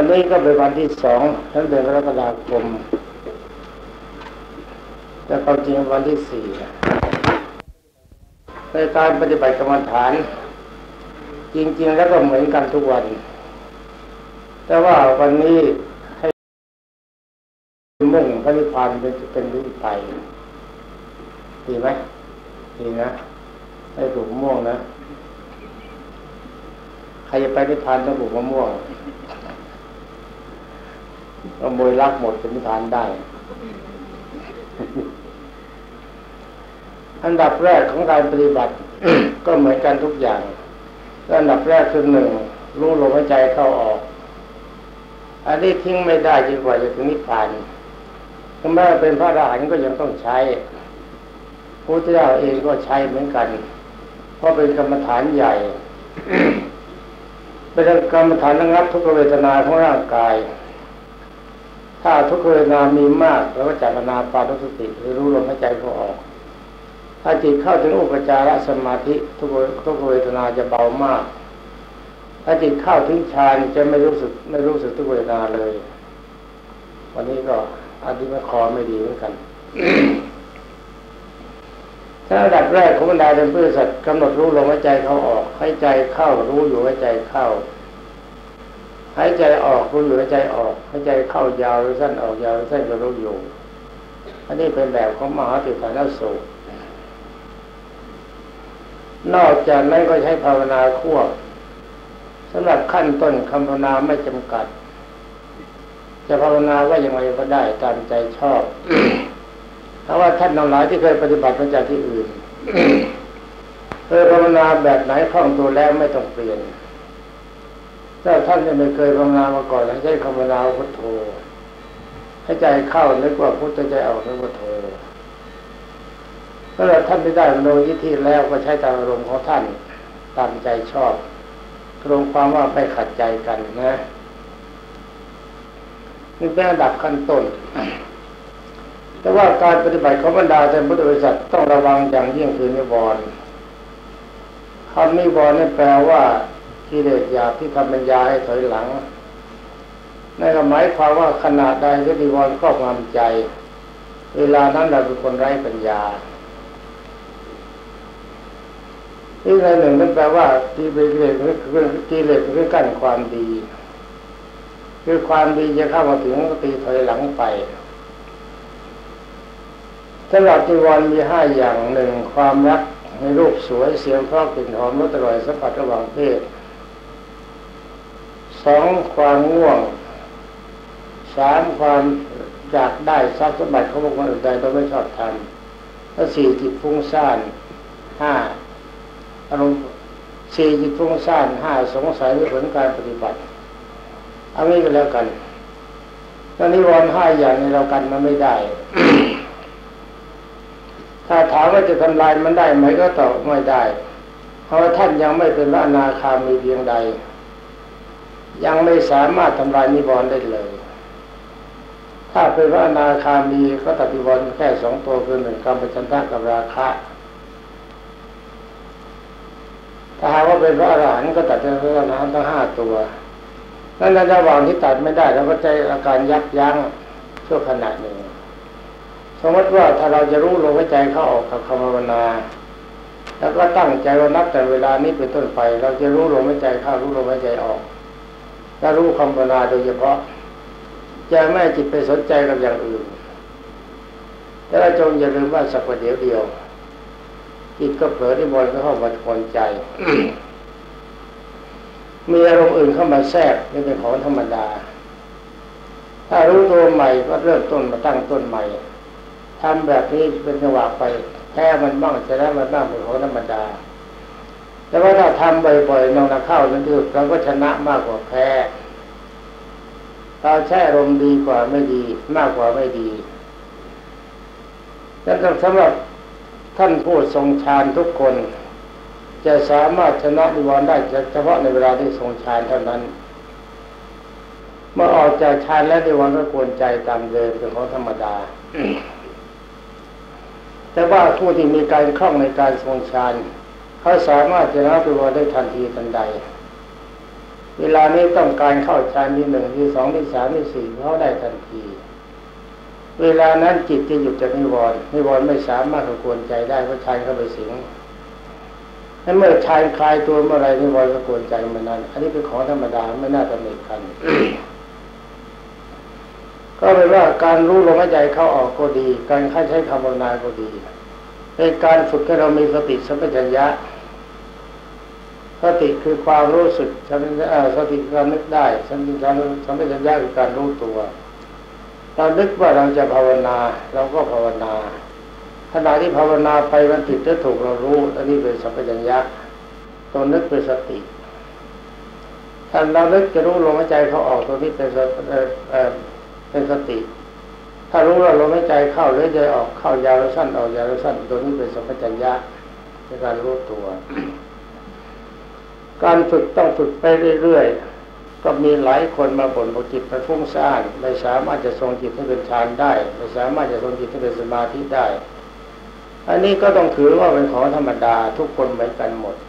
นี้ก็เป็นวันที่2ทั้งเดือนกรกฎาคมแต่ความจริงวันที่4ในการปฏิบัติกรรมฐานจริงๆแล้วก็เหมือนกันทุกวันแต่ว่าวันนี้ให้มุ่งพระนิพพานเป็นวิธีไปดีไหมดีนะให้ปลูกมะม่วงนะใครจะไปนิพพานต้องปลูกมะม่วงขโมยลักหมดเป็นนิพพานได้อันดับแรกของการปฏิบัติ ก็เหมือนกันทุกอย่างอันดับแรกคือ1รู้ลมหายใจเข้าออกอันนี้ทิ้งไม่ได้จนกว่าจะถึงนิพพานถึงแม้เป็นพระอรหันต์ก็ยังต้องใช้พระพุทธเจ้าเองก็ใช้เหมือนกันเพราะเป็นกรรมฐานใหญ่ เป็นกรรมฐานระงับทุกขเวทนาของร่างกายถ้าทุกขเวทนามีมากเราก็จับอานาปานสติหรือรู้ลมหายใจเข้าออกถ้าจิตเข้าถึงอุปจารสมาธิทุกขเวทนาจะเบามากถ้าจิตเข้าถึงฌานจะไม่รู้สึกทุกขเวทนาเลยวันนี้ก็อาทิตย์คอไม่ดีเหมือนกัน ถ้าระดับแรกของบรรดาเป็นผู้สัตว์กำหนดรู้ลมหายใจเข้าออกหายใจเข้ารู้อยู่หายใจเข้าหายใจออกรู้อยู่หายใจออกหายใจเข้ายาวหรือสั้นออกยาวหรือสั้นก็รู้อยู่อันนี้เป็นแบบของมหาติปานสูตรนอกจากนั้นก็ใช้ภาวนาควบสำหรับขั้นต้นคำภาวนาไม่จำกัดจะภาวนาว่าอย่างไรก็ได้ตามใจชอบ ถ้าว่าท่านทั้งหลายที่เคยปฏิบัติมาจากที่อื่น เคยภาวนาแบบไหนคล่องตัวแล้วไม่ต้องเปลี่ยนถ้าท่านยังไม่เคยภาวนามาก่อนให้ใช้คำภาวนาพุทโธให้ใจเข้านึกว่าพุทธใจออกนึกว่าโธถ้าท่านไม่ได้โดยวิธีแล้วก็ใช้ตามอารมณ์ของท่านตามใจชอบรวมความว่าไม่ขัดใจกันนะนี่เป็นระดับขั้นต้นแต่ว่าการปฏิบัติของบรรดาท่านพุทธบริษัทต้องระวังอย่างยิ่งคือนิวรณ์คำนิวรณ์นี่แปลว่ากิเลสหยาบที่ทำปัญญาให้ถอยหลังนั่นก็หมายความว่าขณะใดที่นิวรณ์ครอบงำใจเวลานั้นเราเป็นคนไร้ปัญญาอีกในหนึ่งนั่นแปลว่ากิเลสคือกั้นความดีคือความดีจะเข้ามาถึงตีถอยหลังไปสำหรับนิวรณ์มี5อย่าง1ความรักในรูปสวยเสียงเพราะกลิ่นหอมรสอร่อยสัมผัสระหว่างเพศ2ความง่วง3ความอยากได้ทรัพย์สมบัติของบุคคลอื่นใดโดยไม่ชอบธรรมและ4จิตฟุ้งซ่าน5อารมณ์4จิตฟุ้งซ่าน5สงสัยในผลการปฏิบัติเอางี้ก็แล้วกันตอนนี้วรณ์5อย่างนี้เรากันมันไม่ได้ ถ้าถามว่าจะทำลายมันได้ไหมก็ตอบไม่ได้เพราะท่านยังไม่เป็นพระอนาคามีเพียงใดยังไม่สามารถทำลายนิวรณ์ได้เลยถ้าเป็นพระอนาคามีก็ตัดนิวรณ์แค่2ตัวคือ1กามฉันทะกับราคะถ้าหากว่าเป็นพระอรหันต์ก็ตัดเป็นพระอรหันต์ทั้ง5ตัวนั่นในระหว่างที่ตัดไม่ได้เราก็ใจอาการยับยั้งชั่วขณะหนึ่งสมมติว่าถ้าเราจะรู้ลมหายใจเข้าออกกับคำภาวนาแล้วก็ตั้งใจว่านับแต่เวลานี้เป็นต้นไปเราจะรู้ลมหายใจเข้ารู้ลมหายใจออกและรู้คำภาวนาโดยเฉพาะจะไม่จิตไปสนใจกับอย่างอื่นแต่เราจงอย่าลืมว่าสักวันเดียวจิตก็เผลอนิวรณ์ก็เข้ามาคนใจ มีอารมณ์อื่นเข้ามาแทรกนี่เป็นของธรรมดาถ้ารู้ตัวใหม่ก็เริ่มต้นมาตั้งต้นใหม่ทำแบบนี้เป็นจังหวะไปแพ้มันบ้างชนะมันบ้างเป็นของธรรมดาแต่ว่าถ้าทำบ่อยๆนอนเข้านั่นคือเราก็ชนะมากกว่าแพ้เราใช้อารมณ์ดีกว่าไม่ดีมากกว่าไม่ดีและสำหรับท่านผู้ทรงฌานทุกคนจะสามารถชนะนิวรณ์ได้เฉพาะในเวลาที่ทรงฌานเท่านั้นเมื่อออกจากฌานแล้วนิวรณ์ก็กวนใจตามเดิมเป็นของธรรมดา แต่ว่าผู้ที่มีการคล่องในการทรงฌานเขาสามารถชนะนิวรณ์ได้ทันทีทันใดเวลานี้ต้องการเข้าฌานที่หนึ่งที่สองที่สามที่สี่เขาได้ทันทีเวลานั้นจิตจะหยุดจากนิวรณ์ไม่สามารถกวนใจได้เพราะฌานเข้าไปสิงเมื่อฌานคลายตัวเมื่อไรนิวรณ์ก็กวนใจเมื่อนั้นอันนี้เป็นของธรรมดาไม่น่าตำหนิกัน ก็เป็นว่าการรู้ลมหายใจเข้าออกก็ดีการใช้คำภาวนาก็ดีเป็นการฝึกให้เรามีสติสัมปชัญญะสติคือความรู้สึกสติคือการนึกได้สัมปชัญญะคือการรู้ตัวเรานึกว่าเราจะภาวนาเราก็ภาวนาขณะที่ภาวนาไปมันผิดหรือถูกเรารู้อันนี้เป็นสัมปชัญญะตัวนึกเป็นสติถ้าเรานึกจะรู้ลมหายใจเข้าออกตัวนี้เป็นสติถ้ารู้ว่าลมหายใจเข้าหรือใจออกเข้ายาวหรือสั้นออกยาวหรือสั้นตัวนี้เป็นสัมปชัญญะในการรู้ตัว การฝึกต้องฝึกไปเรื่อยๆก็มีหลายคนมาบ่นว่าจิตมันฟุ้งซ่านไม่สามารถจะทรงจิตให้เป็นฌานได้ไม่สามารถจะทรงจิตให้เป็นสมาธิได้อันนี้ก็ต้องถือว่าเป็นของธรรมดาทุกคนเหมือนกันหมด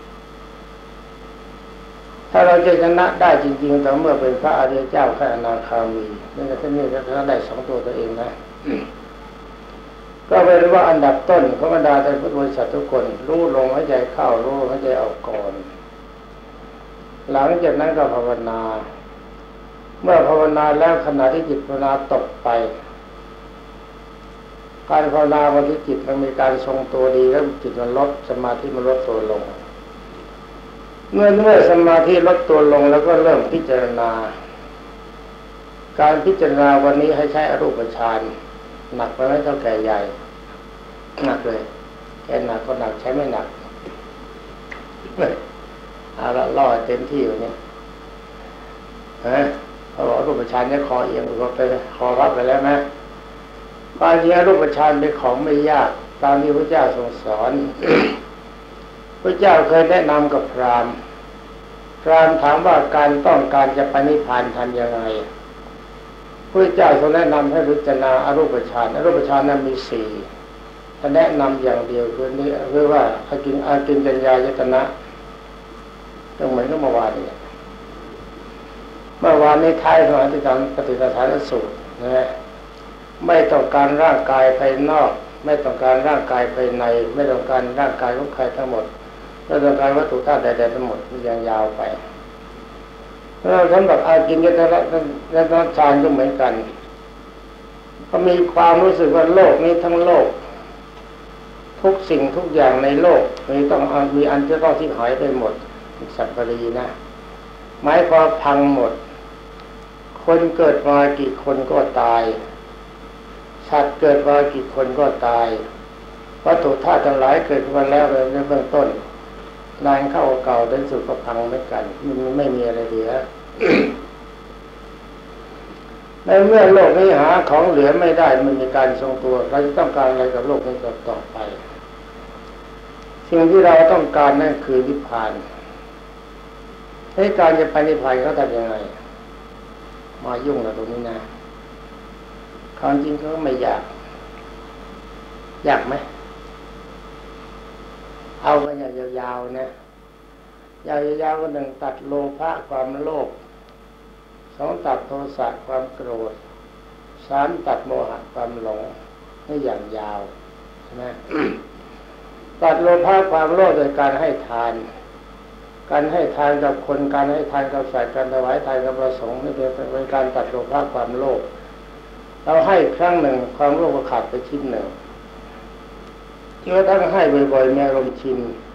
ถ้าเราจะชนะได้จริงๆแต่เมื่อเป็นพระอริยเจ้าขั้นอนาคามีนี่ก็นี่ก็ได้สองตัวเองนะ ก็เป็นว่าอันดับต้นของบรรดาท่านพุทธบริษัททุกคนรู้ลมหายใจเข้ารู้ลมหายใจออกก่อนหลังจากนั้นก็ภาวนาเมื่อภาวนาแล้วขณะที่จิตภาวนาตกไปการภาวนาบางทีจิตมันมีการทรงตัวดีแล้วจิตมันลดสมาธิมันลดตัวลงเมื่อสมาธิลดตัวลงแล้วก็เริ่มพิจารณาการพิจารณาวันนี้ให้ใช้อรูปฌานหนักไปไหมเท่าแก่ใหญ่หนักเลยแค่หนักก็หนักใช้ไม่หนักเอาละล่อเต็มที่อยู่เนี่ยเขาบอกอรูปฌานเนี่ยคอเอียงก็ไปคอรับไปแล้วไหมการเรียนอรูปฌานเป็นของไม่ยากตามที่พระเจ้าทรงสอนพระเจ้าเคยแนะนำกับพราหมณ์ถามว่าการต้องการจะไปนิพพานทำยังไงพระเจ้าทรงแนะนำให้พิจารณาอรูปฌานนั้นมีสี่ท่านแนะนำอย่างเดียวคือนี้คือว่าอากินจัญญายตนะต้องเหมือนกับเมื่อวานนี้ท้ายของอธิการปฏิปทานสูตรนะไม่ต้องการร่างกายภายนอกไม่ต้องการร่างกายภายในไม่ต้องการร่างกายของใครทั้งหมดไม่ต้องการวัตถุธาตุใดๆทั้งหมดมันยังยาวไปแล้วท่านบอกอากินยัตนะฌานก็เหมือนกันก็มีความรู้สึกว่าโลกนี้ทั้งโลกทุกสิ่งทุกอย่างในโลกมีอันจะต้องที่หายไปหมดสัพพรีนะหมายความพังหมดคนเกิดมากี่คนก็ตายสัตว์เกิดมากี่คนก็ตายวัตถุธาตุทั้งหลายเกิดมาแล้วในเบื้องต้นนานเข้าเก่าในสุดก็พังเหมือนกันมันไม่มีอะไรเหลือ ในเมื่อโลกนี้หาของเหลือไม่ได้มันมีการทรงตัวเราจะต้องการอะไรกับโลกนี้ต่อไปสิ่งที่เราต้องการนั่นคือนิพพานให้การจะไปนิพพานเขาทำยังไงมายุ่งกับตรงนี้นะความจริงเขาไม่อยากไหมเอาไปอย่างยาวๆนะยาวๆก็หนึ่งตัดโลภะความโลภสองตัดโทสะความโกรธสามตัดโมหะความหลงนี่อย่างยาวใช่ไหม ตัดโลภะความโลภโดยการให้ทานกับคนการให้ทานกับสัตว์การถวายทานกับพระสงฆ์นี่เป็นการตัดโลภะความโลภเราให้ครั้งหนึ่งความโลภก็ขาดไปชิ้นหนึ่งที่ว่าทั้งให้บ่อยๆมีอารมณ์ชิน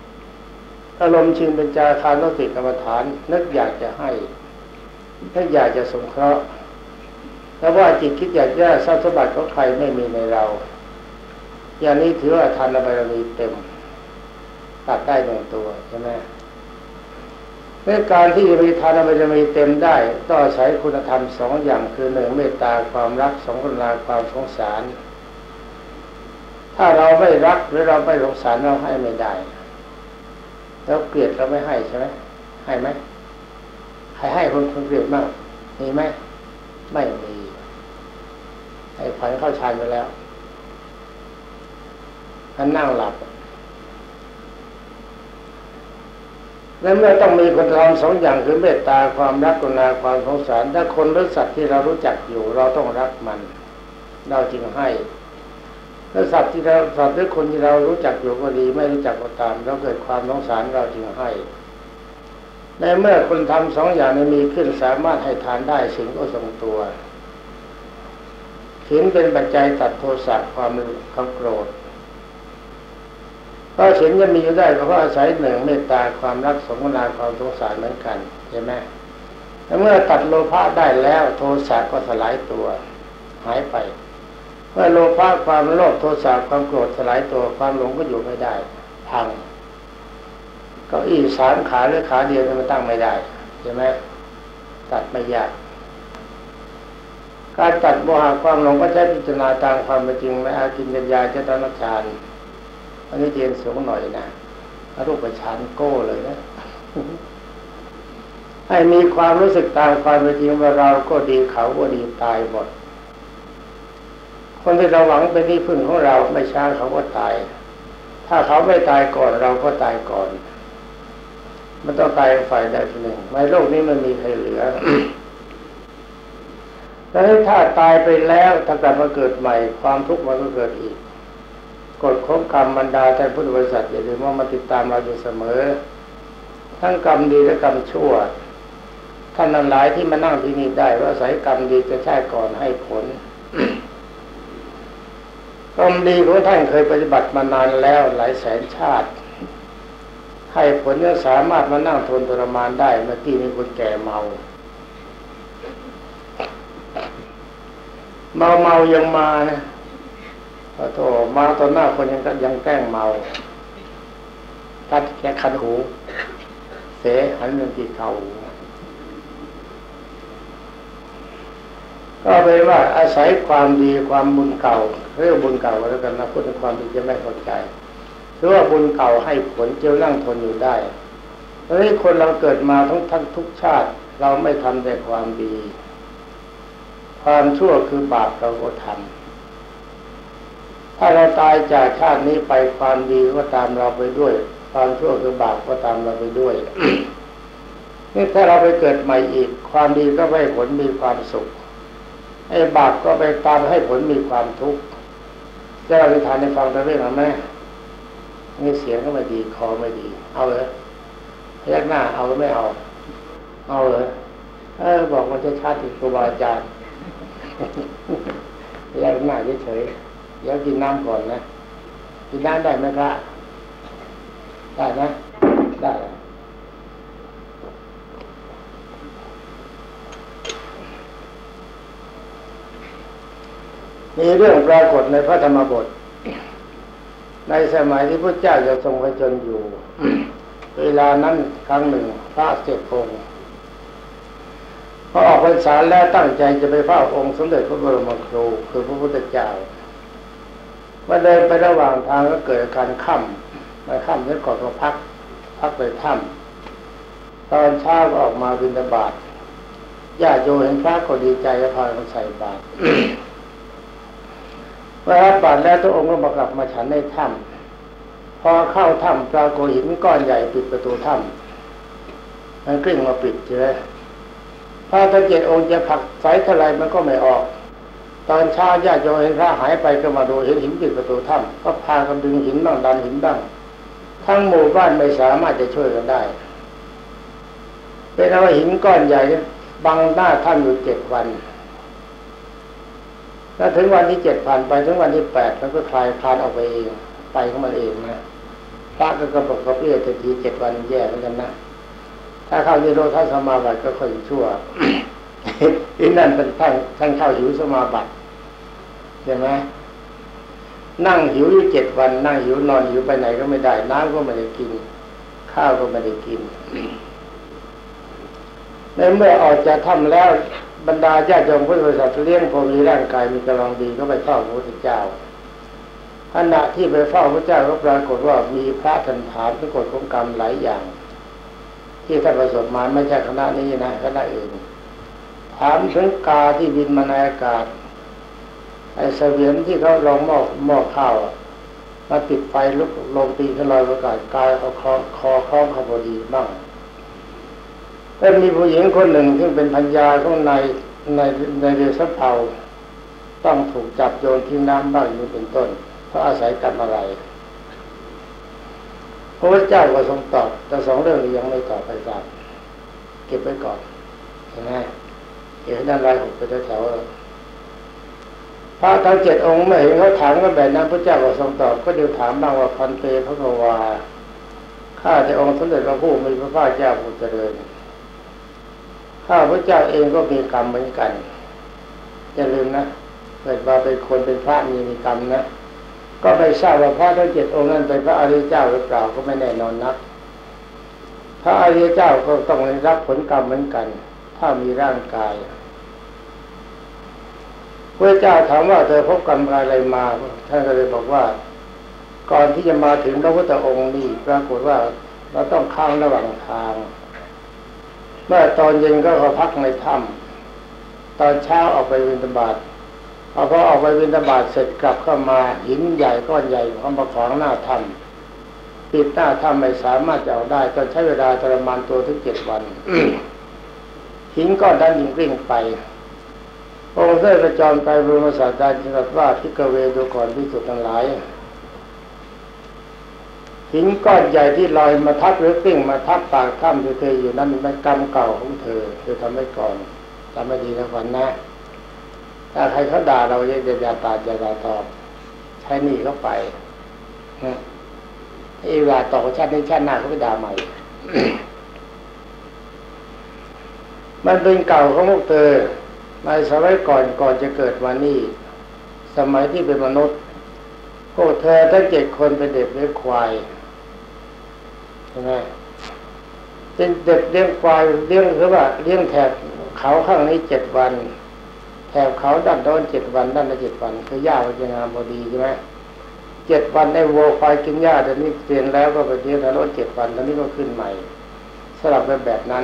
เป็นจาคานุสติกรรมฐานนึกอยากจะให้นึกอยากจะสงเคราะห์แต่ว่าจิตคิดอยากได้ทรัพย์สมบัติของใครไม่มีในเราอย่างนี้ถือว่าทานบารมีเต็มตัดได้หนึ่งตัวใช่ไหมในการที่จะมีทานบารมีเต็มได้ต้องอาศัยคุณธรรมสองอย่างคือหนึ่งเมตตาความรักสองกรุณาความสงสารถ้าเราไม่รักหรือเราไม่สงสารเราให้ไม่ได้แล้วเกลียดเราไม่ให้ใช่ไหมให้ไหมใครให้คนเกลียดมากมีไหมไม่มีไอ้ฝันเข้าฌานไปแล้วท่านนั่งหลับและเมื่อต้องมีคุณธรรมสองอย่างคือเมตตาความรักกรุณาความสงสารถ้าคนหรือสัตว์ที่เรารู้จักอยู่เราต้องรักมันเราจึงให้ถ้าสัตว์หรือคนที่เรารู้จักอยู่ก็ดีไม่รู้จักก็ตามเราเกิดความสงสารเราจึงให้ในเมื่อคุณทำสองอย่างนี้มีขึ้นสามารถให้ทานได้สิ่งก็ทรงตัวศีลเป็นปัจจัยตัดโทสะความโกรธเพราะศีลจะมีอยู่ได้เพราะอาศัยหนึ่งเมตตาความรักสงสารความสงสารเหมือนกันใช่ไหมและเมื่อตัดโลภะได้แล้วโทสะก็สลายตัวหายไปเมื่อโลภะความโลภโทสะความโกรธสลายตัวความหลงก็อยู่ไม่ได้พังเก้าอี้สามขาหรือขาเดียวมันตั้งไม่ได้ใช่ไหมตัดไม่ยากการตัดโมหะความหลงก็ใช้พิจารณาตามความเป็นจริงในอากินญญาเจตนาฌานอันนี้เรียนสูงหน่อยนะรูปฌานโก้เลยนะ ให้มีความรู้สึกตามความเป็นจริงว่าเราก็ดีเขาก็ดีตายหมดคนที่เราหวังเป็นที่พึ่งของเราไม่ช้าเขาก็ตายถ้าเขาไม่ตายก่อนเราก็ตายก่อนมันต้องตายฝ่ายใดฝ่ายหนึ่งในโลกนี้มันมีใครเหลือ แต่ถ้าตายไปแล้วถ้ากลับมาเกิดใหม่ความทุกข์มันก็เกิดอีกกฎของกรรมบรรดาท่านพุทธบริษัทอย่าลืมว่ามันติดตามเราอยู่เสมอทั้งกรรมดีและกรรมชั่วท่านหลายที่มานั่งที่นี่ได้ว่าอาศัยกรรมดีจะใช้ก่อนให้ผล กรรมดีของท่านเคยปฏิบัติมานานแล้วหลายแสนชาติให้ผลยังสามารถมานั่งทนทรมานได้เมื่อกี้มีคนแก่เมายังมานะขอโทษมาตอนหน้าคนยังแกล้งเมาตัดแค่คันหูเสหันเงินที่เขาก็เป็นว่าอาศัยความดีความบุญเก่าเรื่องบุญเก่าแล้วกันนะพูดถึงความดีจะไม่เข้าใจหรือว่าบุญเก่าให้ผลเจียวนั่งทนอยู่ได้เพราะฉะนั้นคนเราเกิดมาทั้งทุกชาติเราไม่ทำแต่ความดีความชั่วคือบาปเราก็ทำถ้าเราตายจากชาตินี้ไปความดีก็ตามเราไปด้วยความชั่วคือบาปก็ตามเราไปด้วย นี่ถ้าเราไปเกิดใหม่อีกความดีก็ให้ผลมีความสุขไอ้บาปก็ไปตามให้ผลมีความทุกข์จะเราไปทานในฟังตะเรื่องไหมนี่เสียงก็ไม่ดีคอไม่ดีเอาเลยพยักหน้าเอาหรือไม่เอาเลยบอกมันจะชาติครูบาอาจารย์พยักหน้าเฉยๆเดี๋ยวกินน้ำก่อนนะกินน้ำได้ไหมครับได้นะได้มีเรื่องปรากฏในพระธรรมบทในสมัยที่พระเจ้าจะทรงพระชนอยู่ เวลานั้นครั้งหนึ่งพระเจ็ดองค์พอออกพรรษาแล้วตั้งใจจะไปเฝ้าองค์สมเด็จพระบรมครูคือพระพุทธเจ้าเมื่อเดินไประหว่างทางก็เกิดอาการค่ำมาค่ำแล้วก่อนก็พักไปถ้ำตอนเช้าก็ออกมาบิณฑบาตญาติโยมเห็นพระก็ดีใจก็พากันใส่บาตร เมื่อรับบาตรแล้วทุกองค์ก็กลับมาฉันในถ้ำพอเข้าถ้ำปรากฏหินก้อนใหญ่ปิดประตูถ้ำมันกลิ้งมาปิดใช่ไหมพระทั้งเจ็ดองค์จะผลักสายเท่าไรมันก็ไม่ออกตอนเช้าญาติโยมเห็นพระหายไปก็มาดูเห็นหินปิดประตูถ้ำก็พากันดึงหินบ้างดันหินบ้างทั้งหมู่บ้านไม่สามารถจะช่วยกันได้เป็นเอาหินก้อนใหญ่บังหน้าท่านอยู่7 วันแล้วถึงวันที่7ผ่านไปถึงวันที่8แล้วก็คลานออกไปเองไปของมันเองนะพระก็กระปกกระเปี้ยที7 วันแย่เหมือนกันนะถ้าเข้านิโรธสมาบัติก็ค่อยชั่ว อีนั่นเป็นท่านเข้าหิวสมาบัติใช่ไหมนั่งหิวอยู่7 วันนั่งหิวนอนหิวไปไหนก็ไม่ได้น้ำก็ไม่ได้กินข้าวก็ไม่ได้กิน ในเมื่อออกจากถ้ำแล้วบรรดาญาติโยมพุทธบริษัทเลี้ยงพอมีร่างกายมีกำลังดีก็ไปเฝ้าพระพุทธเจ้าขณะที่ไปเฝ้าพระเจ้าก็ปรากฏว่ามีพระท่านถามถึงกฎของกรรมหลายอย่างที่ท่านประสบมาไม่ใช่คณะนี้นะคณะอื่นถามถึงกาที่บินมาในอากาศไอ้เสวียนที่เขาลองหม้อข้าวมาติดไฟลุกลงตีขึ้นลอยอากาศกายเอาคอคล้องขบดีบ้างแต่มีผู้หญิงคนหนึ่งซึ่งเป็นภรรยาของในเรือสำเภาต้องถูกจับโยนทิ้งน้ำบ้างอยู่เป็นต้นเพราะอาศัยกรรมอะไรพระพุทธเจ้าก็ทรงตอบแต่สองเรื่องนี้ยังไม่ตอบไปครับเก็บไว้ก่อนเห็นไหมเห็นด้านลายหกไปแถวพระทั้ง7 องค์ไม่เห็นเขาถามกันแบบนั้นพระเจ้าก็ทรงตอบก็เดี๋ยวถามบ้างว่าพันเตพระกวาข้าแต่องค์สมเด็จพระผู้มีพระภาคเจ้าผู้เจริญข้าพระเจ้าเองก็มีกรรมเหมือนกันอย่าลืมนะเกิดมาเป็นคนเป็นพระมีกรรมนะก็ไม่ทราบว่าพระทั้ง7 องค์นั้นเป็นพระอริยเจ้าหรือเปล่าก็ไม่แน่นอนนักพระอริยเจ้าก็ต้องได้รับผลกรรมเหมือนกันถ้ามีร่างกายพระเจ้าถามว่าเธอพบกรรมอะไรมาท่านก็เลยบอกว่าก่อนที่จะมาถึงพระพุทธองค์นี่ปรากฏว่าเราต้องข้ามระหว่างทางเมื่อตอนเย็นก็เขาพักในถ้ำตอนเช้าออกไปบิณฑบาตพอออกไปบิณฑบาตเสร็จกลับเข้ามาหินใหญ่ก้อนใหญ่เอามาขวางหน้าถ้ำปิดหน้าถ้ำไม่สามารถจะเอาได้ต้องใช้เวลาทรมานตัวถึง7 วัน หินก้อนนั้นยิ่งกลิ้งไปองค์เสด็จพระจอมไตรบรมศาสดาจึงตรัสว่าภิกขเวดูก่อนภิกษุทั้งหลายหินก้อนใหญ่ที่ลอยมาทับหรือกลิ้งมาทับปากถ้ำที่เธออยู่นั้นเป็นกรรมเก่าของเธอทำไว้ก่อนทำไม่ดีนะก่อนนะถ้าใครเขาด่าเราอย่าตาดอย่าตอบใช้หนี้เข้าไปไอ้เวลาต่อชาตินี้ชาติหน้าเขาไปด่าใหม่ มันเป็นเก่าของพวกเธอในสมัยก่อนจะเกิดมานี่สมัยที่เป็นมนุษย์พวกเธอทั้ง7 คนเป็นเด็กเลี้ยงควายใช่ไหมเป็นเด็กเลี้ยงควายเลี้ยงคือว่าเลี้ยงแถบเขาข้างนี้7 วันแถบเขาด้านโน้น7 วันด้านละ7 วันคือหญ้ามันจะงามพอดีใช่ไหม7 วันในวัวควายกินหญ้าแต่นี้เปลี่ยนแล้วก็ไปเลี้ยงถนน7 วันตอนนี้ก็ขึ้นใหม่สลับไปแบบนั้น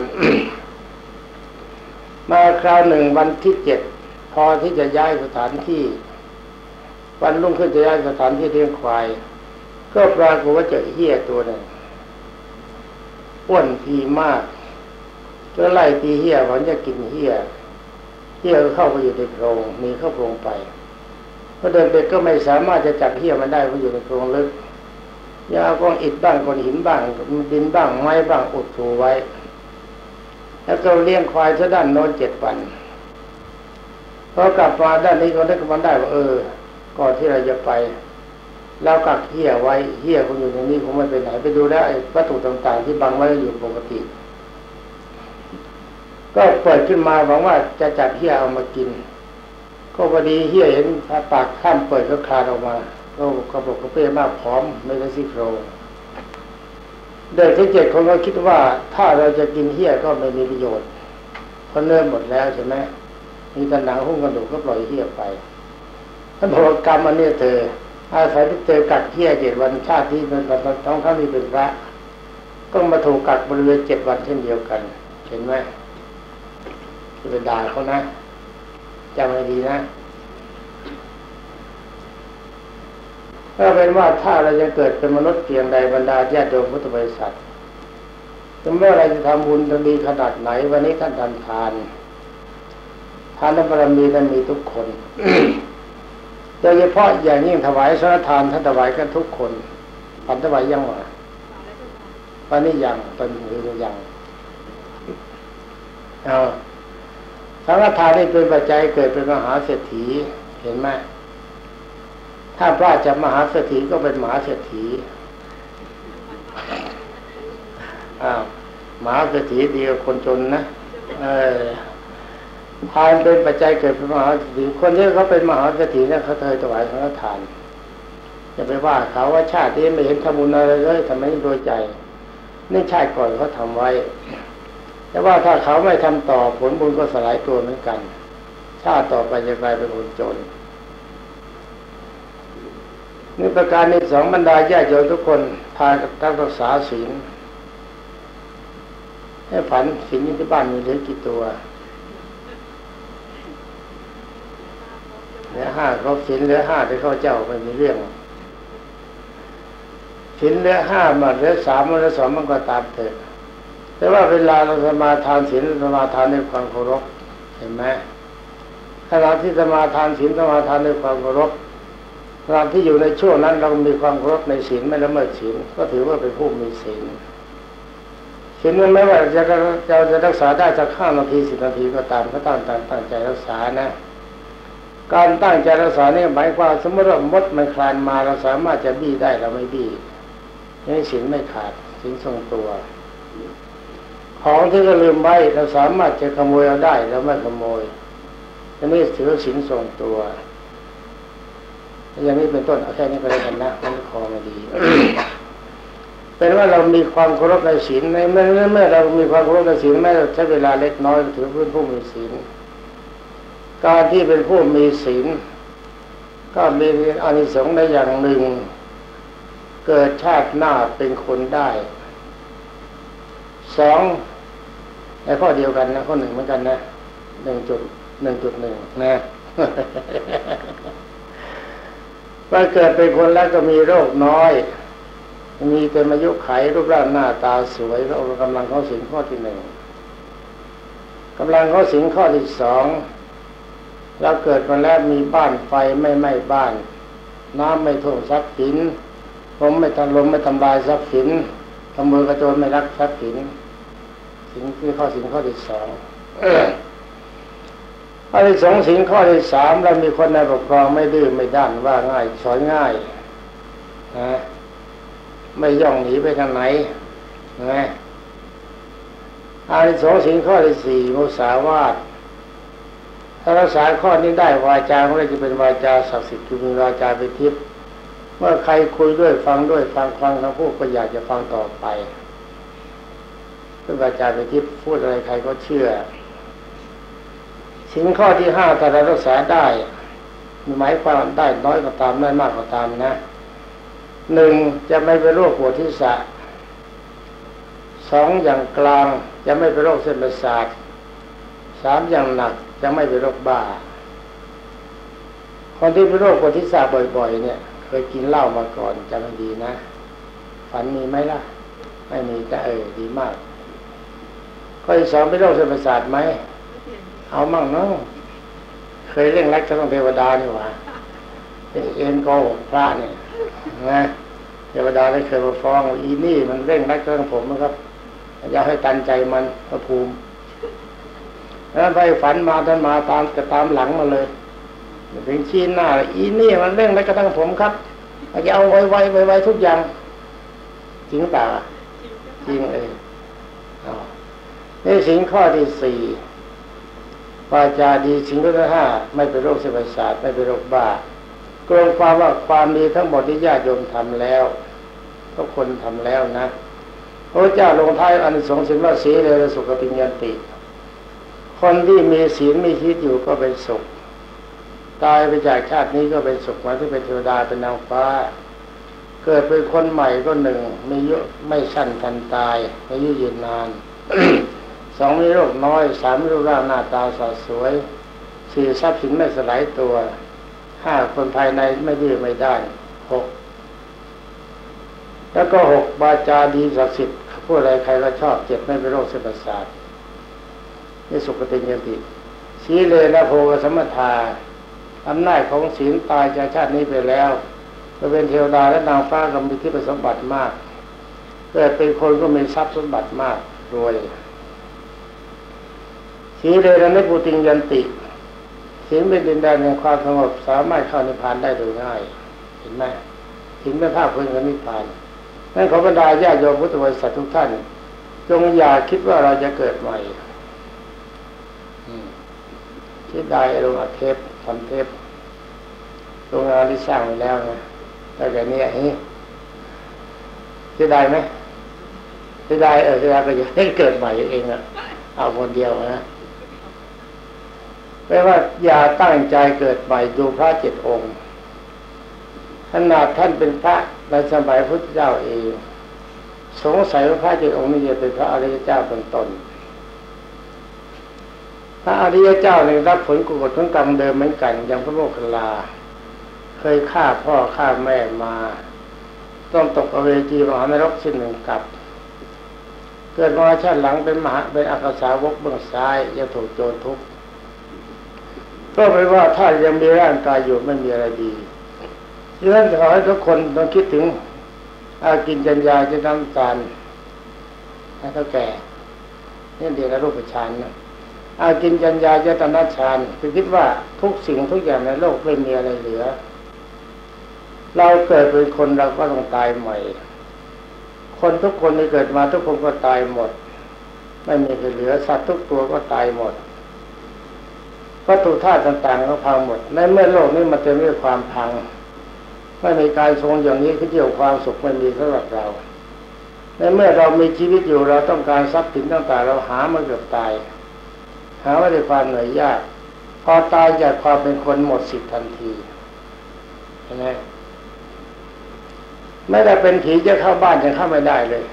มาคราวหนึ่งวันที่7พอที่จะย้ายสถานที่วันรุ่งขึ้นจะย้ายสถานที่เลี้ยงควายก็ปรากฏว่าเจอเหี้ยตัวหนึ่งอ้วนพีมากก็ไล่ตีเหี้ยหวังจะกินเหี้ยก็เข้าไปอยู่ในโพรงมีเข้าโพรงไปพอเดินไปก็ไม่สามารถจะจับเหี้ยมันได้เพราะอยู่ในโพรงลึกยาก้อนอิฐบ้างก้อนหินบ้างดินบ้างไม้บ้างอุดถูไว้แล้วก็เลี้ยงควายซะด้านโน้น7 วันพอกลับมาด้านนี้ก็นึกมันได้ว่าก่อนที่เราจะไปแล้วกักเหี้ยไว้เหี้ยคงอยู่ตรงนี้คงไม่ไปไหนไปดูแล้วไอ้วัตถุต่างๆที่บังไว้อยู่ปกติก็เปิดขึ้นมาหวังว่าจะจับเหี้ยเอามากินก็พอดีเหี้ยเห็นปากข้ามเปิดก็คลานออกมาก็กระบอกกระเป้มากพร้อมไม่ได้ซี่โครงเด็กทั้ง7 คนก็คิดว่าถ้าเราจะกินเหี้ยก็ไม่มีประโยชน์เพราะเนื้อหมดแล้วใช่ไหมมีแต่หนังหุ้มกระดูกก็ปล่อยเหี้ยไปท่านบอกว่ากรรมอันนี้เธออาศัยที่เจอกัดเหี้ย7 วันชาติที่เป็นท้องเขามีเป็นพระก็มาถูกกัดบริเวณ7 วันเช่นเดียวกันเห็นไหมจะไปด่าเขานะจำให้ดีนะก็เป็นว่าถ้าเราจะเกิดเป็นมนุษย์เพียงใดบรรดาญาติโยมพุทธบริษัทถึงเมื่อไรจะทำบุญจะดีขนาดไหนวันนี้ท่านทานบารมีนั้นมีทุกคน โดยเฉพาะอย่างยิ่งถวายสังฆทานท่านถวายกันทุกคนท่านถวายยังวะตอนนี้ยังตอนนี้ยังสังฆทานนี่เป็นปัจจัยเกิดเป็นมหาเศรษฐีเห็นไหมถ้าพระจะมหาเศรษฐีก็เป็นมหาเศรษฐีมหาเศรษฐีดีกว่าคนจนนะทานเป็นปัจจัยเกิดเป็นมหาเศรษฐีคนที่เขาเป็นมหาเศรษฐีเนี่ยเขาเคยถวายสังฆทานอย่าไปว่าเขาว่าชาตินี้ไม่เห็นทำบุญอะไรเลยทำไมโดยใจนี่ชาติก่อนเขาทำไว้แต่ว่าถ้าเขาไม่ทำต่อผลบุญก็สลายตัวเหมือนกันชาติต่อไปจะกลายเป็นคนจนนี่ประการที่2บรรดาญาติโยมทุกคนพากันรักษาศีลให้ฝันศีลที่บ้านมีเหลือกี่ตัวเหลือ5ครบศีลเหลือ5ที่เขาเจ้าไม่มีเรื่องศีลเหลือ5มาเหลือ3มาเหลือ2มันก็ตามเถิดแต่ว่าเวลาเราสมาทานศีลสมาทานด้วยความเคารพเห็นไหมขณะที่สมาทานศีลสมาทานด้วยความเคารพขณะที่อยู่ในช่วงนั้นเรามีความเคารพในศีลไม่ละเมิดศีลก็ถือว่าเป็นผู้มีศีลศีลนั้นไม่ว่าจะรักษาได้สัก5 นาที10 นาทีก็ตามก็ตั้งใจรักษานะการตั้งใจรักษาเนี่ยหมายความสมมติว่ามดมันคลานมาเราสามารถจะบี้ได้เราไม่บี้นี่ศีลไม่ขาดศีลทรงตัวของที่เราลืมไว้เราสามารถจะขโมยเอาได้เราไม่ขโมยอันนี้ถือศีลทรงตัวอย่างนี้เป็นต้นเอาแค่นี้ก็ได้กันนะมันคอไม่ดี เป็นว่าเรามีความเคารพในศีลในเมื่อเรามีความเคารพในศีลแม้เราใช้เวลาเล็กน้อยถือเป็นผู้มีศีลการที่เป็นผู้มีศีลก็มีอานิสงส์ในอย่างหนึ่งเกิดชาติหน้าเป็นคนได้2ในข้อเดียวกันนะข้อ 1เหมือนกันนะ 1.1 นะว่าเกิดเป็นคนแล้วก็มีโรคน้อยมีเต็มอายุขัยรูปร่างหน้าตาสวยแล้วกำลังเข้าศีลข้อที่ 1กำลังเข้าศีลข้อที่ 2แล้วเกิดมาแล้วมีบ้านไฟไม่ไหม้บ้านน้ำไม่ท่วมทรัพย์สินลมไม่ทำลายทรัพย์สินขโมยกระโจนไม่ลักทรัพย์สินศีลคือข้อศีลข้อที่ 2ข้อที่ 2ศีลข้อที่ 3เรามีคนในปกครองไม่ดื้อไม่ด้านว่าง่ายสอนง่ายนะไม่ย่องหนีไปทางไหนนะข้อที่ 2ศีลข้อที่ 4มุสาวาทถ้ารักษาข้อนี้ได้วาจาของเราจะเป็นวาจาศักดิ์สิทธิ์คือมีวาจาเป็นทิพย์เมื่อใครคุยด้วยฟังคำพูดก็อยากจะฟังต่อไปเป็นวาจาเป็นทิพย์พูดอะไรใครก็เชื่อศีลข้อที่ 5ถ้าเรารักษาได้หมายความได้น้อยก็ตามได้มากก็ตามนะ 1จะไม่เป็นโรคปวดศีรษะ2อย่างกลางจะไม่เป็นโรคเส้นประสาท3อย่างหนักจะไม่เป็นโรคบ้าคนที่เป็นโรคปวดศีรษะบ่อยๆเนี่ยเคยกินเหล้ามาก่อนจำให้ดีนะฝันมีไหมล่ะไม่มีแต่ดีมากข้อที่ 2เป็นโรคเส้นประสาทไหมเอามั่งเนาะเคยเร่งรัดก็ต้องเทวดานี่หว่าเอ็นโกพระเนี่ยนะเทวดาได้เคยมาฟ้องอีนี่มันเร่งรัดก็ต้องผมนะครับอย่าให้ตันใจมันพระภูมิแล้วไปฝันมาท่านมาตามหลังมาเลยถึงชี้หน้าอีนี่มันเร่งรัดก็ต้องผมครับจะเอาไวทุกอย่างจริงป่ะจริงนี่ศีลข้อที่ 4วาจาดีศีลข้อที่ 5ไม่เป็นโรคเส้นประสาทไม่เป็นโรคบ้ากลมความว่าความดีทั้งหมดที่ญาติโยมทำแล้วทุกคนทำแล้วนะพระเจ้าลงท้ายอานิสงส์ศีลว่าสีเลนะสุขติยันติคนที่มีศีลมีชีวิตอยู่ก็เป็นสุขตายไปจากชาตินี้ก็เป็นสุขมาที่เป็นเทวดาเป็นนางฟ้าเกิดเป็นคนใหม่ก็1มีอายุไม่สั้นทันตายอายุยืนนาน 2มีโรคน้อย3มีรูปร่างหน้าตาสดสวย4ทรัพย์สินไม่สลายตัว5คนภายในไม่ดื้อไม่ด้าน6แล้วก็6วาจาดีศักดิ์สิทธิ์พูดอะไรใครก็ชอบ7ไม่เป็นโรคเส้นประสาทนี่สุขติยันติสีเลนะโภคสัมปทาอำนาจของศีลตายจากชาตินี้ไปแล้วก็เป็นเทวดาและนางฟ้าก็มีที่ประสมบัติมากเกิดเป็นคนก็มีทรัพย์สมบัติมากรวยสีเลนะนิพพุติยันติศีลเป็นดินแดนแห่งความสงบสามารถเข้านิพพานได้โดยง่ายเห็นไหมศีลเป็นภาพพื้นของนิพพานนั่นขอบรรดาญาโยมพุทธบริษัททุกท่านจงอย่าคิดว่าเราจะเกิดใหม่คิดได้ลงอัดเทปทำเทปโรงงานที่สร้างไว้แล้วนะแต่แบบนี้คิดได้ไหมคิดได้คิดได้ก็จะให้เกิดใหม่เองอะเอาคนเดียวนะแปลว่าอย่าตั้งใจเกิดใหม่ดูพระ7 องค์ขนาดท่านเป็นพระในสมัยพระพุทธเจ้าเองสงสัยว่าพระ7 องค์นี้จะเป็นพระอริยเจ้าเป็นต้นพระอริยเจ้าเนี่ยรับผลกุศลของกรรมเดิมเหมือนกันอย่างพระโมคคัลลาเคยฆ่าพ่อฆ่าแม่มาต้องตกอเวจีมหานรกสิ้น 1 กับเกิดมาชาติหลังเป็นเป็นอักษาวกเบื้องซ้ายจะถูกโจรทุบก็แปลว่าถ้ายังมีร่างกายอยู่ไม่มีอะไรดีดังนั้นขอให้ทุกคนต้องคิดถึงอากินจัญญาจะน้ำตาลให้เท่าแก่นี่เดี๋ยวรูปฌานนะอากินจัญญาจะตนาฌานคือคิดว่าทุกสิ่งทุกอย่างในโลกไม่มีอะไรเหลือเราเกิดเป็นคนเราก็ต้องตายใหม่คนทุกคนที่เกิดมาทุกคนก็ตายหมดไม่มีเหลือสัตว์ทุกตัวก็ตายหมดวัตถุธาตุต่างๆก็พังหมดในเมื่อโลกนี้มันเต็มด้วยความพังไม่มีการทรงอย่างนี้คือเกี่ยวความสุขไม่มีสำหรับเราในเมื่อเรามีชีวิตอยู่เราต้องการทรัพย์สินต่างๆเราหามาเกือบตายหาว่าด้วยความเหนื่อยยากพอตายจากความเป็นคนหมดสิทธิ์ทันทีเห็นไหมไม่ได้เป็นผีจะเข้าบ้านยังเข้าไม่ได้เลย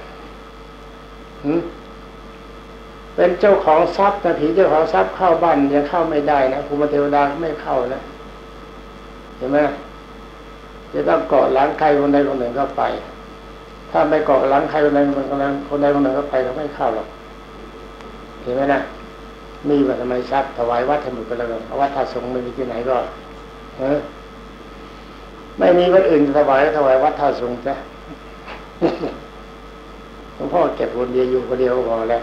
เป็นเจ้าของทรัพย์นะผีเจ้าของทรัพย์เข้าบ้านยังเข้าไม่ได้นะภูมิเทวดาไม่เข้านะเห็นไหมจะต้องเกาะหลังใครคนใดคนหนึ่งเข้าไปถ้าไม่เกาะหลังใครคนใดคนหนึ่งเข้าไปเขาไม่เข้าหรอกเห็นไหมนะมีแบบทำไมทรัพย์ถวายวัดให้หมดไปแล้วกันวัดท่าสงฆ์ไม่มีที่ไหนก็ไม่มีวัดอื่นถวายวัดท่าสงฆ์จ้ะหลวงพ่อเก็บคนเดียวอยู่คนเดียวพอแล้ว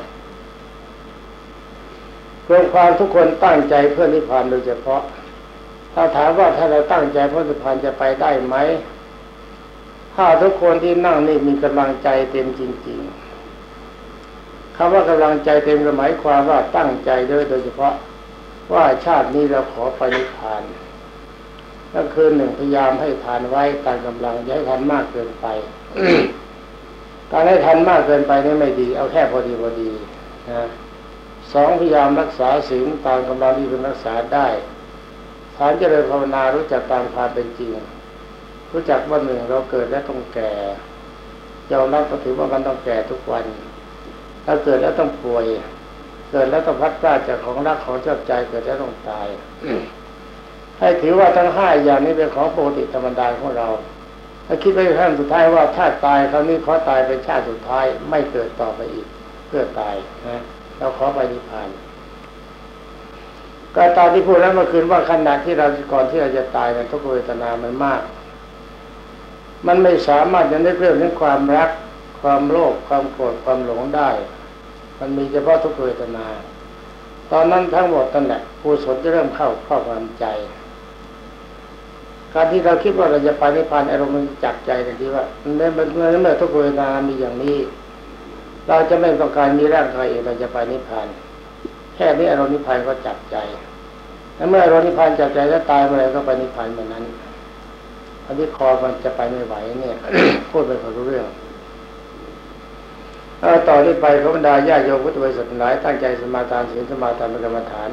รวมความทุกคนตั้งใจเพื่อนิพพานโดยเฉพาะถ้าถามว่าถ้าเราตั้งใจเพื่อนิพพานจะไปได้ไหมถ้าทุกคนที่นั่งนี่มีกำลังใจเต็มจริงๆคำว่ากำลังใจเต็มหมายความว่าตั้งใจโดยเฉพาะว่าชาตินี้เราขอไปนิพพานก็คือหนึ่งพยายามให้ทานไว้ตามกำลังอย่าให้ทานมากเกินไป การให้ทานมากเกินไปนี่ไม่ดีเอาแค่พอดีนะสองพยายามรักษาศีลตามกำลังที่พึงรักษาได้ฐานเจริญภาวนารู้จักตามความเป็นจริงรู้จักว่าหนึ่งเราเกิดแล้วต้องแก่ยอมรับก็ถือว่ามันต้องแก่ทุกวันถ้าเกิดแล้วต้องป่วยเกิดแล้วต้องพัดพลาดจากของรักของชอบใจเกิดแล้วต้องตาย ให้ถือว่าทั้งห้าอย่างนี้เป็นของปกติธรรมดาของเราถ้าคิดไปขั้นสุดท้ายว่าถ้าตายคราวนี้ขอตายเป็นชาติสุดท้ายไม่เกิดต่อไปอีกเพื่อตายนะเราขอไปนิพพานก็ตามที่พูดแล้วเมื่อคืนว่าขณะที่เราก่อนที่เราจะตายนั้นทุกเวทนามันมากมันไม่สามารถจะนึกเรื่องถึงความรักความโลภความโกรธความหลงได้มันมีเฉพาะทุกเวทนาตอนนั้นทั้งหมดนั่นแหละกุศลจะเริ่มเข้าครอบงำใจการที่เราคิดว่าเราจะไปนิพพานอารมณ์มันจับใจทันทีว่าเมื่อทุกเวทนามีอย่างนี้เราจะไม่ต้องการมีร่างกายเองเราจะไปนิพพานแค่นี้อารมณ์นิพพานก็จับใจแล้วเมื่ออารมณ์นิพพานจับใจแล้วตายเมื่อไรก็ไปนิพพานเหมือนนั้นอันนี้คอมันจะไปไม่ไหวเนี่ย พูดไปเขารู้เรื่องต่อที่ไปพระบรรดาญาโยมพุทธบริษัทหลายตั้งใจสมาทานศีลสมาทานเป็นกรรมฐาน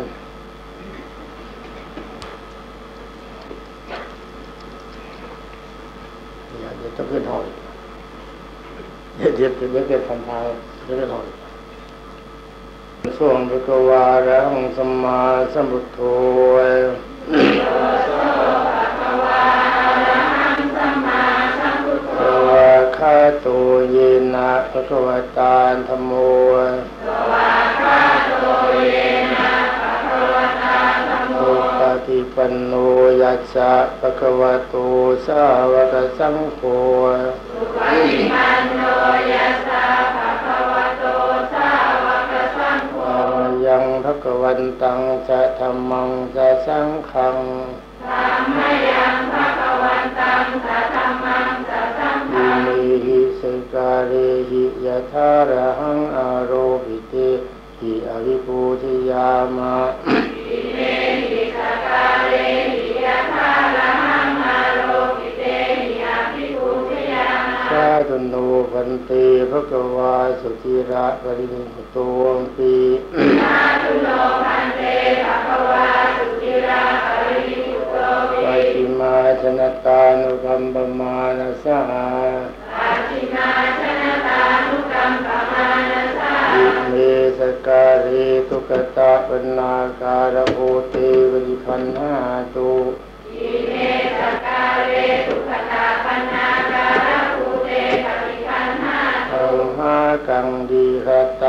เดี๋ยวต้องขึ้นห้องเดี๋ยวเกิดพันทางเดี๋ยวขึ้นห้องส่วนพระกวาระหังสัมมาสัมพุทโธคาโตเยนะภะคะวะตาธัมโมสุปฏิปันโนยัสสะภะคะวะโตสาวกสังโฆยังภะคะวันตังจะธัมมังจะสังฆังอิมิหิสการิหิยะทาระหังอโรหิเตหิอริปูทิยามะสาธุโนพันเตภะคะวาสุจิระปรินิพโตปิสาธุโนพันเตภะคะวาสุจิระปรินิพโตปิปัจฉิมาชนตานุกัมปมานัสสะปัจฉิมาชนตานุกัมปมานัสสะอิเมสการิทุกตะปนาการโหติวิริคันหาตุอิเมสการิทุกตะปนาการโหติวิริคันหาตุหากังดีคต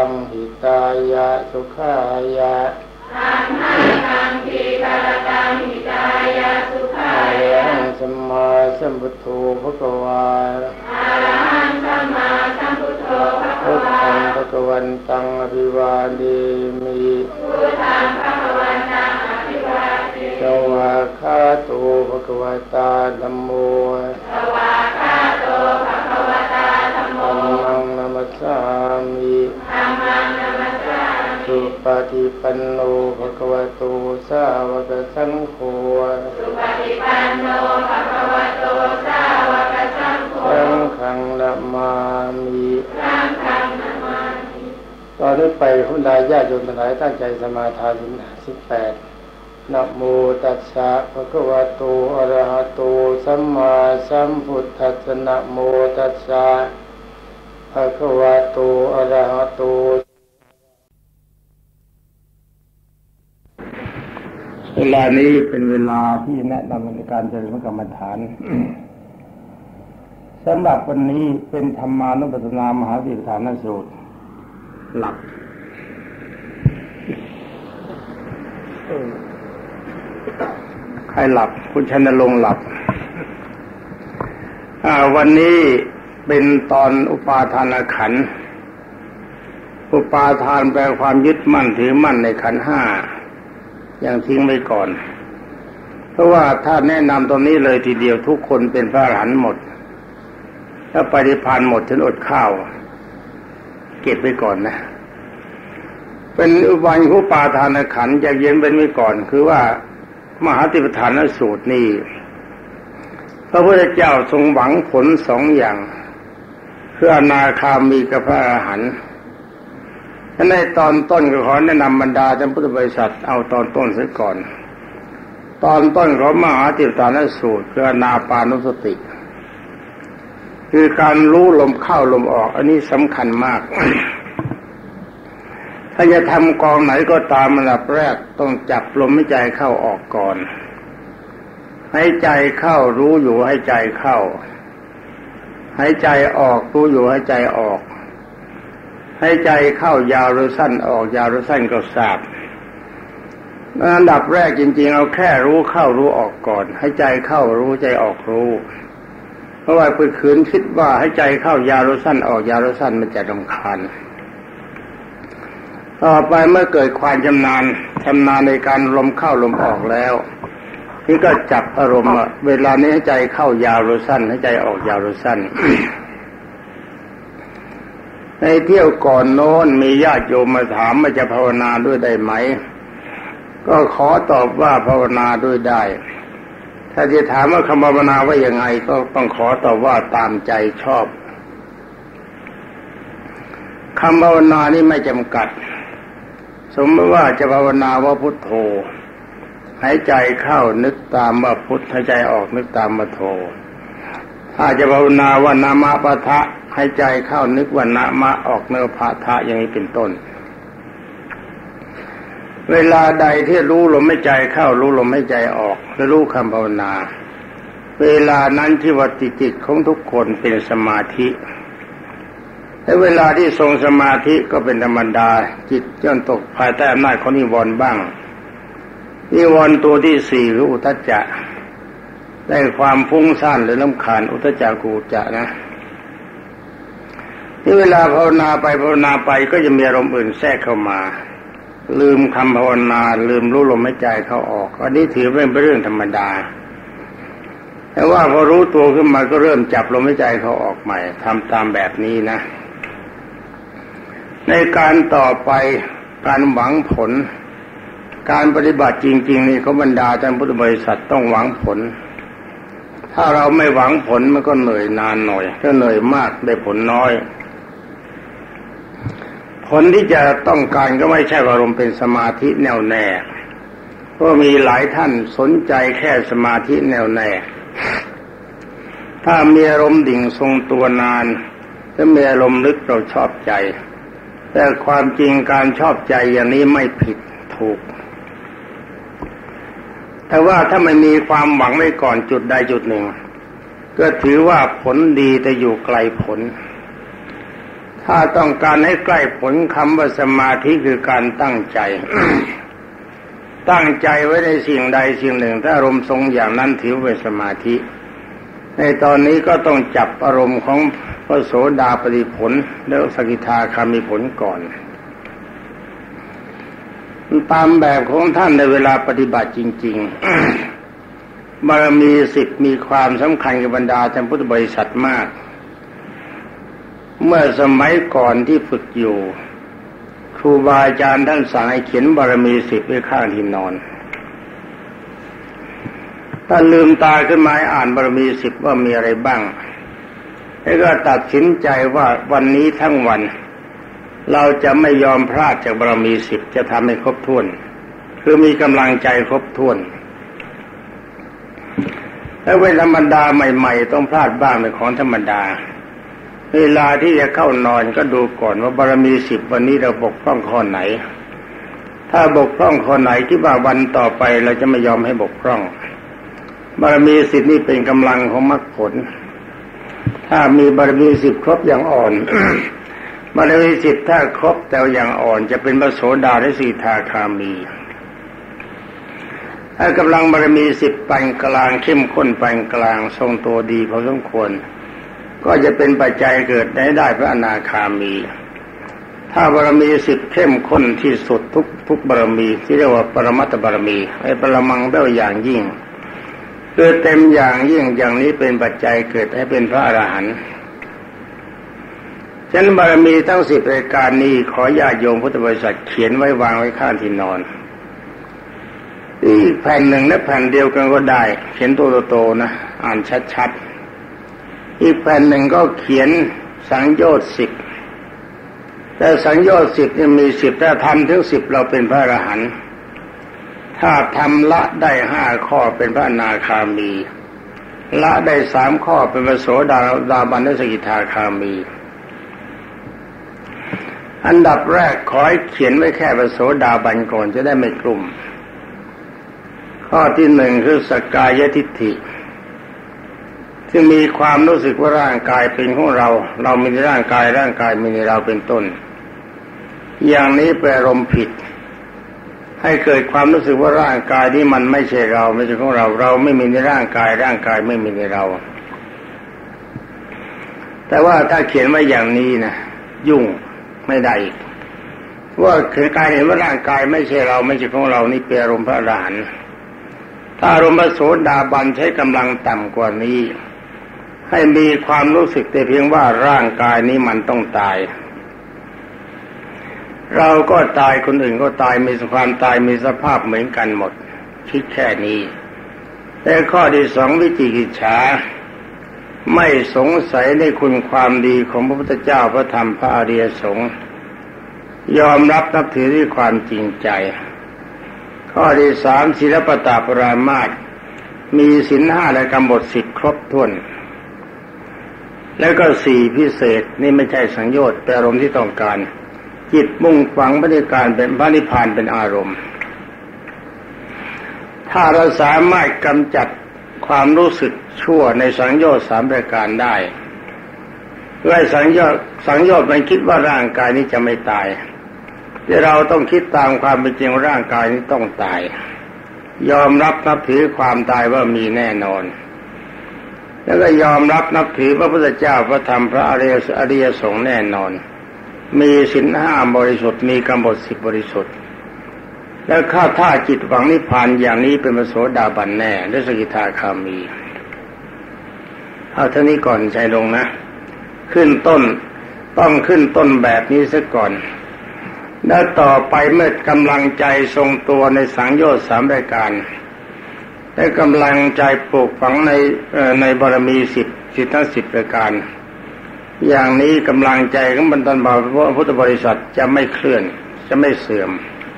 สุขายะธัมมังคัมภีกรตังหิตายะสุขายะสัมมาสัมพุทโธภควาอะระหังสัมมาสัมพุทโธภควาภควันตังอภิวาเทมิพุทธังภควันตังอภิวาเทมิสวากขาโตภควตาธัมโมสวากขาโตภควตาธัมโมธัมมังนัมสสามิธัมมังนัมสสามิสุปฏิปันโนภควโตสาวกสังโฆสุปฏิปันโนภควโตสาวกสังโฆสังฆังนะมามิสังฆังนะมามิตอนนี้ไปคุณนายญาติโยมทั้งหลายตั้งใจสมาทาน18นะโมตัสสะภะคะวะโตอะระหะโตสัมมาสัมพุทธัสสะนะโมตัสสะภะคะวะโตอะระหะโตเวลานี้เป็นเวลาที่แนะนำในการเจริญกรรมฐานสำหรับวันนี้เป็นธรรมานุปัสสนามหาสติปัฏฐานสูตรหลักใครหลับคุณชันนรงค์หลับวันนี้เป็นตอนอุปาทานขันธ์อุปาทานแปลความยึดมั่นถือมั่นในขันธ์ห้ายังทิ้งไว้ก่อนเพราะว่าถ้าแนะนำตรงนี้เลยทีเดียวทุกคนเป็นพระอรหันต์หมดถ้าปฏิภาณหมดจนอดข้าวเก็บไว้ก่อนนะเป็นอุบายของอุปาทานขันธ์จะเย็นเป็นไว้ก่อนคือว่ามหาสติปัฏฐานสูตรนี้พระพุทธเจ้าทรงหวังผลสองอย่างคืออนาคามีกับพระอรหันต์ในตอนต้นก็ขอแนะนำบรรดาท่านพุทธบริษัทเอาตอนต้นเสียก่อนตอนต้นของมหาสติปัฏฐานสูตรคืออานาปานุสติคือการรู้ลมเข้าลมออกอันนี้สำคัญมาก ถ้าจะทำกองไหนก็ตามอันดับแรกต้องจับลมหายใจเข้าออกก่อนหายใจเข้ารู้อยู่หายใจเข้าหายใจออกรู้อยู่หายใจออกหายใจเข้ายาวหรือสั้นออกยาวหรือสั้นก็ทราบอันดับแรกจริงๆเอาแค่รู้เข้ารู้ออกก่อนหายใจเข้ารู้ใจออกรู้เพราะว่าไปขืนคิดว่าหายใจเข้ายาวหรือสั้นออกยาวหรือสั้นมันจะรำคาญต่อไปเมื่อเกิดความชำนาญในการลมเข้าลมออกแล้วนี่ก็จับอารมณ์เวลานี้หายใจเข้ายาวหรือสั้นหายใจออกยาวหรือสั้น ในเที่ยวก่อนโน้นมีญาติโยมมาถามว่าจะภาวนาด้วยได้ไหมก็ขอตอบว่าภาวนาด้วยได้ถ้าจะถามว่าคำภาวนาว่ายังไงก็ต้องขอตอบว่าตามใจชอบคำภาวนานี่ไม่จำกัดสมมติว่าจะภาวนาว่าพุทโธหายใจเข้านึกตามว่าพุทหายใจออกนึกตามว่าโธถ้าจะภาวนาว่านามะปะทะหายใจเข้านึกว่านามะออกนึกปะทะอย่างนี้เป็นต้นเวลาใดที่รู้ลมหายใจเข้ารู้ลมหายใจออกและรู้คำภาวนาเวลานั้นที่ว่าจิตของทุกคนเป็นสมาธิแต่เวลาที่ทรงสมาธิก็เป็นธรรมดาจิตย่อมตกภายใต้อำนาจของนิวรณ์บ้างนิวรณ์ตัวที่สี่คืออุทธัจจะได้ความฟุ้งซ่านหรือรำคาญอุทธัจจะกูจะนะที่เวลาภาวนาไปก็จะมีอารมณ์อื่นแทรกเข้ามาลืมคำภาวนาลืมรู้ลมหายใจเข้าออกอันนี้ถือเป็นเรื่องธรรมดาแต่ว่าพอรู้ตัวขึ้นมาก็เริ่มจับลมหายใจเข้าออกใหม่ทำตามแบบนี้นะในการต่อไปการหวังผลการปฏิบัติจริงๆนี่เขาบรรดาท่านพุทธบริษัทต้องหวังผลถ้าเราไม่หวังผลมันก็เหนื่อยนานหน่อยถ้าเหนื่อยมากได้ผลน้อยผลที่จะต้องการก็ไม่ใช่อารมณ์เป็นสมาธิแน่วแน่เพราะมีหลายท่านสนใจแค่สมาธิแน่วแน่ถ้ามีอารมณ์ดิ่งทรงตัวนานถ้ามีอารมณ์ลึกเราชอบใจแต่ความจริงการชอบใจอย่างนี้ไม่ผิดถูกแต่ว่าถ้าไม่มีความหวังไว้ก่อนจุดใดจุดหนึ่งก็ถือว่าผลดีแต่อยู่ไกลผลถ้าต้องการให้ใกล้ผลคำว่าสมาธิคือการตั้งใจ ตั้งใจไว้ในสิ่งใดสิ่งหนึ่งถ้าอารมณ์ทรงอย่างนั้นถือเป็นสมาธิในตอนนี้ก็ต้องจับอารมณ์ของพระโสดาปัตติผลแล้วสกิทาคามีผลก่อนตามแบบของท่านในเวลาปฏิบัติจริงๆ บารมี10มีความสำคัญกับบรรดาท่านพุทธบริษัทมากเมื่อสมัยก่อนที่ฝึกอยู่ครูบาอาจารย์ท่านสั่งให้เขียนบารมี10ไว้ข้างที่นอนถ้าลืมตาขึ้นมาอ่านบารมี10ว่ามีอะไรบ้างแล้วก็ตัดสินใจว่าวันนี้ทั้งวันเราจะไม่ยอมพลาดจากบารมี10จะทำให้ครบถ้วนคือมีกำลังใจครบถ้วนแล้วเป็นธรรมดาใหม่ๆต้องพลาดบ้างเป็นของธรรมดาเวลาที่จะเข้านอนก็ดูก่อนว่าบารมี10วันนี้เราบกพร่องข้อไหนถ้าบกพร่องข้อไหนคิดว่าวันต่อไปเราจะไม่ยอมให้บกพร่องบารมี10นี่เป็นกำลังของมรรคผลถ้ามีบารมี10ครบอย่างอ่อน บารมี10ถ้าครบแต่อย่างอ่อนจะเป็นพระโสดาและสกิทาคามีถ้ากำลังบารมี10ปานกลางเข้มข้นปานกลางทรงตัวดีพอสมควรก็จะเป็นปัจจัยเกิดได้พระอนาคามีถ้าบารมี10เข้มข้นที่สุดทุกบารมีที่เรียกว่าปรมัตถบารมีไอ้ปรมังแปลว่าอย่างยิ่งคือเต็มอย่างยิ่งอย่างนี้เป็นปัจจัยเกิดให้เป็นพระอรหันต์ฉะนั้นบารมีทั้ง10รายการนี้ขอญาติโยมพุทธบริษัทเขียนไว้วางไว้ข้างที่นอนอีกแผ่นหนึ่งและแผ่นเดียวกันก็ได้เขียนตัวโตๆนะอ่านชัดๆอีกแผ่นหนึ่งก็เขียนสังโยชน์10แต่สังโยชน์10เนี่ยมี10ถ้าทำถึง10เราเป็นพระอรหันต์ถ้าทำละได้5ข้อเป็นพระอนาคามีละได้3ข้อเป็นพระโสดาบันและสกิทาคามีอันดับแรกขอให้เขียนไว้แค่พระโสดาบันก่อนจะได้ไม่กลุ่มข้อที่1คือสักกายทิฏฐิที่มีความรู้สึกว่าร่างกายเป็นของเราเรามีร่างกายร่างกายมีเราเป็นต้นอย่างนี้เป็นอารมณ์ผิดให้เกิดความรู้สึกว่าร่างกายนี้มันไม่ใช่เราไม่ใช่ของเราเราไม่มีในร่างกายร่างกายไม่มีในเราแต่ว่าถ้าเขียนไว้อย่างนี้นะยุ่งไม่ได้ว่าคือการเห็นว่าร่างกายไม่ใช่เราไม่ใช่ของเรานี่เป็นอารมณ์พระอรหันต์ถ้าอารมณ์พระโสดาบันใช้กำลังต่ำกว่านี้ให้มีความรู้สึกแต่เพียงว่าร่างกายนี้มันต้องตายเราก็ตายคนอื่นก็ตายมีความตายมีสภาพเหมือนกันหมดคิดแค่นี้แต่ข้อที่2วิจิกิจฉาไม่สงสัยในคุณความดีของพระพุทธเจ้าพระธรรมพระอริยสงฆ์ยอมรับนับถือด้วยความจริงใจข้อที่3ศีลปตปรามาสมีศีล5และกำหนด10ครบถ้วนแล้วก็4พิเศษนี่ไม่ใช่สังโยชน์แต่อารมณ์ที่ต้องการจิตมุ่งฝังพระนิพพานเป็นพระนิพพานเป็นอารมณ์ถ้าเราสามารถกำจัดความรู้สึกชั่วในสังโยชน์3ประการได้เพื่อให้สังโยชน์มันคิดว่าร่างกายนี้จะไม่ตายแต่เราต้องคิดตามความเป็นจริงร่างกายนี้ต้องตายยอมรับนับถือความตายว่ามีแน่นอนแล้วก็ยอมรับนับถือพระพุทธเจ้าพระธรรมพระอริยสงฆ์แน่นอนมีศีล5บริสุทธิ์มีกำหนด10บริสุทธิ์แล้วถ้าจิตหวังนิพพานอย่างนี้เป็นพระโสดาบันแน่และสกิทาคามีเอาเท่านี้ก่อนใจลงนะขึ้นต้นต้องขึ้นต้นแบบนี้ซะก่อนแล้วต่อไปเมื่อกำลังใจทรงตัวในสังโยชน์3รายการและกำลังใจปลูกฝังในบารมี10ทั้ง10รายการอย่างนี้กำลังใจของบรรดาพุทธบริษัทจะไม่เคลื่อนจะไม่เสื่อม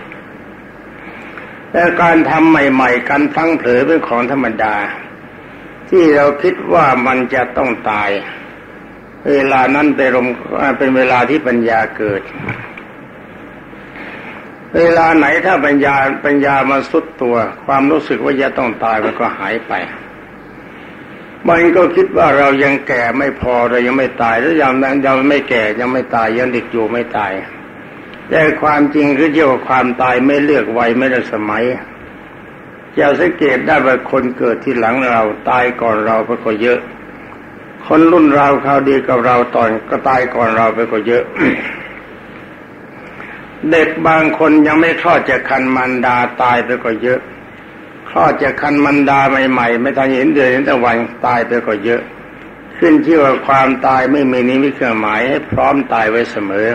และการทำใหม่ๆการพลั้งเผลอเป็นของธรรมดาที่เราคิดว่ามันจะต้องตายเวลานั้นเป็นเวลาที่ปัญญาเกิดเวลาไหนถ้าปัญญามันสุดตัวความรู้สึกว่าจะต้องตายมันก็หายไปมันก็คิดว่าเรายังแก่ไม่พอเรายังไม่ตายแล้วยังไม่แก่ยังไม่ตายยังเด็กอยู่ไม่ตายแต่ความจริงคือเรียกว่าความตายไม่เลือกวัยไม่เลือกสมัยจะสังเกตได้ว่าคนเกิดที่หลังเราตายก่อนเราไปก็เยอะคนรุ่นเราคราวเดียวกับเราตอนก็ตายก่อนเราไปก็เยอะ เด็กบางคนยังไม่คลอดจากครรภ์มารดาตายไปก็เยอะคลอดจากครรภ์มารดาใหม่ๆไม่ทันเห็นเดือนเห็นตะวันตายไปก็เยอะขึ้นชื่อว่าความตายไม่มีนิมิตเครื่องหมายให้พร้อมตายไว้เสมอ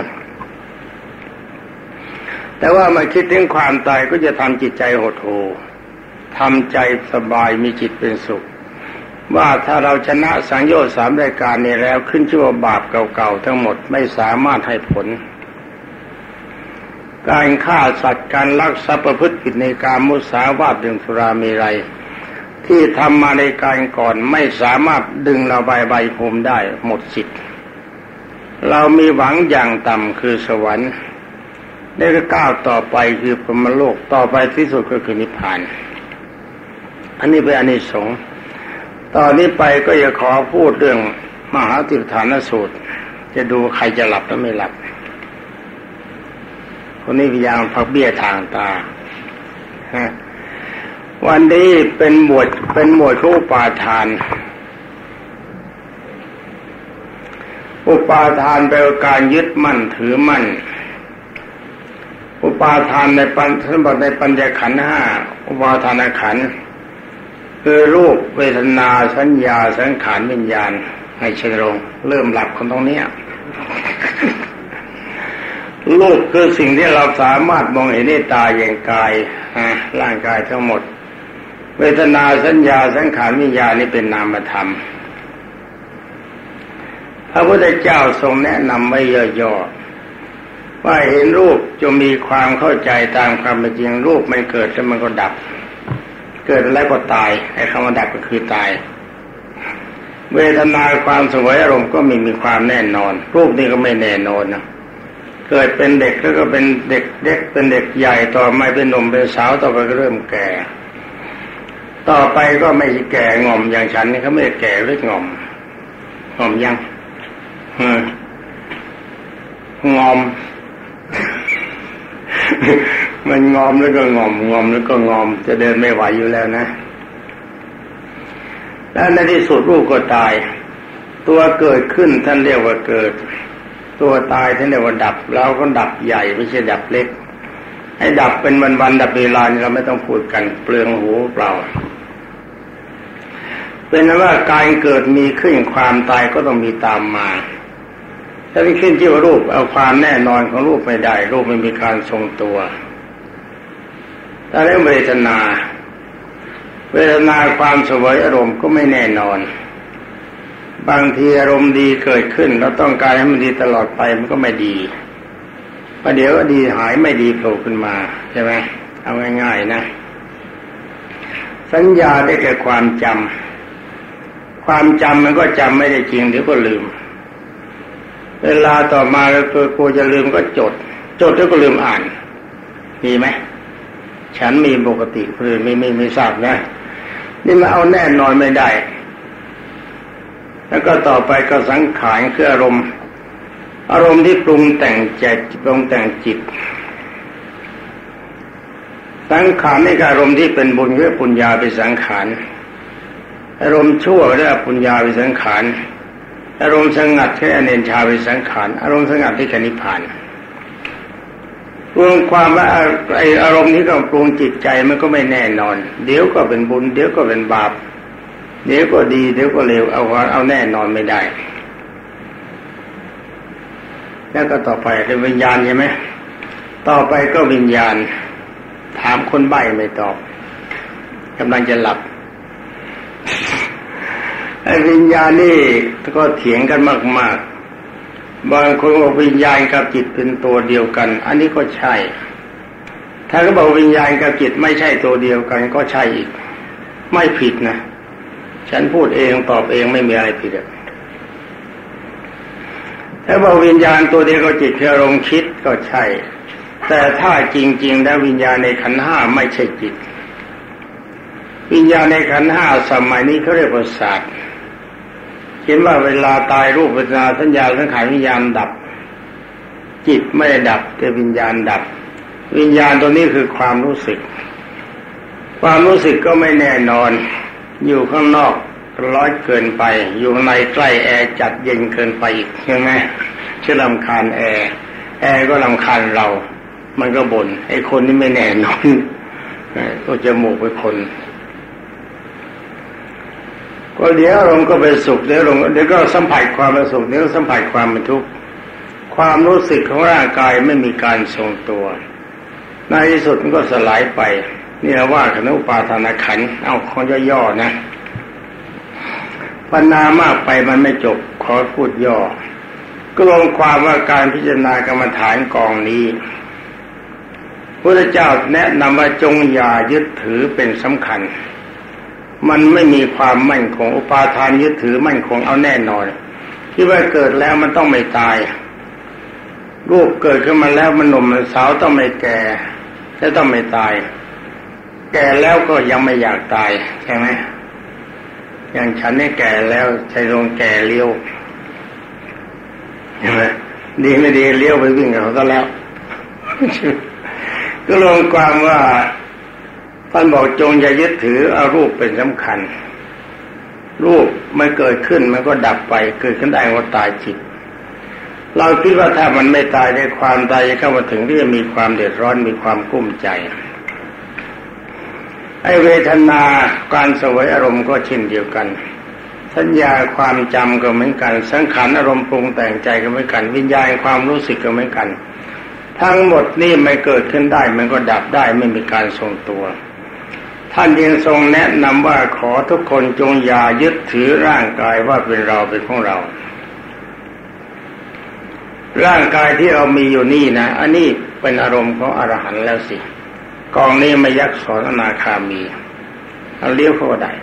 แต่ว่ามาคิดถึงความตายก็จะทำจิตใจหดหู่ทำใจสบายมีจิตเป็นสุขว่าถ้าเราชนะสังโยชน์3รายการนี้แล้วขึ้นชื่อว่าบาปเก่าๆทั้งหมดไม่สามารถให้ผลการฆ่าสัตว์การลักทรัพย์ประพฤติผิดในกามมุสาวาทดื่มสุราเมรัยที่ทำมาในการก่อนไม่สามารถดึงเราไปใบภูมิได้หมดสิทธิ์เรามีหวังอย่างต่ำคือสวรรค์ได้ก็ก้าวต่อไปคือพรหมโลกต่อไปที่สุดก็คือนิพพานอันนี้เป็นอานิสงส์ตอนนี้ไปก็จะขอพูดเรื่องมหาติฏฐานสูตรจะดูใครจะหลับและไม่หลับคนนี้พยายามพักเบี้ยทางตาวันนี้เป็นหมวดของอุปาทานอุปาทานแปลว่าการยึดมั่นถือมั่นอุปาทานในปัญญขันธ์5อุปาทานขันธ์คือรูปเวทนาสัญญาสังขารวิญญาณให้เฉลงเริ่มหลับคนตรงนี้รูปคือสิ่งที่เราสามารถมองเห็นด้วยตาอย่างกายร่างกายทั้งหมดเวทนาสัญญาสังขารวิญญาณนี่เป็นนามธรรมพระพุทธเจ้าทรงแนะนำไว้ย่อๆว่าเห็นรูปจะมีความเข้าใจตามความเป็นจริงรูปมันเกิดแล้วมันก็ดับเกิดแล้วก็ตายไอ้คำว่าดับก็คือตายเวทนาความสวยอารมณ์ก็ไม่มีความแน่นอนรูปนี่ก็ไม่แน่นอนนะเกิดเป็นเด็กแล้วก็เป็นเด็กเป็นเด็กใหญ่ต่อมาเป็นหนุ่มเป็นสาวต่อไปก็เริ่มแก่ต่อไปก็ไม่แก่งอมอย่างฉันนี่เขาไม่แก่หรืองอมยังงอม มันงอมแล้วก็งอมแล้วก็งอมจะเดินไม่ไหวอยู่แล้วนะแล้วในที่สุดรูปก็ตายตัวเกิดขึ้นท่านเรียกว่าเกิดตัวตายท่านเรียกว่าดับแล้วก็ดับใหญ่ไม่ใช่ดับเล็กให้ดับเป็นวันๆดับเวลาเราไม่ต้องพูดกันเปลืองหูเปล่าเป็นว่าการเกิดมีขึ้นความตายก็ต้องมีตามมาถ้าไม่ขึ้นที่ว่ารูปเอาความแน่นอนของรูปไม่ได้รูปไม่มีการทรงตัวถ้าเรื่องเวทนาความสวยอารมณ์ก็ไม่แน่นอนบางทีอารมณ์ดีเกิดขึ้นเราต้องการให้มันดีตลอดไปมันก็ไม่ดีประเดี๋ยวก็ดีหายไม่ดีโผล่ขึ้นมาใช่ไหมเอาง่ายๆนะสัญญาได้แก่ความจำมันก็จำไม่ได้จริงเดี๋ยวก็ลืมเวลาต่อมาแล้วกูจะลืมก็จดแล้วก็ลืมอ่านมีไหมฉันมีปกติหรือไม่ทราบนะนี่มาเอาแน่นอนไม่ได้แล้วก็ต่อไปก็สังขารคืออารมณ์ที่ปรุงแต่งจิตสังขารนี่คืออารมณ์ที่เป็นบุญคือปุญญาเป็นสังขารอารมณ์ชั่วเรียกปุญญาเป็นสังขารอารมณ์สงัดคืออเนชชาเป็นสังขารอารมณ์สงัดที่นิพพานรวมความว่าไอ้อารมณ์นี้ก็ปรุงจิตใจมันก็ไม่แน่นอนเดี๋ยวก็เป็นบุญเดี๋ยวก็เป็นบาปเดี๋ยวก็ดีเดี๋ยวก็เลวเอาแน่นอนไม่ได้แล้วก็ต่อไปเป็นวิญญาณใช่ไหมต่อไปก็วิญญาณถามคนใบ้ไม่ตอบกำลังจะหลับไอ้วิญญาณนี่ก็เถียงกันมากๆบางคนบอกวิญญาณกับจิตเป็นตัวเดียวกันอันนี้ก็ใช่ถ้าเขาบอกวิญญาณกับจิตไม่ใช่ตัวเดียวกันก็ใช่อีกไม่ผิดนะฉันพูดเองตอบเองไม่มีอะไรผิดถ้าบอกวิญญาณตัวเดียวกับจิตคืออารมณ์คิดก็ใช่แต่ถ้าจริงๆแล้ววิญญาณในขันธ์5ไม่ใช่จิตวิญญาณในขันธ์5สมัยนี้เขาเรียกว่าศาสตร์เห็นว่าเวลาตายรูปเวทนาสัญญาสังขารวิญญาณดับจิตไม่ได้ดับแต่วิญญาณดับวิญญาณตัวนี้คือความรู้สึกความรู้สึกก็ไม่แน่นอนอยู่ข้างนอกร้อนเกินไปอยู่ข้างในใกล้แอร์จัดเย็นเกินไปอีกใช่ไหมชื่อรำคาญแอร์ก็รำคาญเรามันก็บ่นไอ้คนนี้ไม่แน่นอนก็จมูกไปคนก็เดี๋ยวอารมณ์ก็เป็นสุขเดี๋ยวก็สัมผัสความเป็นสุขเดี๋ยวสัมผัสความเป็นทุกข์ความรู้สึกของร่างกายไม่มีการทรงตัวในที่สุดมันก็สลายไปนี่เราว่าคณะอุปาทานขันธ์เอาของย่อๆนะปัญญามากไปมันไม่จบขอพูดย่อก็ลงความว่าการพิจารณากรรมฐานกองนี้พระเจ้าแนะนำว่าจงอย่ายึดถือเป็นสำคัญมันไม่มีความมั่นคงอุปาทานยึดถือมั่นคงเอาแน่นอนที่ว่าเกิดแล้วมันต้องไม่ตายรูปเกิดขึ้นมาแล้วมันหนุ่มมันสาวต้องไม่แก่และต้องไม่ตายแก่แล้วก็ยังไม่อยากตายใช่ไหมอย่างฉันเนี่ยแก่แล้วใจลงแก่เลี้ยวใช่ไหมดีไม่ดีเลี้ยวไปวิ่งกับเขาซะแล้วก็ลงความว่าท่านบอกจงอย่ายึดถือเอารูปเป็นสำคัญรูปมันเกิดขึ้นมันก็ดับไปเกิดขึ้นได้ก็ตายจิตเราคิดว่าถ้ามันไม่ตายในความตายเข้ามาถึงที่จะมีความเดือดร้อนมีความกุ้มใจไอ้เวทนาการเสวยอารมณ์ก็เช่นเดียวกันสัญญาความจำก็เหมือนกันสังขารอารมณ์ปรุงแต่งใจก็เหมือนกันวิญญาณความรู้สึกก็เหมือนกันทั้งหมดนี่ไม่เกิดขึ้นได้มันก็ดับได้ไม่มีการทรงตัวท่านยังทรงแนะนำว่าขอทุกคนจงอย่ายึดถือร่างกายว่าเป็นเราเป็นของเราร่างกายที่เรามีอยู่นี่นะอันนี้เป็นอารมณ์ของอรหันต์แล้วสิกองนี้ไม่ยักสอนอนาคามีเอาเลี้ยวเข้าได้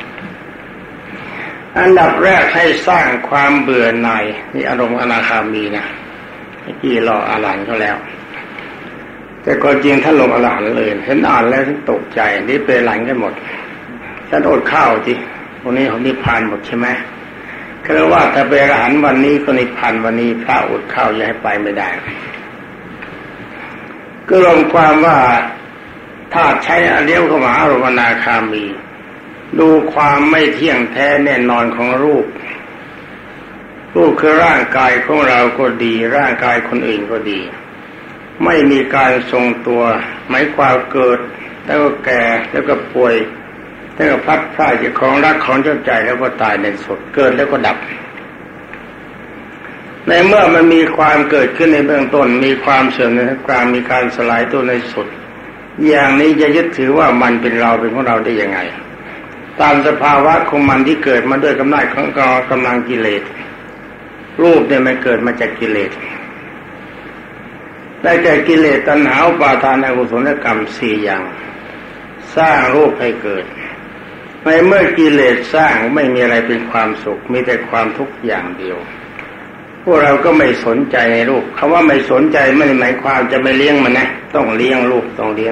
อันดับแรกให้สร้างความเบื่อหน่ายนี่อารมณ์อนาคามีนะเมื่อกี้รออรหันต์เขาแล้วแต่ก็จริงท่านลงอรหันต์เลยเห็นอ่านแล้วตกใจนี่เป็นหลังกันหมดท่านอดข้าวสิพวกนี้เขานิพพานหมดใช่ไหมคือว่าถ้าเป็นอรหันต์วันนี้ก็นิพพานวันนี้พระอดข้าวจะให้ไปไม่ได้ก็ลงความว่าถ้าใช้เลี้ยวเข้ามาอารมณ์อนาคามีดูความไม่เที่ยงแท้แน่นอนของรูปคือร่างกายของเราก็ดีร่างกายคนอื่นก็ดีไม่มีการทรงตัวหมายความเกิดแล้วก็แก่แล้วก็ป่วยแล้วก็พลัดพรากจากของรักของชอบใจแล้วก็ตายในสุดเกิดแล้วก็ดับในเมื่อมันมีความเกิดขึ้นในเบื้องต้นมีความเสื่อมในกลางมีการสลายตัวในสุดอย่างนี้จะยึดถือว่ามันเป็นเราเป็นของเราได้ยังไงตามสภาวะของมันที่เกิดมาด้วยกำลังของกำลังกิเลสรูปเนี่ยมันเกิดมาจากกิเลสได้แก่กิเลสตัณหาอุปาทานอกุศลกรรม4อย่างสร้างรูปให้เกิดในเมื่อกิเลสสร้างไม่มีอะไรเป็นความสุขมีแต่ความทุกข์อย่างเดียวพวกเราก็ไม่สนใจในรูปคำว่าไม่สนใจไม่ได้หมายความจะไม่เลี้ยงมันนะต้องเลี้ยงรูปต้องเลี้ยง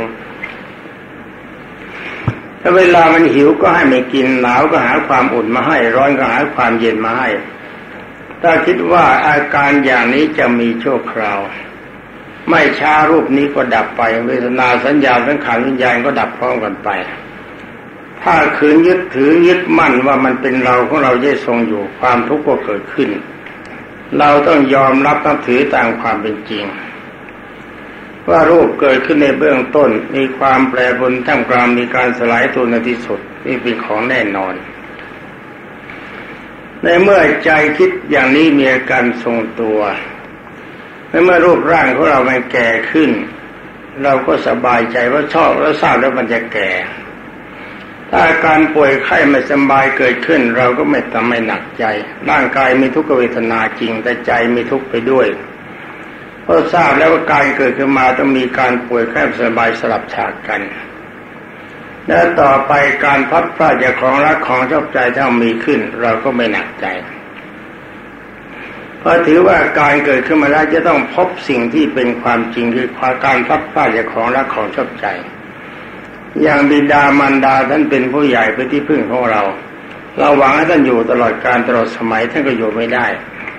ถ้าเวลามันหิวก็ให้มันกินหนาวก็หาความอุ่นมาให้ร้อนก็หาความเย็นมาให้ถ้าคิดว่าอาการอย่างนี้จะมีชั่วคราวไม่ช้ารูปนี้ก็ดับไปเวทนาสัญญาสังขารวิญญาณก็ดับพร้อมกันไปถ้าขืนยึดถือยึดมั่นว่ามันเป็นเราของเราได้ทรงอยู่ความทุกข์ก็เกิดขึ้นเราต้องยอมรับนับถือตามความเป็นจริงว่ารูปเกิดขึ้นในเบื้องต้นมีความแปรปรวนท่ามกลางมีการสลายตัวในที่สุดนี่เป็นของแน่นอนในเมื่อใจคิดอย่างนี้มีอาการทรงตัวในเมื่อรูปร่างของเรามันแก่ขึ้นเราก็สบายใจว่าชอบแล้วทราบแล้วมันจะแก่ถ้าอาการป่วยไข้ไม่สบายเกิดขึ้นเราก็ไม่หนักใจร่างกายมีทุกขเวทนาจริงแต่ใจมีทุกข์ไปด้วยเพราะทราบแล้วว่าการเกิดขึ้นมาต้องมีการป่วยไข้สบายสลับฉากกันและต่อไปการพัดพลาดจากของรักของชอบใจถ้ามีขึ้นเราก็ไม่หนักใจเพราะถือว่าการเกิดขึ้นมาแล้วจะต้องพบสิ่งที่เป็นความจริงคือการพัดพลาดจากของรักของชอบใจอย่างบิดามารดาท่านเป็นผู้ใหญ่เป็นที่พึ่งของเราเราหวังให้ท่านอยู่ตลอดกาลตลอดสมัยท่านก็อยู่ไม่ได้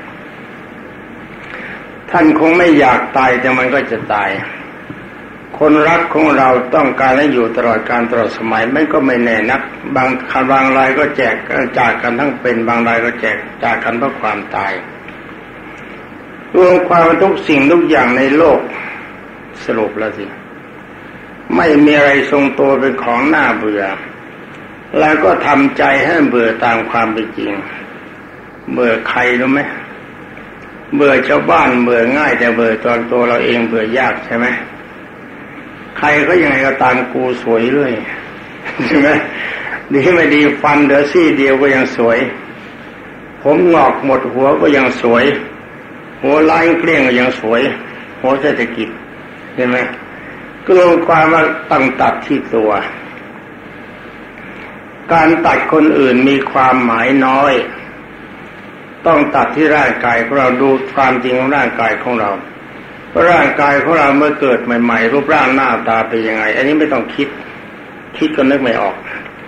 ท่านคงไม่อยากตายแต่มันก็จะตายคนรักของเราต้องการให้อยู่ตลอดกาลตลอดสมัยมันก็ไม่แน่นักบางรายก็จากกันทั้งเป็นบางรายก็จากกันเพราะความตายรวมความทุกสิ่งทุกอย่างในโลกสรุปแล้วสิไม่มีอะไรทรงตัวเป็นของน่าเบื่อแล้วก็ทำใจให้เบื่อตามความเป็นจริงเบื่อใครรู้ไหมเบื่อชาวบ้านเบื่อง่ายแต่เบื่อตัวเราเองเบื่อยากใช่ไหมใครก็ยังไงก็ตามกูสวยเรื่อยใช่ไหมดีไม่ดีฟันเดือซี่เดียวก็ยังสวยผมงอกหมดหัวก็ยังสวยหัวล้านเกลี้ยงก็ยังสวยหัวเศรษฐกิจใช่ไหมก็รวมความว่าตั้งตัดที่ตัวการตัดคนอื่นมีความหมายน้อยต้องตัดที่ร่างกายของเราดูความจริงของร่างกายของเราเพราะร่างกายของเราเมื่อเกิดใหม่ๆรูปร่างหน้าตาเป็นยังไงอันนี้ไม่ต้องคิดก็นึกไม่ออก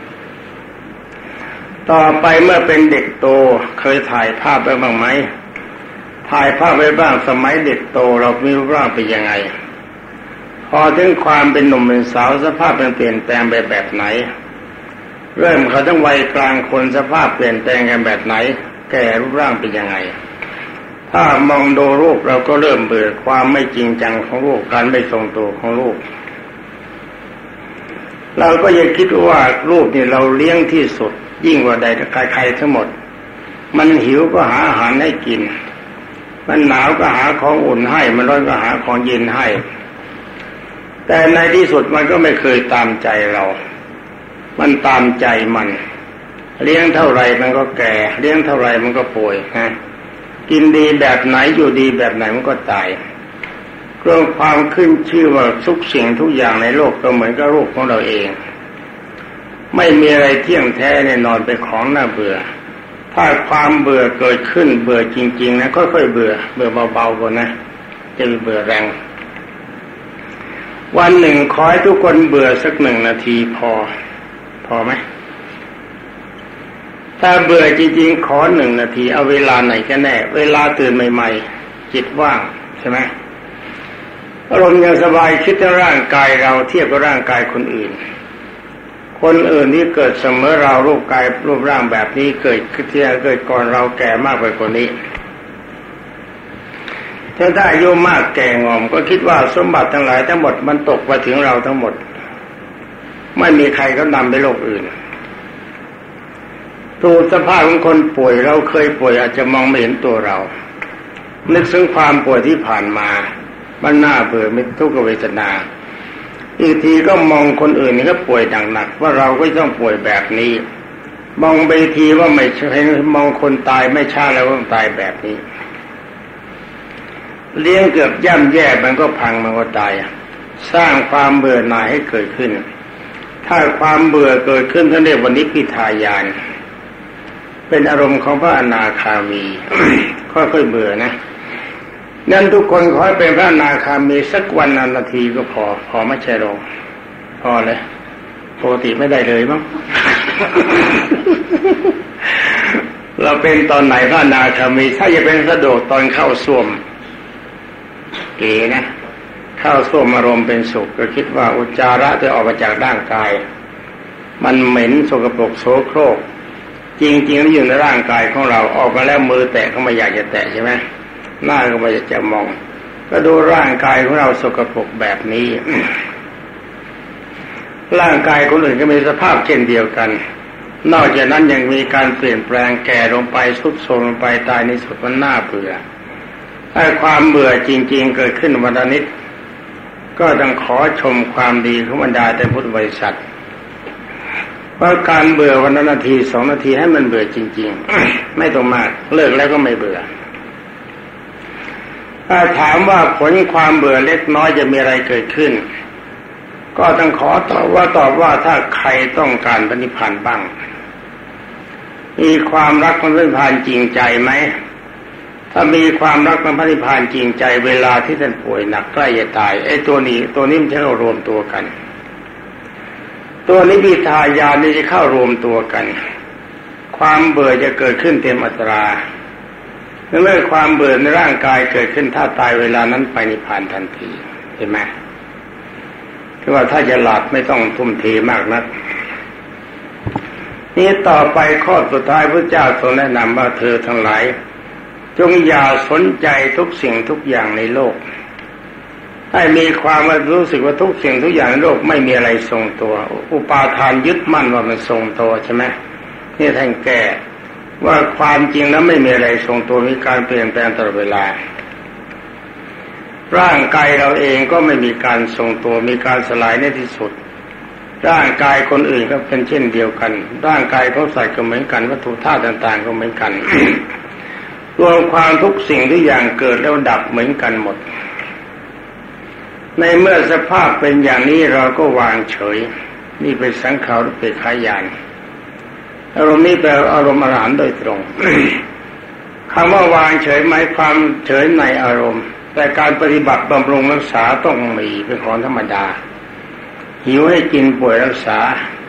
ต่อไปเมื่อเป็นเด็กโตเคยถ่ายภาพไว้บ้างไหมถ่ายภาพไว้บ้างสมัยเด็กโตเรามีรูปร่างเป็นยังไงพอถึงความเป็นหนุ่มเป็นสาวสภาพเปลี่ยนแปลงไปแบบไหนเริ่มเขาต้องวัยกลางคนสภาพเปลี่ยนแปลงกันแบบไหนแก่รูปร่างเป็นยังไงถ้ามองดูรูปเราก็เริ่มเบื่อความไม่จริงจังของรูปการไม่ทรงตัวของรูปเราก็ยังคิดว่ารูปนี่เราเลี้ยงที่สุดยิ่งกว่าใดใครทั้งหมดมันหิวก็หาอาหารให้กินมันหนาวก็หาของอุ่นให้มันร้อนก็หาของเย็นให้แต่ในที่สุดมันก็ไม่เคยตามใจเรามันตามใจมันเลี้ยงเท่าไรมันก็แก่เลี้ยงเท่าไรมันก็ป่วยฮะกินดีแบบไหนอยู่ดีแบบไหนมันก็ตายเรื่องความขึ้นชื่อว่าทุกสิ่งทุกอย่างในโลกก็เหมือนกับรูปของเราเองไม่มีอะไรเที่ยงแท้แน่นอนเป็นของน่าเบื่อถ้าความเบื่อเกิดขึ้นเบื่อจริงๆนะค่อยๆเบื่อเบาๆก่อนนะจะเบื่อแรงวันหนึ่งขอให้ทุกคนเบื่อสัก1 นาทีพอไหมถ้าเบื่อจริงๆขอ1 นาทีเอาเวลาไหนกันแน่เวลาตื่นใหม่ๆจิตว่างใช่ไหมอารมณ์ยังสบายคิดถึงร่างกายเราเทียบกับร่างกายคนอื่นที่เกิดเสมอเรารูปร่างแบบนี้เกิดก่อนเราแก่มากกว่าคนนี้ถ้าได้อายุมากแก่งอมก็คิดว่าสมบัติทั้งหลายทั้งหมดมันตกมาถึงเราทั้งหมดไม่มีใครก็นำไปโลกอื่นดูสภาพของคนป่วยเราเคยป่วยอาจจะมองไม่เห็นตัวเรานึกถึงความป่วยที่ผ่านมามันน่าเบื่อมีทุกขเวทนาอีกทีก็มองคนอื่นนี่ก็ป่วยหนักๆว่าเราก็ต้องป่วยแบบนี้มองไปทีว่าไม่ใช่มองคนตายไม่ช้าแล้วต้องตายแบบนี้เลี้ยงเกือบย่ำแย่มันก็พังมันก็ตายสร้างความเบื่อหน่ายให้เกิดขึ้นถ้าความเบื่อเกิดขึ้นท่านเรียกว่านิพพิทายานเป็นอารมณ์ของพระอนาคามี ค่อยๆเบื่อนะนั่นทุกคนขอให้เป็นพระอนาคามีสักวันนาทีก็พอไม่ใช่หรอกพอเลยปกติไม่ได้เลยมั้ง เราเป็นตอนไหนพระอนาคามีถ้าจะเป็นสะดวกตอนเข้าส้วมเก๋นะเข้าส้วมอารมณ์เป็นสุขก็คิดว่าอุจจาระจะออกมาจากร่างกายมันเหม็นสกปรกโสโครกจริงๆแล้วอยู่ในร่างกายของเราออกมาแล้วมือแตะก็ไม่อยากจะแตะใช่ไหมหน้าก็ไม่อยากจะมองก็ดูร่างกายของเราสกปรกแบบนี้ ร่างกายคนอื่นก็มีสภาพเช่นเดียวกันนอกจากนั้นยังมีการเปลี่ยนแปลงแก่ลงไปทรุดโทรมลงไปตายในสุดมันน่าเบื่อถ้าความเบื่อจริงๆเกิดขึ้นวันนิดก็ต้องขอชมความดีของบรรดาแต่พุทธบริษัทว่าการเบื่อวันนาที2 นาทีให้มันเบื่อจริงๆ ไม่ต้องมากเลิกแล้วก็ไม่เบื่อถ้าถามว่าผลความเบื่อเล็กน้อยจะมีอะไรเกิดขึ้นก็ต้องขอตอบว่าถ้าใครต้องการพระนิพพานบ้างมีความรักพระนิพพานจริงใจไหมถ้ามีความรักพระนิพพานจริงใจเวลาที่ท่านป่วยหนักใกล้จะตายไอ้ตัวนี้มันจะเข้ารวมตัวกันตัวนิพพิทายานนี่จะเข้ารวมตัวกันคความเบื่อจะเกิดขึ้นเต็มอัตราเมื่อความเบื่อในร่างกายเกิดขึ้นถ้าตายเวลานั้นไปนิพพานทันทีเห็นไหมคือว่าถ้าจะหลับไม่ต้องทุ่มเทมากนักนี่ต่อไปข้อสุดท้ายพระเจ้าทรงแนะนำว่าเธอทั้งหลายจงอย่าสนใจทุกสิ่งทุกอย่างในโลกให้มีความรู้สึกว่าทุกสิ่งทุกอย่างในโลกไม่มีอะไรทรงตัวอุปาทานยึดมั่นว่ามันทรงตัวใช่ไหมนี่ท่านแก้ว่าความจริงแล้วไม่มีอะไรทรงตัวมีการเปลี่ยนแปลงตลอดเวลาร่างกายเราเองก็ไม่มีการทรงตัวมีการสลายในที่สุดร่างกายคนอื่นก็เป็นเช่นเดียวกันร่างกายของสัตว์ก็เหมือนกันวัตถุธาตุต่างๆก็เหมือนกัน รวมความทุกสิ่งทุกอย่างเกิดแล้วดับเหมือนกันหมดในเมื่อสภาพเป็นอย่างนี้เราก็วางเฉยนี่เป็นสังขารอุเบกขาญาณอารมณ์นี้แปลอารมณ์อรหันต์โดยตรง คำว่าวางเฉยหมายความเฉยในอารมณ์แต่การปฏิบัติบำรุงรักษาต้องมีเป็นของธรรมดาหิวให้กินป่วยรักษา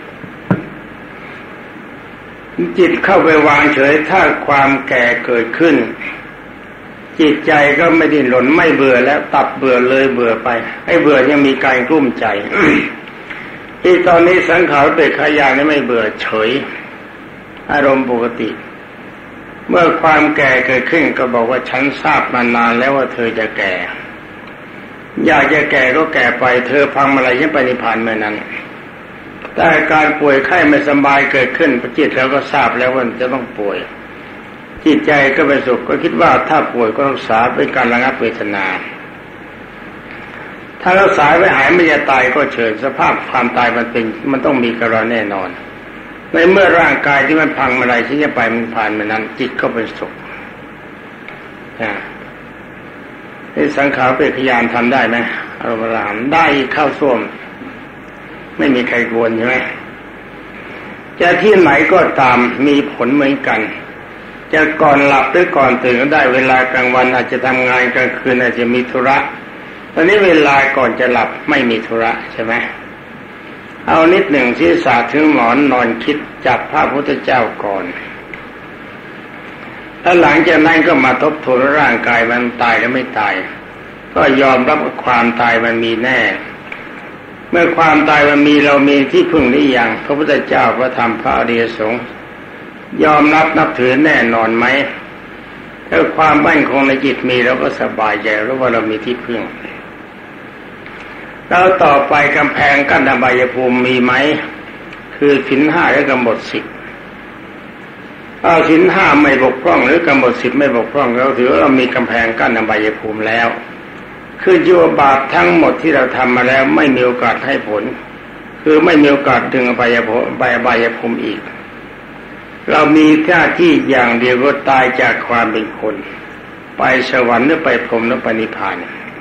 จิตเข้าไปวางเฉยถ้าความแก่เกิดขึ้นจิตใจก็ไม่ดิ้นรนไม่เบื่อแล้วตัดเบื่อเลยเบื่อไปไอ้เบื่อยังมีการกลุ้มใจ ที่ตอนนี้สังขารอุเบกขาญาณนี่ไม่เบื่อเฉยอารมณ์ปกติเมื่อความแก่เกิดขึ้นก็บอกว่าฉันทราบมานานแล้วว่าเธอจะแก่อยากจะแก่ก็แก่ไปเธอพังอะไรฉันไปนิพพานเมื่อนั้นแต่การป่วยไข้ไม่สบายเกิดขึ้นจิตเราก็ทราบแล้วว่าจะต้องป่วยจิตใจก็เป็นสุขก็คิดว่าถ้าป่วยก็รักษาเป็นการระงับเวทนาถ้ารักษาไม่หายไม่จะตายก็เชิญสภาพความตายมันต้องมีกรณีแน่นอนในเมื่อร่างกายที่มันพังอะไรที่จะไปมันผ่านมันนั้นจิตก็เป็นสุขนี่สังขารอุเบกขาญาณทำได้ไหมอารมณ์รามได้เข้าส้วมไม่มีใครกวนใช่ไหมจะที่ไหนก็ตามมีผลเหมือนกันจะก่อนหลับหรือก่อนตื่นก็ได้เวลากลางวันอาจจะทำงานกลางคืนอาจจะมีธุระตอนนี้เวลาก่อนจะหลับไม่มีธุระใช่ไหมเอานิดหนึ่งที่สาถึงหมอนนอนคิดจับพระพุทธเจ้าก่อนแล้วหลังจากนั้นก็มาทบทวนร่างกายมันตายหรือไม่ตายก็ยอมรับว่าความตายมันมีแน่เมื่อความตายมันมีเรามีที่พึ่งหรือยังพระพุทธเจ้าพระธรรมพระอริยสงฆ์ยอมนับถือแน่นอนไหมถ้าความมั่นคงในจิตมีเราก็สบายใจรู้ว่าเรามีที่พึ่งแล้วต่อไปกำแพงกั้นอบายภูมิมีไหมคือศีล5และกำหนด10ศีล5ไม่บกพร่องหรือกำหนด10ไม่บกพร่องเราถือว่าเรามีกำแพงกั้นอบายภูมิแล้วคือชั่วบาปทั้งหมดที่เราทำมาแล้วไม่มีโอกาสให้ผลคือไม่มีโอกาสดึงอบายภูมิอีกเรามีหน้าที่อย่างเดียวก็ตายจากความเป็นคนไปสวรรค์หรือไปพรหมหรือไปนิพพาน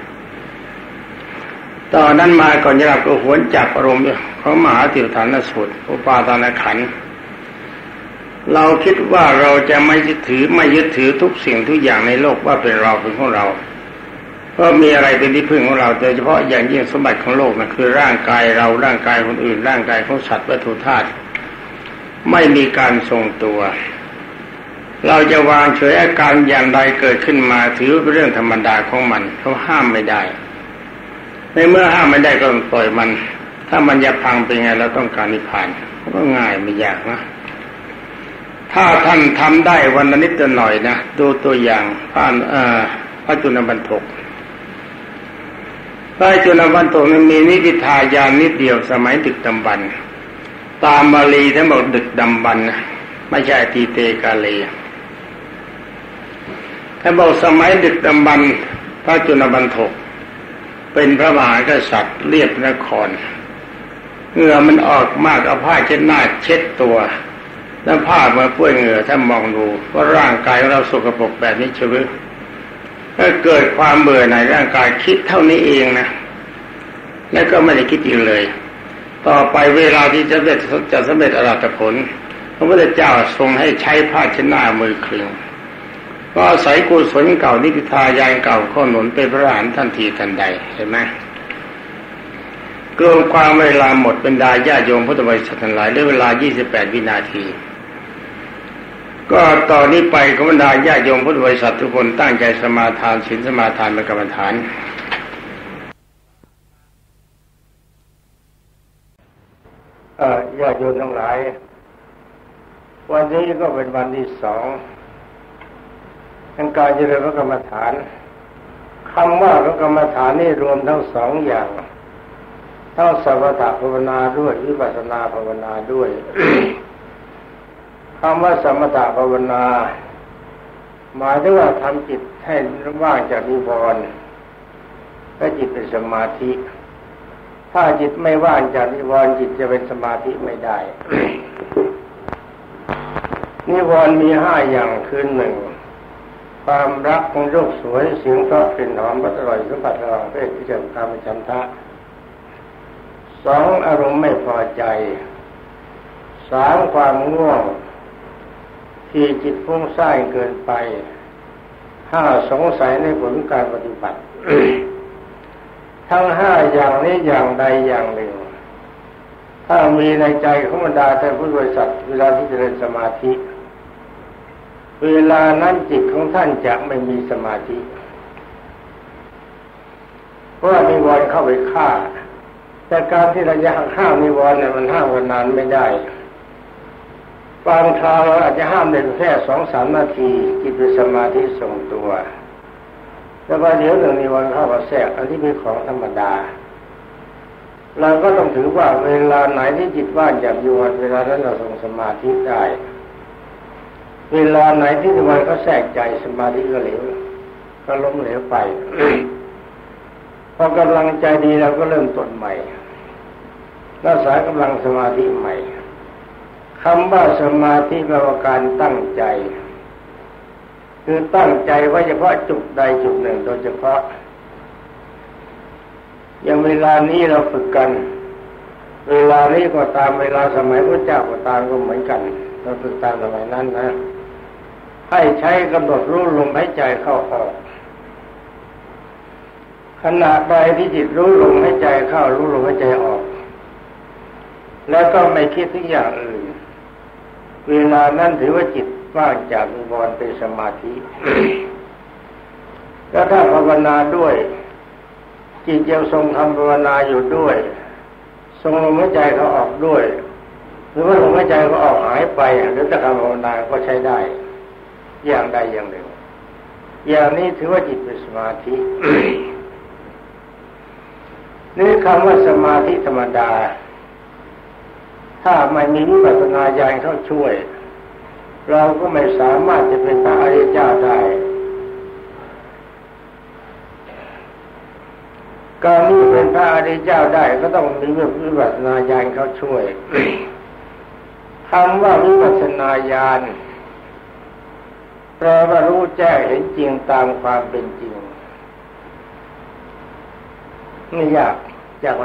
ตอนนั้นมาก่อนจะหลับก็หวนจับอารมณ์ของมหาติฏฐานสูตรอุปาทานขันธ์เราคิดว่าเราจะไม่ยึดถือทุกสิ่งทุกอย่างในโลกว่าเป็นเราเป็นของเราเพราะมีอะไรเป็นที่พึ่งของเราโดยเฉพาะอย่างยิ่งสมบัติของโลกนะคือร่างกายเราร่างกายคนอื่นร่างกายของสัตว์วัตถุธาตุไม่มีการทรงตัวเราจะวางเฉยอาการอย่างใดเกิดขึ้นมาถือเป็นเรื่องธรรมดาของมันเขาห้ามไม่ได้ในเมื่อห้ามไม่ได้ก็ปล่อยมันถ้ามันจะพังเป็นไงเราต้องการนิพพานก็ง่ายไม่ยากนะถ้าท่านทำได้วันละนิดหน่อยนะดูตัวอย่างพระจุลบรรทกพระจุลบรรทกมีนิพพานญาณนิดเดียวสมัยดึกดำบรรพ์ตามบาลีท่านบอกดึกดำบรรพ์ไม่ใช่ตีเตกาเลท่านบอกสมัยดึกดำบรรพ์พระจุลบรรทกเป็นพระมหากษัตริย์เรียบนครเหงื่อมันออกมากเอาผ้าเช็ดหน้าเช็ดตัวแล้วผ้ามาเปื้อนเหงื่อท่านมองดูว่าร่างกายของเราสกปรกแบบนี้ใช่ไหมถ้าเกิดความเบื่อในร่างกายคิดเท่านี้เองนะแล้วก็ไม่ได้คิดอีกเลยต่อไปเวลาที่จะสำเร็จอรหัตผลพระพุทธเจ้าทรงให้ใช้ผ้าเช็ดหน้ามือคลึงก็อาศัยกุศลเก่านิพพานญาณเก่าข้อหนุนเป็นพระอรหันต์ทันทีทันใดเห็นไหมรวมความเวลาหมดบรรดาญาโยมพุทธบริษัททั้งหลายเหลือเวลา28 วินาทีก็ต่อนนี้ไปขอบรรดาญาโยมพุทธบริษัททุกคนตั้งใจสมาทานศีลสมาทานเป็นกรรมฐานญาติโยมทั้งหลายวันนี้ก็เป็นวันที่สองในการเจริญพระกรรมฐานคำว่าพระกรรมฐานนี่รวมทั้งสองอย่างทั้งสมถภาวนาด้วยวิปัสสนาภาวนาด้วย คำว่าสมถภาวนาหมายถึงว่าทำจิตให้ว่างจากนิวรณ์และจิตเป็นสมาธิถ้าจิตไม่ว่างจากนิวรณ์จิตจะเป็นสมาธิไม่ได้ นิวรณ์มีห้าอย่างคือหนึ่งความรักของรูปสวยเสียงเพราะกลิ่นหอมรสอร่อยสัมผัสระหว่างเพศที่เกิดการฉันทะสองอารมณ์ไม่พอใจสามความง่วงที่จิตฟุ้งซ่านเกินไปห้าสงสัยในผลการปฏิบัติ ทั้งห้าอย่างนี้อย่างใดอย่างหนึ่งถ้ามีในใจของบรรดาท่านผู้บริสุทธิ์เวลาที่เจริญสมาธิเวลานั้นจิตของท่านจะไม่มีสมาธิเพราะนิวรณ์เข้าไปฆ่าแต่การที่เราจะห้ามนิวรณ์เนี่ยมันห้ามกันนานไม่ได้บางคราวเราอาจจะห้ามได้แค่ 2-3 นาทีจิตเป็นสมาธิทรงตัวแต่ว่าเดี๋ยวหนึ่งนิวรณ์เข้ามาแทรกอันที่เป็นของธรรมดาเราก็ต้องถือว่าเวลาไหนที่จิตว่างจากนิวรณ์เวลานั้นเราทรงสมาธิได้เวลาไหนที่นิวรณ์เขาแทรกใจสมาธิก็เหลวก็ล้มเหลวไป พอกำลังใจดีเราก็เริ่มต้นใหม่รักษากำลังสมาธิใหม่คำว่าสมาธิแปลว่าการตั้งใจคือตั้งใจไว้เฉพาะจุดใดจุดหนึ่งโดยเฉพาะอย่างเวลานี้เราฝึกกันเวลานี้ก็ตามเวลาสมัยพระเจ้าก็ตามก็เหมือนกันเราฝึกตามสมัยนั้นนะให้ใช้กำหนดรู้ลมหายใจเข้าออกขณะใดที่จิตรู้ลมหายใจเข้ารู้ลมหายใจออกแล้วก็ไม่คิดถึงอย่างอื่นเวลานั้นถือว่าจิตว่างจากนิวรณ์เป็นสมาธิ แล้วถ้าภาวนาด้วยจิตยังทรงทำภาวนาอยู่ด้วยทรงลมหายใจเขาออกด้วยหรือว่าลมหายใจเขาออกหายไปหรือถ้าทำภาวนาก็ใช้ได้อย่างใดอย่างหนึ่งอย่างนี้ถือว่าจิตเป็นสมาธิ นี่คำว่าสมาธิธรรมดาถ้าไม่มีวิปัสสนาญาณเข้าช่วยเราก็ไม่สามารถจะเป็นพระอริยเจ้าได้การนี้เป็นพระอริยเจ้าได้ก็ต้องมีวิปัสสนาญาณเข้าช่วย คำว่าวิปัสสนาญาณแปลว่ารู้แจ้งเห็นจริงตามความเป็นจริงไม่ยากไหม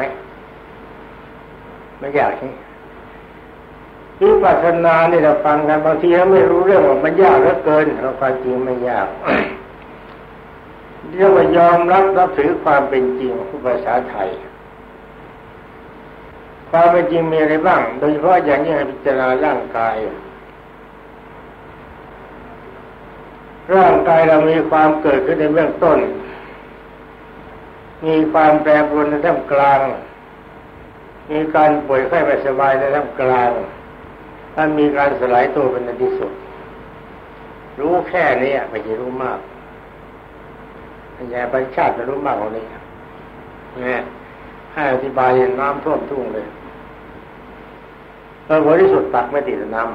ไม่ยากใช่วิปัสสนานี่เราฟังกันบางทีเราไม่รู้เรื่องว่ามันยากเหลือเกินเราความจริงไม่ยาก เรียกว่ายอมรับถือความเป็นจริงของภาษาไทยความเป็นจริงมีอะไรบ้างโดยเฉพาะอย่างยิ่งให้พิจารณาร่างกายเรามีความเกิดขึ้นในเบื้องต้นมีความแปรปรวนในท่ามกลางมีการป่วยไข้ไม่สบายในท่ามกลางถ้ามีการสลายตัวเป็นในที่สุดรู้แค่นี้ไม่ใช่รู้มากอย่าไปชาติจะรู้มากกว่านี้เนี่ยให้อธิบายน้ำท่วมทุ่งเลยผลที่สุดตักไม่ติดน้ำ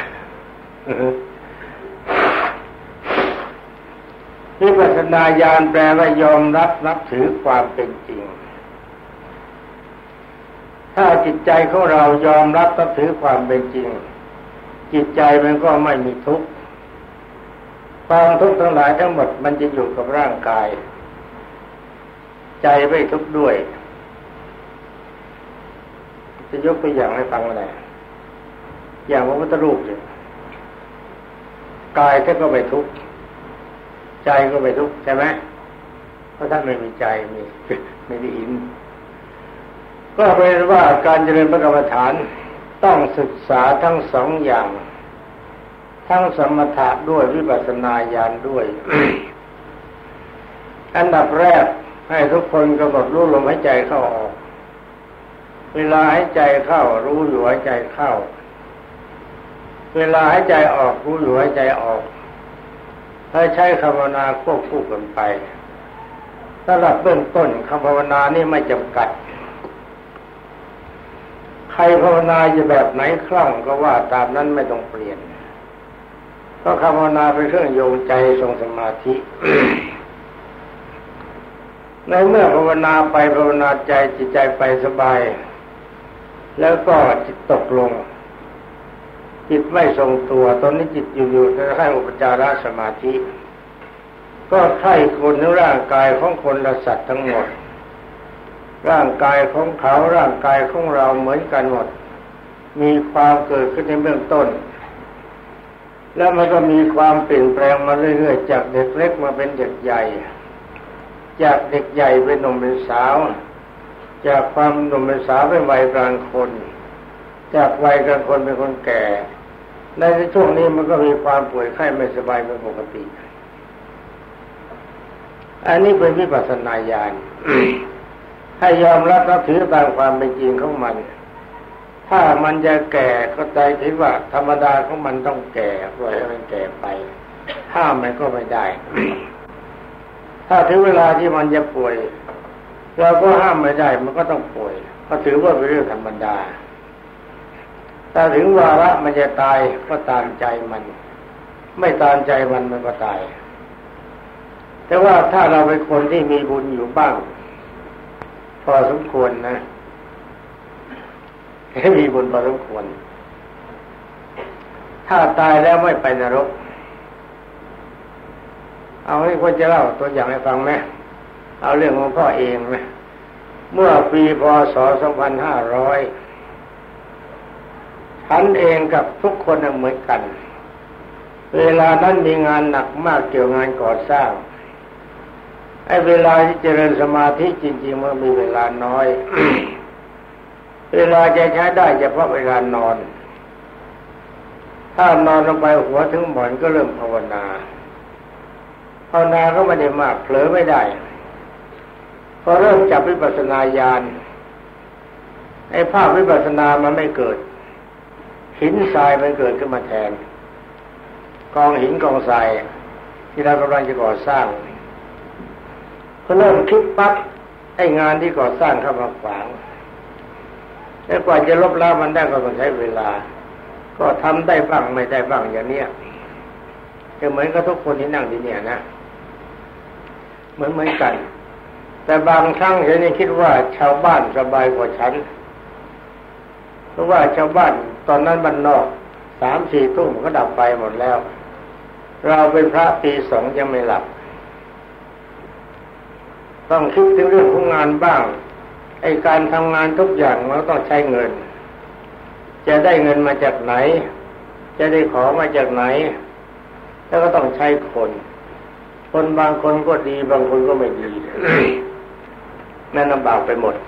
วิปัสสนาญาณแปลว่ายอมรับถือความเป็นจริงถ้าจิตใจของเรายอมรับถือความเป็นจริงจิตใจมันก็ไม่มีทุกข์ความทุกข์ทั้งหลายทั้งหมดมันจะอยู่กับร่างกายใจไม่ทุกข์ด้วยจะยกตัวอย่างให้ฟังอะไรอย่างพระพุทธรูปเนี่ยกายท่านก็ไม่ทุกข์ใจก็ไม่ทุกข์ใช่ไหมเพราะท่านไม่มีใจไม่ได้หินก็เป็นว่าการเจริญพระกรรมฐานต้องศึกษาทั้งสองอย่างททั้งสมถะด้วยวิปัสสนาญาณด้วย อันดับแรกให้ทุกคนกำหนดรู้ลมหายใจเข้าออกเวลาหายใจเข้ารู้อยู่หายใจเข้าเวลาหายใจออกรู้อยู่หายใจออกให้ใช้คำภาวนาควบคู่กันไปสำหรับเบื้องต้นคำภาวนานี่ไม่จำกัดใครภาวนาจะแบบไหนคล่องก็ว่าตามนั้นไม่ต้องเปลี่ยนเพราะคำภาวนาเป็นเครื่องโยงใจทรงสมาธิ ในเมื่อภาวนาไปภาวนาใจจิตใจไปสบายแล้วก็จิตตกลงจิตไม่ทรงตัวตอนนี้จิตอยู่ๆจะให้อุปจารสมาธิก็ใช่คนในร่างกายของคนและสัตว์ทั้งหมดร่างกายของเขาร่างกายของเราเหมือนกันหมดมีความเกิดขึ้นในเบื้องต้นแล้วมันก็มีความเปลี่ยนแปลงมาเรื่อยๆจากเด็กเล็กมาเป็นเด็กใหญ่จากเด็กใหญ่เป็นหนุ่มเป็นสาวจากความหนุ่มเป็นสาวเป็นวัยกลางคนจากวัยกลางคนเป็นคนแก่ในช่วงนี้มันก็มีความป่วยไข้ไม่สบายเป็นปกติอันนี้เป็นวิปัสสนาญาณ ให้ยอมรับนับถือตามความเป็นจริงของมันถ้ามันจะแก่ก็ใจคิดว่าธรรมดาของมันต้องแก่ปล่อยให้มันแก่ไปห้ามมันก็ไม่ได้ ถ้าถึงเวลาที่มันจะป่วยเราก็ห้ามไม่ได้มันก็ต้องป่วยก็ถือว่าเป็นเรื่องธรรมดาถ้าถึงวาระมันจะตายก็ตามใจมันไม่ตามใจมันก็ตายแต่ว่าถ้าเราเป็นคนที่มีบุญอยู่บ้างพอสมควรนะให้มีบุญพอสมควรถ้าตายแล้วไม่ไปนรกเอาให้คนจะเล่าตัวอย่างให้ฟังไหมเอาเรื่องของพ่อเองไหมเมื่อปีพ.ศ. 2500ฉันเองกับทุกคนเหมือนกันเวลานั้นมีงานหนักมากเกี่ยวงานก่อสร้างไอ้เวลาที่เจริญสมาธิจริงๆมันมีเวลาน้อย เวลาจะใช้ได้เฉพาะเวลานอนถ้านอนลงไปหัวถึงหมอนก็เริ่มภาวนาก็ไม่ได้มากเผลอไม่ได้พอเริ่มจับวิปัสสนาญาณไอ้ภาพวิปัสสนามันไม่เกิดหินทรายมันเกิดขึ้นมาแทนกองหินกองทรายที่เรากำลังจะก่อสร้างพอเริ่มคิดปั๊บไอ้งานที่ก่อสร้างเข้ามาขวางแล้วกว่าจะลบล้างมันได้ก็ต้องใช้เวลาก็ทำได้บ้างไม่ได้บ้างอย่างเนี้ยก็เหมือนกับทุกคนที่นั่งที่เนี่ยนะเหมือนกันแต่บางครั้งฉันยังคิดว่าชาวบ้านสบายกว่าฉันเพราะว่าชาวบ้านตอนนั้นบ้านนอก 3-4 ทุ่มก็ดับไฟหมดแล้วเราเป็นพระตี 2ยังไม่หลับต้องคิดถึงเรื่องของงานบ้างไอ้การทำงานทุกอย่างมันต้องใช้เงินจะได้เงินมาจากไหนจะได้ของมาจากไหนแล้วก็ต้องใช้คนบางคนก็ดีบางคนก็ไม่ดี นั่นลำบากไปหมด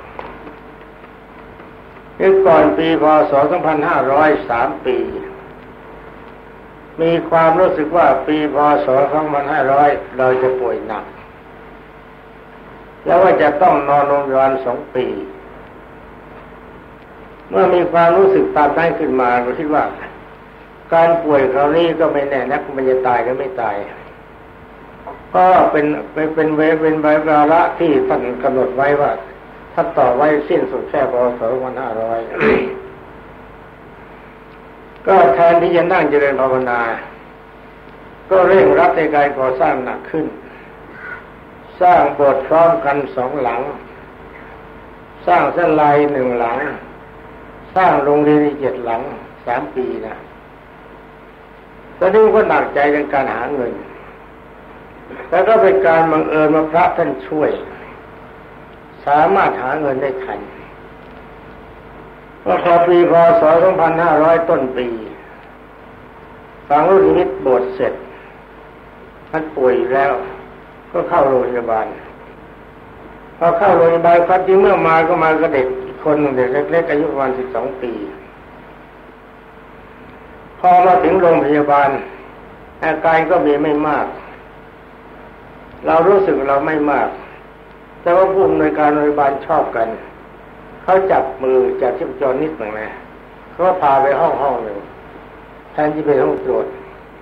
คือก่อนปีพ.ศ. 2503 ปีมีความรู้สึกว่าปีพ.ศ. 2500เราจะป่วยหนักแล้วว่าจะต้องนอนโรงพยาบาล2 ปีเมื่อมีความรู้สึกตามนั้นขึ้นมาก็คิดว่าการป่วยคราวนี้ก็ไม่แน่นักมันจะตายหรือไม่ตายก็เป็นวาระที่ท่านกำหนดไว้ว่าถ้าต่อไว้สิ้นสุดแค่พ.ศ. 2500ก็แทนที่จะนั่งเจริญภาวนาก็เร่งรัดในการก่อสร้างหนักขึ้นสร้างโบสถ์พร้อมกัน2 หลังสร้างศาลา1 หลังสร้างโรงเรียน7 หลัง3 ปีนะตอนนี้ก็หนักใจในการหาเงินแล้วก็เป็นการบังเอิญว่าพระท่านช่วยสามารถหาเงินได้ทันพอปีพ.ศ. 2500ต้นปีฟังรุ่นนิมิตโบสถ์เสร็จท่านป่วยแล้วก็เข้าโรงพยาบาลพอเข้าโรงพยาบาลครับจริงเมื่อมาก็มากับเด็กคนเด็กเล็กๆอายุประมาณ12 ปีพอมาถึงโรงพยาบาลอาการก็มีไม่มากเรารู้สึกเราไม่มากแต่ว่าผู้อำนวยการโรงพยาบาลชอบกันเขาจับมือจับชีพจรนิดหนึ่งนะเขาก็พาไปห้องหนึ่งแทนที่เป็นห้องตรวจ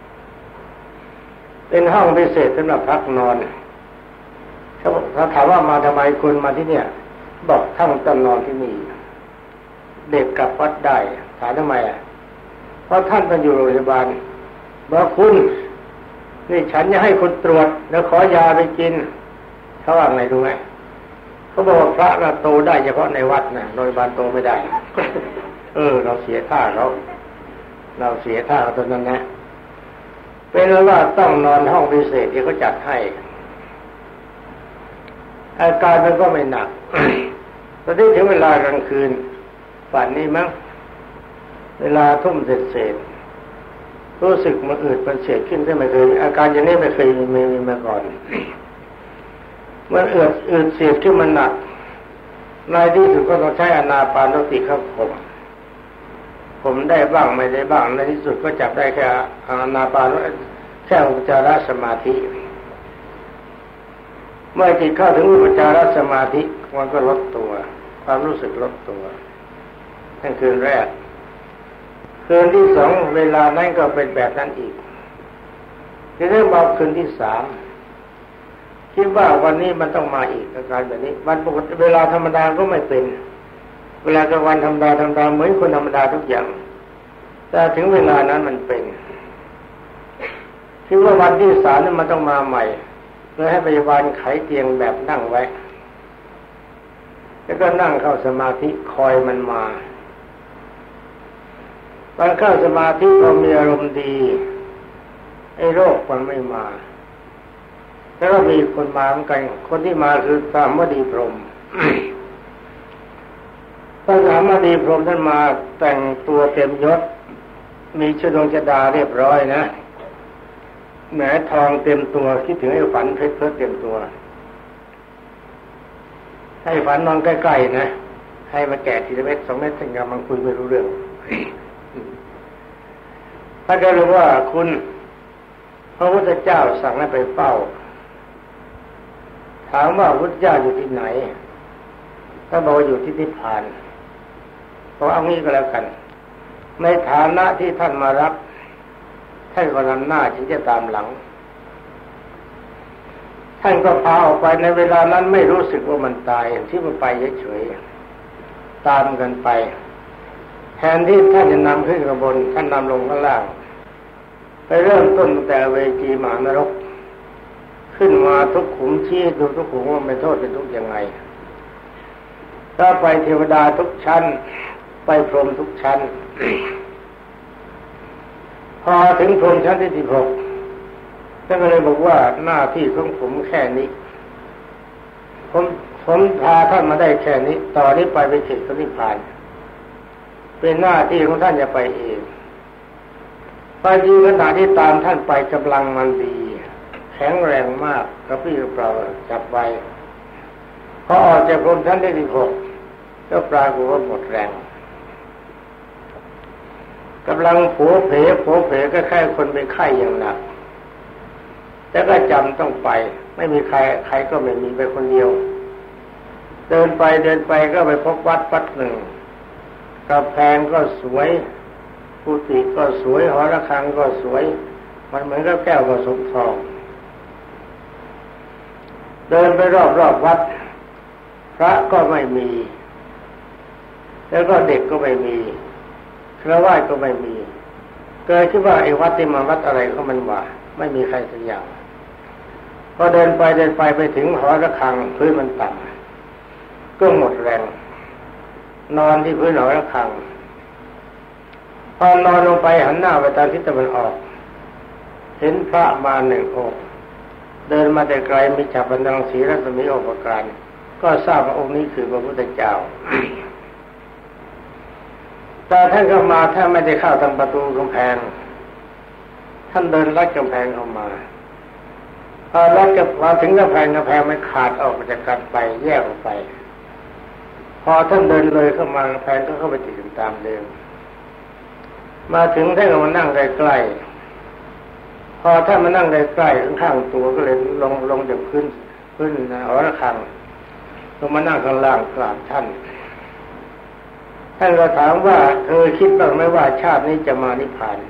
เป็นห้องพิเศษสำหรับพักนอนเขาถามว่ามาทำไมคุณมาที่เนี่ยบอกท่านต้องนอนที่นี่เด็กกลับวัดได้ถามทำไมเพราะท่านเป็นอยู่โรงพยาบาลบอกคุณนี่ฉันจะให้คุณตรวจแล้วขอยาไปกินเขาว่าไงรู้ไหมเขาบอกว่าพระเราโตได้เฉพาะในวัดนะโรงพยาบาลโตไม่ได้ เราเสียท่าเราเสียท่าตอนนั้นนะเป็นว่าต้องนอนห้องพิเศษที่เขาจัดให้อาการมันก็ไม่หนัก ตอนนี้ถึงเวลากลางคืนป่านนี้มั้งเวลาทุ่มเสร็จรู้สึกมันอืดมันเสียดขึ้นได้ไม่เคยอาการอย่างนี้ไม่เคยมีมาก่อนมันอืดเสียดขึ้นมันหนักในที่สุดก็ต้องใช้อานาปานสติเข้าผมได้บ้างไม่ได้บ้างในที่สุดก็จับได้แค่อานาปานแค่อุปจารสมาธิเมื่อจิตเข้าถึงอุปจารสมาธิมันก็ลดตัวความรู้สึกลดตัวนั่นคืนแรกคืนที่สองเวลานั้นก็เป็นแบบนั้นอีกทีนี้มาคืนที่สามคิดว่าวันนี้มันต้องมาอีกอาการแบบนี้วันปกติเวลาธรรมดาก็ไม่เป็นเวลากลางวันธรรมดาเหมือนคนธรรมดาทุกอย่างแต่ถึงเวลานั้นมันเป็นคิดว่าวันที่สามนั้นมันต้องมาใหม่เพื่อให้พยาบาลไขเตียงแบบนั่งไว้แล้วก็นั่งเข้าสมาธิคอยมันมาตอนเข้าสมาธิพอมีอารมณ์ดีไอ้โรคมันไม่มาแล้วก็มีคนมาเหมือนกันคนที่มาคือสามวดีพรหม พระสามวดีพรหมท่านมาแต่งตัวเต็มยศมีชุดดวงชดาเรียบร้อยนะแหมทองเต็มตัวคิดถึงไอ้ฝันเพชรเต็มตัวให้ฝันนอนใกล้ๆนะให้มาแกะทีละเม็ด2 เม็ดถึงจะมันคุยไม่รู้เรื่อง ถ้าจะรู้ว่าคุณพระพุทธเจ้าสั่งให้ไปเฝ้าถามว่าพระพุทธเจ้าอยู่ที่ไหนถ้าบอกว่าอยู่ที่นิพพานเพราะเอางี้ก็แล้วกันในฐานะที่ท่านมารับท่านก็นำหน้าฉันจะตามหลังท่านก็พาออกไปในเวลานั้นไม่รู้สึกว่ามันตายที่มันไปเฉยๆตามกันไปแทนที่ท่านจะนำขึ้นข้างบนท่านนำลงข้างล่างไปเริ่มต้นตั้งแต่เวทีมหานรกขึ้นมาทุกขุมชี้ดูทุกขุมว่าเป็นโทษเป็นทุกข์ยังไงถ้าไปเทวดาทุกชั้นไปพรหมทุกชั้น พอถึงพรหมชั้นที่16ท่านก็เลยบอกว่าหน้าที่ของผมแค่นี้ผมพาท่านมาได้แค่นี้ต่อนี้ไปเขตนิพพานเป็นหน้าที่ของท่านจะไปเองไปดีขณะที่ตามท่านไปกำลังมันดีแข็งแรงมากกระปรี้กระเปร่าจับไว้พอออกจากพรหมชั้นที่16ก็ปรากฏว่าหมดแรงกำลังโผเพก็แค่คนเป็นไข้อย่างหนักแต่ก็จำต้องไปไม่มีใครก็ไม่มีไปคนเดียวเดินไปก็ไปพบวัดหนึ่งกำแพงก็สวยกุฏิก็สวยหอระฆังก็สวยมันเหมือนกับแก้วผสมทองเดินไปรอบวัดพระก็ไม่มีแล้วก็เด็กก็ไม่มีฆราวาสก็ไม่มีเกิดขึ้นว่าไอ้วัดที่มาวัดอะไรก็มันว่าไม่มีใครสักอย่างพอเดินไปไปถึงหอระฆังพื้นมันต่ำก็หมดแรงนอนที่พื้นหอระฆังพอนอนลงไปหันหน้าไปทางทิศตะวันออกเห็นพระมา1 องค์เดินมาแต่ไกลมีฉับพลันรังสีรัศมีออกประการก็ทราบว่าองค์นี้คือพระพุทธเจ้า แต่ท่านเข้ามาถ้าไม่ได้เข้าทางประตูกำแพงท่านเดินลัดกำแพงเข้ามาพอลัดกับมาถึงกำแพงไม่ขาดออกจากกันไปแยกออกไปพอท่านเดินเลยเข้ามากำแพงก็เข้าไปติดตามเดิมมาถึงท่านก็มานั่งใกล้ๆพอท่านมานั่งใกล้ๆข้างๆตัวก็เลยลงจากพื้นหอระฆังลงมานั่งข้างล่างกราบท่านก็ถามว่าคิดบ้างไหมว่าชาตินี้จะมานิพพาน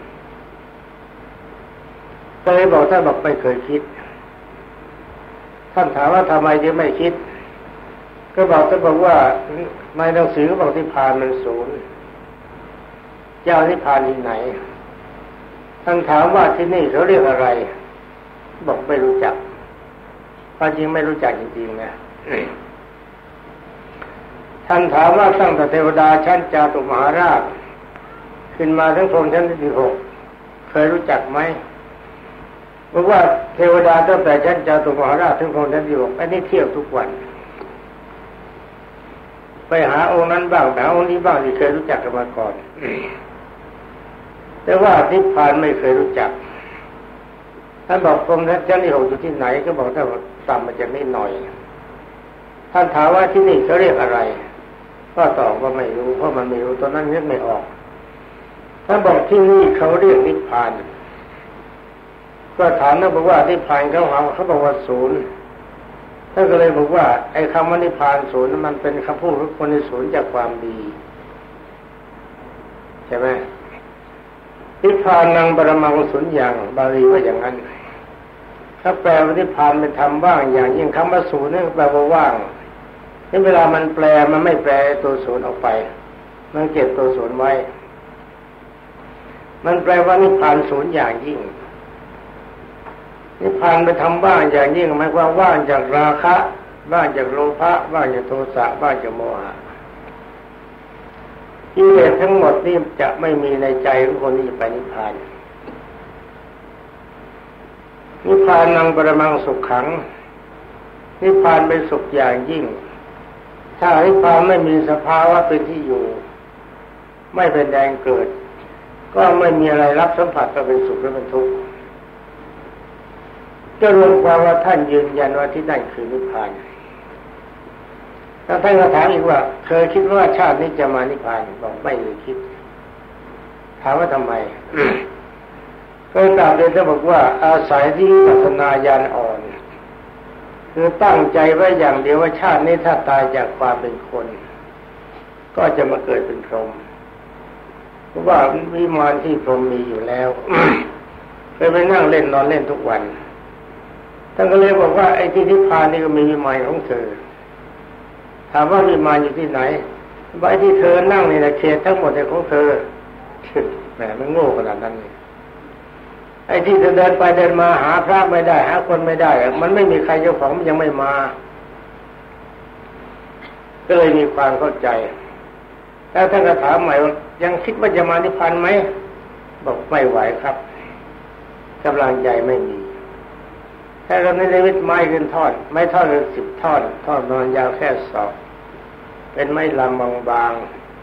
ก็เลยบอกท่านบอกไม่เคยคิดท่านถามว่าทำไมจึงไม่คิดก็ท่านบอกว่าในหนังสือก็บอกนิพพานมันศูนย์เจ้านิพพานที่ไหนท่านถามว่าที่นี่เขาเรียกอะไรบอกไม่รู้จักความจริงไม่รู้จักจริงๆนะท่านถามว่าตั้งแต่เทวดาชั้นจาตุมหาราชขึ้นมาทั้งพรหมชั้นที่6เคยรู้จักไหมบอกว่าเทวดาตั้งแต่ชั้นจาตุมหาราชถึงพรหมชั้นที่6อันนี้เที่ยวทุกวันไปหาองค์นั้นบ้างไปหาองค์นี้บ้างที่เคยรู้จักกันมาก่อนแต่ว่านิพพานไม่เคยรู้จักท่านบอกพรหมชั้นที่6อยู่ที่ไหนก็บอกท่านต่ำมาจากนี้หน่อยท่านถามว่าที่นี่เขาเรียกอะไรก็ตอบว่าไม่รู้เพราะมันไม่รู้ตอนนั้นนึกไม่ออกท่านบอกที่นี่เขาเรียกนิพพานก็ถามท่านบอกว่านิพพานเขาบอกว่าศูนย์ท่านก็เลยบอกว่าไอ้คำว่านิพพานศูนย์มันเป็นคำพูดของคนที่ศูนย์จากความดีใช่ไหมนิพพานังปรมังสุญญังบาลีว่าอย่างนั้นถ้าแปลว่านิพพานเป็นธรรมว่างอย่างยิ่งคำว่าศูนย์นี่แปลว่าว่างนี่เวลามันแปลมันไม่แปลตัวศูนย์ออกไปมันเก็บตัวศูนย์ไว้มันแปลว่านิพพานศูนย์อย่างยิ่งนิพพานเป็นธรรมว่างอย่างยิ่งหมายความว่างจากราคะว่างจากโลภะว่างจากโทสะว่างจากโมหะกิเลสทั้งหมดนี่จะไม่มีในใจของคนที่จะไปนิพพานนิพพานังปรมังสุขขังนิพพานเป็นสุขอย่างยิ่งถ้านิพพานไม่มีสภาวะเป็นที่อยู่ไม่เป็นแดงเกิดก็ไม่มีอะไรรับสัมผัสก็เป็นสุขหรือเป็นทุกข์จะรวมความว่าท่านยืนยันว่าที่นั่นคือนิพพานแล้วท่านก็ถามอีกว่าเคยคิดว่าชาตินี้จะมานิพพานบอกไม่เคยคิดถามว่าทำไม ก็ตามเดิมท่านบอกว่าอาศัยที่ปัญญาญาณอ่อนคือตั้งใจไว้อย่างเดียวว่าชาตินี้ถ้าตายจากความเป็นคนก็จะมาเกิดเป็นพรหมเพราะว่าวิมานที่พรหมมีอยู่แล้ว เคยไปนั่งเล่นนอนเล่นทุกวันท่านก็เลยบอกว่าไอ้ที่นิพพานนี่ก็มีวิมานของเธอถามว่าวิมานอยู่ที่ไหนว่าไอ้ที่เธอนั่งนี่นะเขตทั้งหมดเป็นของเธอแหมมันโง่ขนาดนั้นเลยไอ้ที่เธอเดินไปเดินมาหาพระไม่ได้หาคนไม่ได้มันไม่มีใครเจ้าของมันยังไม่มาก็เลยมีความเข้าใจแล้วท่านก็ถามใหม่ว่ายังคิดว่าจะมานิพพานไหมบอกไม่ไหวครับกำลังใจไม่มีถ้าเราในชีวิตไม้ขึ้นท่อนไม้ท่อนเป็น10 ท่อนท่อนนอนยาวแค่ศอกเป็นไม้ลำบาง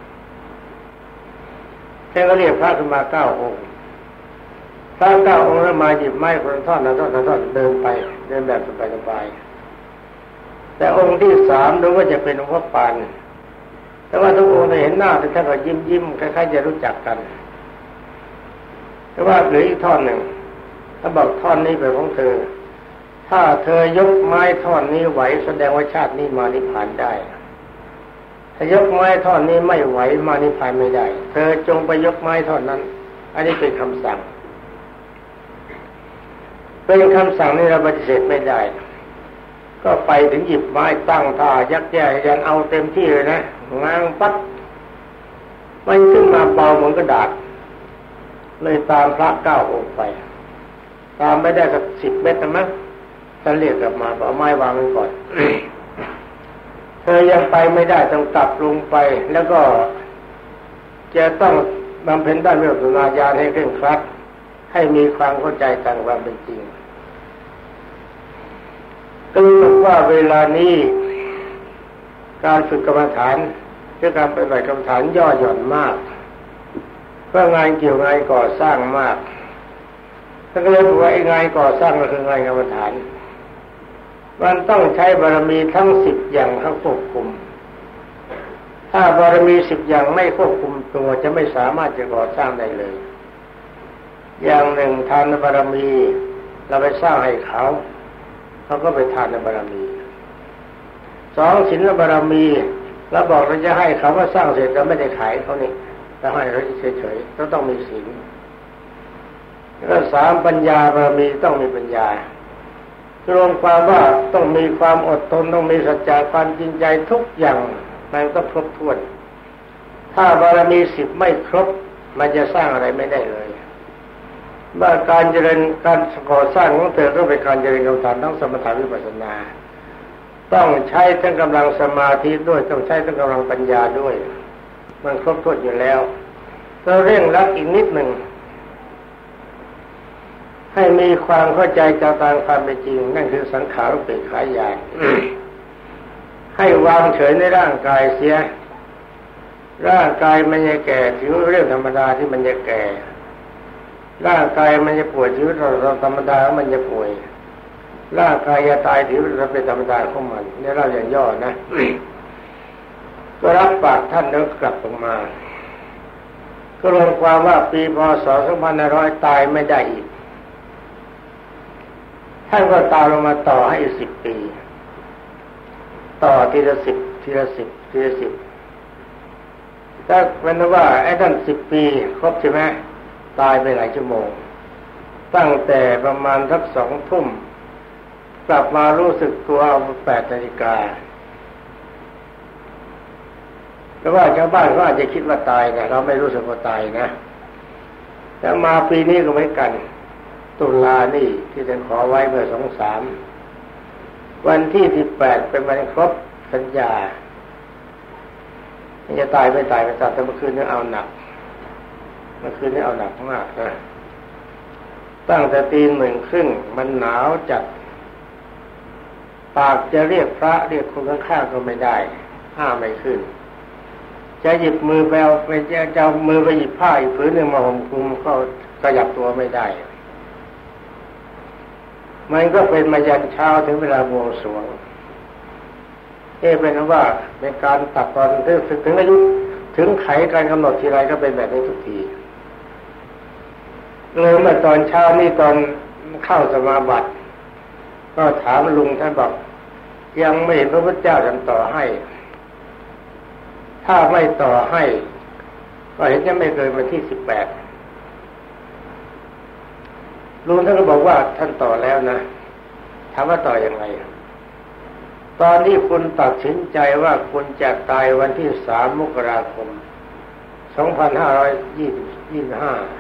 ๆท่านก็เรียกพระขึ้นมา9 องค์พระ9 องค์แล้วมาหยิบไม้คนละท่อนเดินไปเดินแบบสบายๆแต่องค์ที่3ดูว่าจะเป็นองค์พระปานแต่ว่าทุกองค์เห็นหน้าแต่ท่านก็ยิ้มคล้ายๆจะรู้จักกันแต่ว่าเหลืออีกท่อนหนึ่งถ้าบอกท่อนนี้เป็นของเธอถ้าเธอยกไม้ท่อนนี้ไหวแสดงว่าชาตินี้มานิพพานได้ถ้ายกไม้ท่อนนี้ไม่ไหวมานิพพานไม่ได้เธอจงไปยกไม้ท่อนนั้นอันนี้เป็นคำสั่งเป็นคำสั่งนี่เราปฏิเสธไม่ได้ก็ไปถึงหยิบไม้ตั้งท่ายักแย่ยันเอาเต็มที่เลยนะง้างปั๊บมันขึ้นมาเบาเหมือนกระดาษเลยตามพระ9 องค์ไปตามไม่ได้สัก10 เมตรนะมั้งท่านเรียกกลับมาเอาไม้วางไว้ก่อน เธอยังไปไม่ได้ต้องกลับลงไปแล้วก็จะต้องบำเพ็ญด้านวิปัสสนาญาณให้เคร่งครัดให้มีความเข้าใจตามความเป็นจริงก็รู้ว่าเวลานี้การฝึกกรรมฐานหรือการปฏิบัติกรรมฐานย่อหย่อนมากเพราะงานเกี่ยวงานก่อสร้างมากท่านก็เลยบอกว่าไอ้งานก่อสร้างก็คืองานกรรมฐานมันต้องใช้บารมีทั้ง10 อย่างเข้าควบคุมถ้าบารมี10 อย่างไม่ควบคุมตัวจะไม่สามารถจะก่อสร้างได้เลยอย่างหนึ่งทานบารมีเราไปสร้างให้เขาก็ไปทานบารมีสองศีลบารมีเราบอกเราจะให้เขาว่าสร้างเสร็จเราไม่ได้ขายเขานี่เราให้เขาเฉยๆเราต้องมีศีลแล้วก็สามปัญญาบารมีต้องมีปัญญารวมความว่าต้องมีความอดทนต้องมีสัจจะความจริงใจทุกอย่างมันต้องครบถ้วนถ้าบารมี10ไม่ครบมันจะสร้างอะไรไม่ได้เลยว่าการเจริญการก่อสร้างของเธอต้องเป็นการเจริญกรรมฐานทั้งสมถะวิปัสสนาต้องใช้ทั้งกำลังสมาธิด้วยต้องใช้ทั้งกำลังปัญญาด้วยมันครบถ้วนอยู่แล้วเราเร่งรัดอีกนิดหนึ่งให้มีความเข้าใจตามความเป็นจริงนั่นคือสังขารเป็นขายาน ให้วางเฉยในร่างกายเสียร่างกายมันจะแก่ถือเรื่องธรรมดาที่มันจะแก่ร่างกายมันจะป่วยถือเราธรรมดามันจะป่วยร่างกายจะตายถือเราเป็นธรรมดาของมันนี่เราอย่างย่อนะ ก็รับปากท่านแล้วกลับลงมาก็รวมความว่าปีพ.ศ. 2500ตายไม่ได้อีกท่านก็ตามลงมาต่อให้อีก10 ปีต่อทีละ10ทีละ10ทีละ10ถ้าเป็นว่าไอ้ท่าน10 ปีครบใช่ไหมตายไปหลายชั่วโมงตั้งแต่ประมาณสัก2 ทุ่มกลับมารู้สึกตัวเอา8 นาฬิกาแต่ว่าชาวบ้านก็อาจจะคิดว่าตายนะเราไม่รู้สึกว่าตายนะแล้วมาปีนี้ก็เหมือนกันตุลานี่ที่ท่านขอไว้เมื่อ23วันที่18เป็นวันครบสัญญาจะตายไม่ตายไม่ตายแต่เมื่อคืนนี้เอาหนักเมื่อคืนนี้เอาหนักมากนะตั้งแต่ตี 1:30มันหนาวจัดปากจะเรียกพระเรียกคนข้างๆก็ไม่ได้ผ้าไม่ขึ้นจะหยิบมือไปเอาไปจะเอามือไปหยิบผ้าอีกผืนหนึ่งมาห่มคลุมก็ขยับตัวไม่ได้มันก็เป็นมายันเช้าถึงเวลาบวงสรวงเป็นว่าเป็นการตัดตอนถึงอายุถึงไขการกำหนดทีไรก็เป็นแบบนี้ทุกทีเลยเมื่อตอนเช้านี่ตอนเข้าสมาบัติก็ถามลุงท่านบอกยังไม่เห็นพระพุทธเจ้าท่านต่อให้ถ้าไม่ต่อให้ก็เห็นจะไม่เกินวันที่18ลุงท่านก็บอกว่าท่านต่อแล้วนะถามว่าต่อยังไงตอนนี้คุณตัดสินใจว่าคุณจะตายวันที่3 มกราคม 2525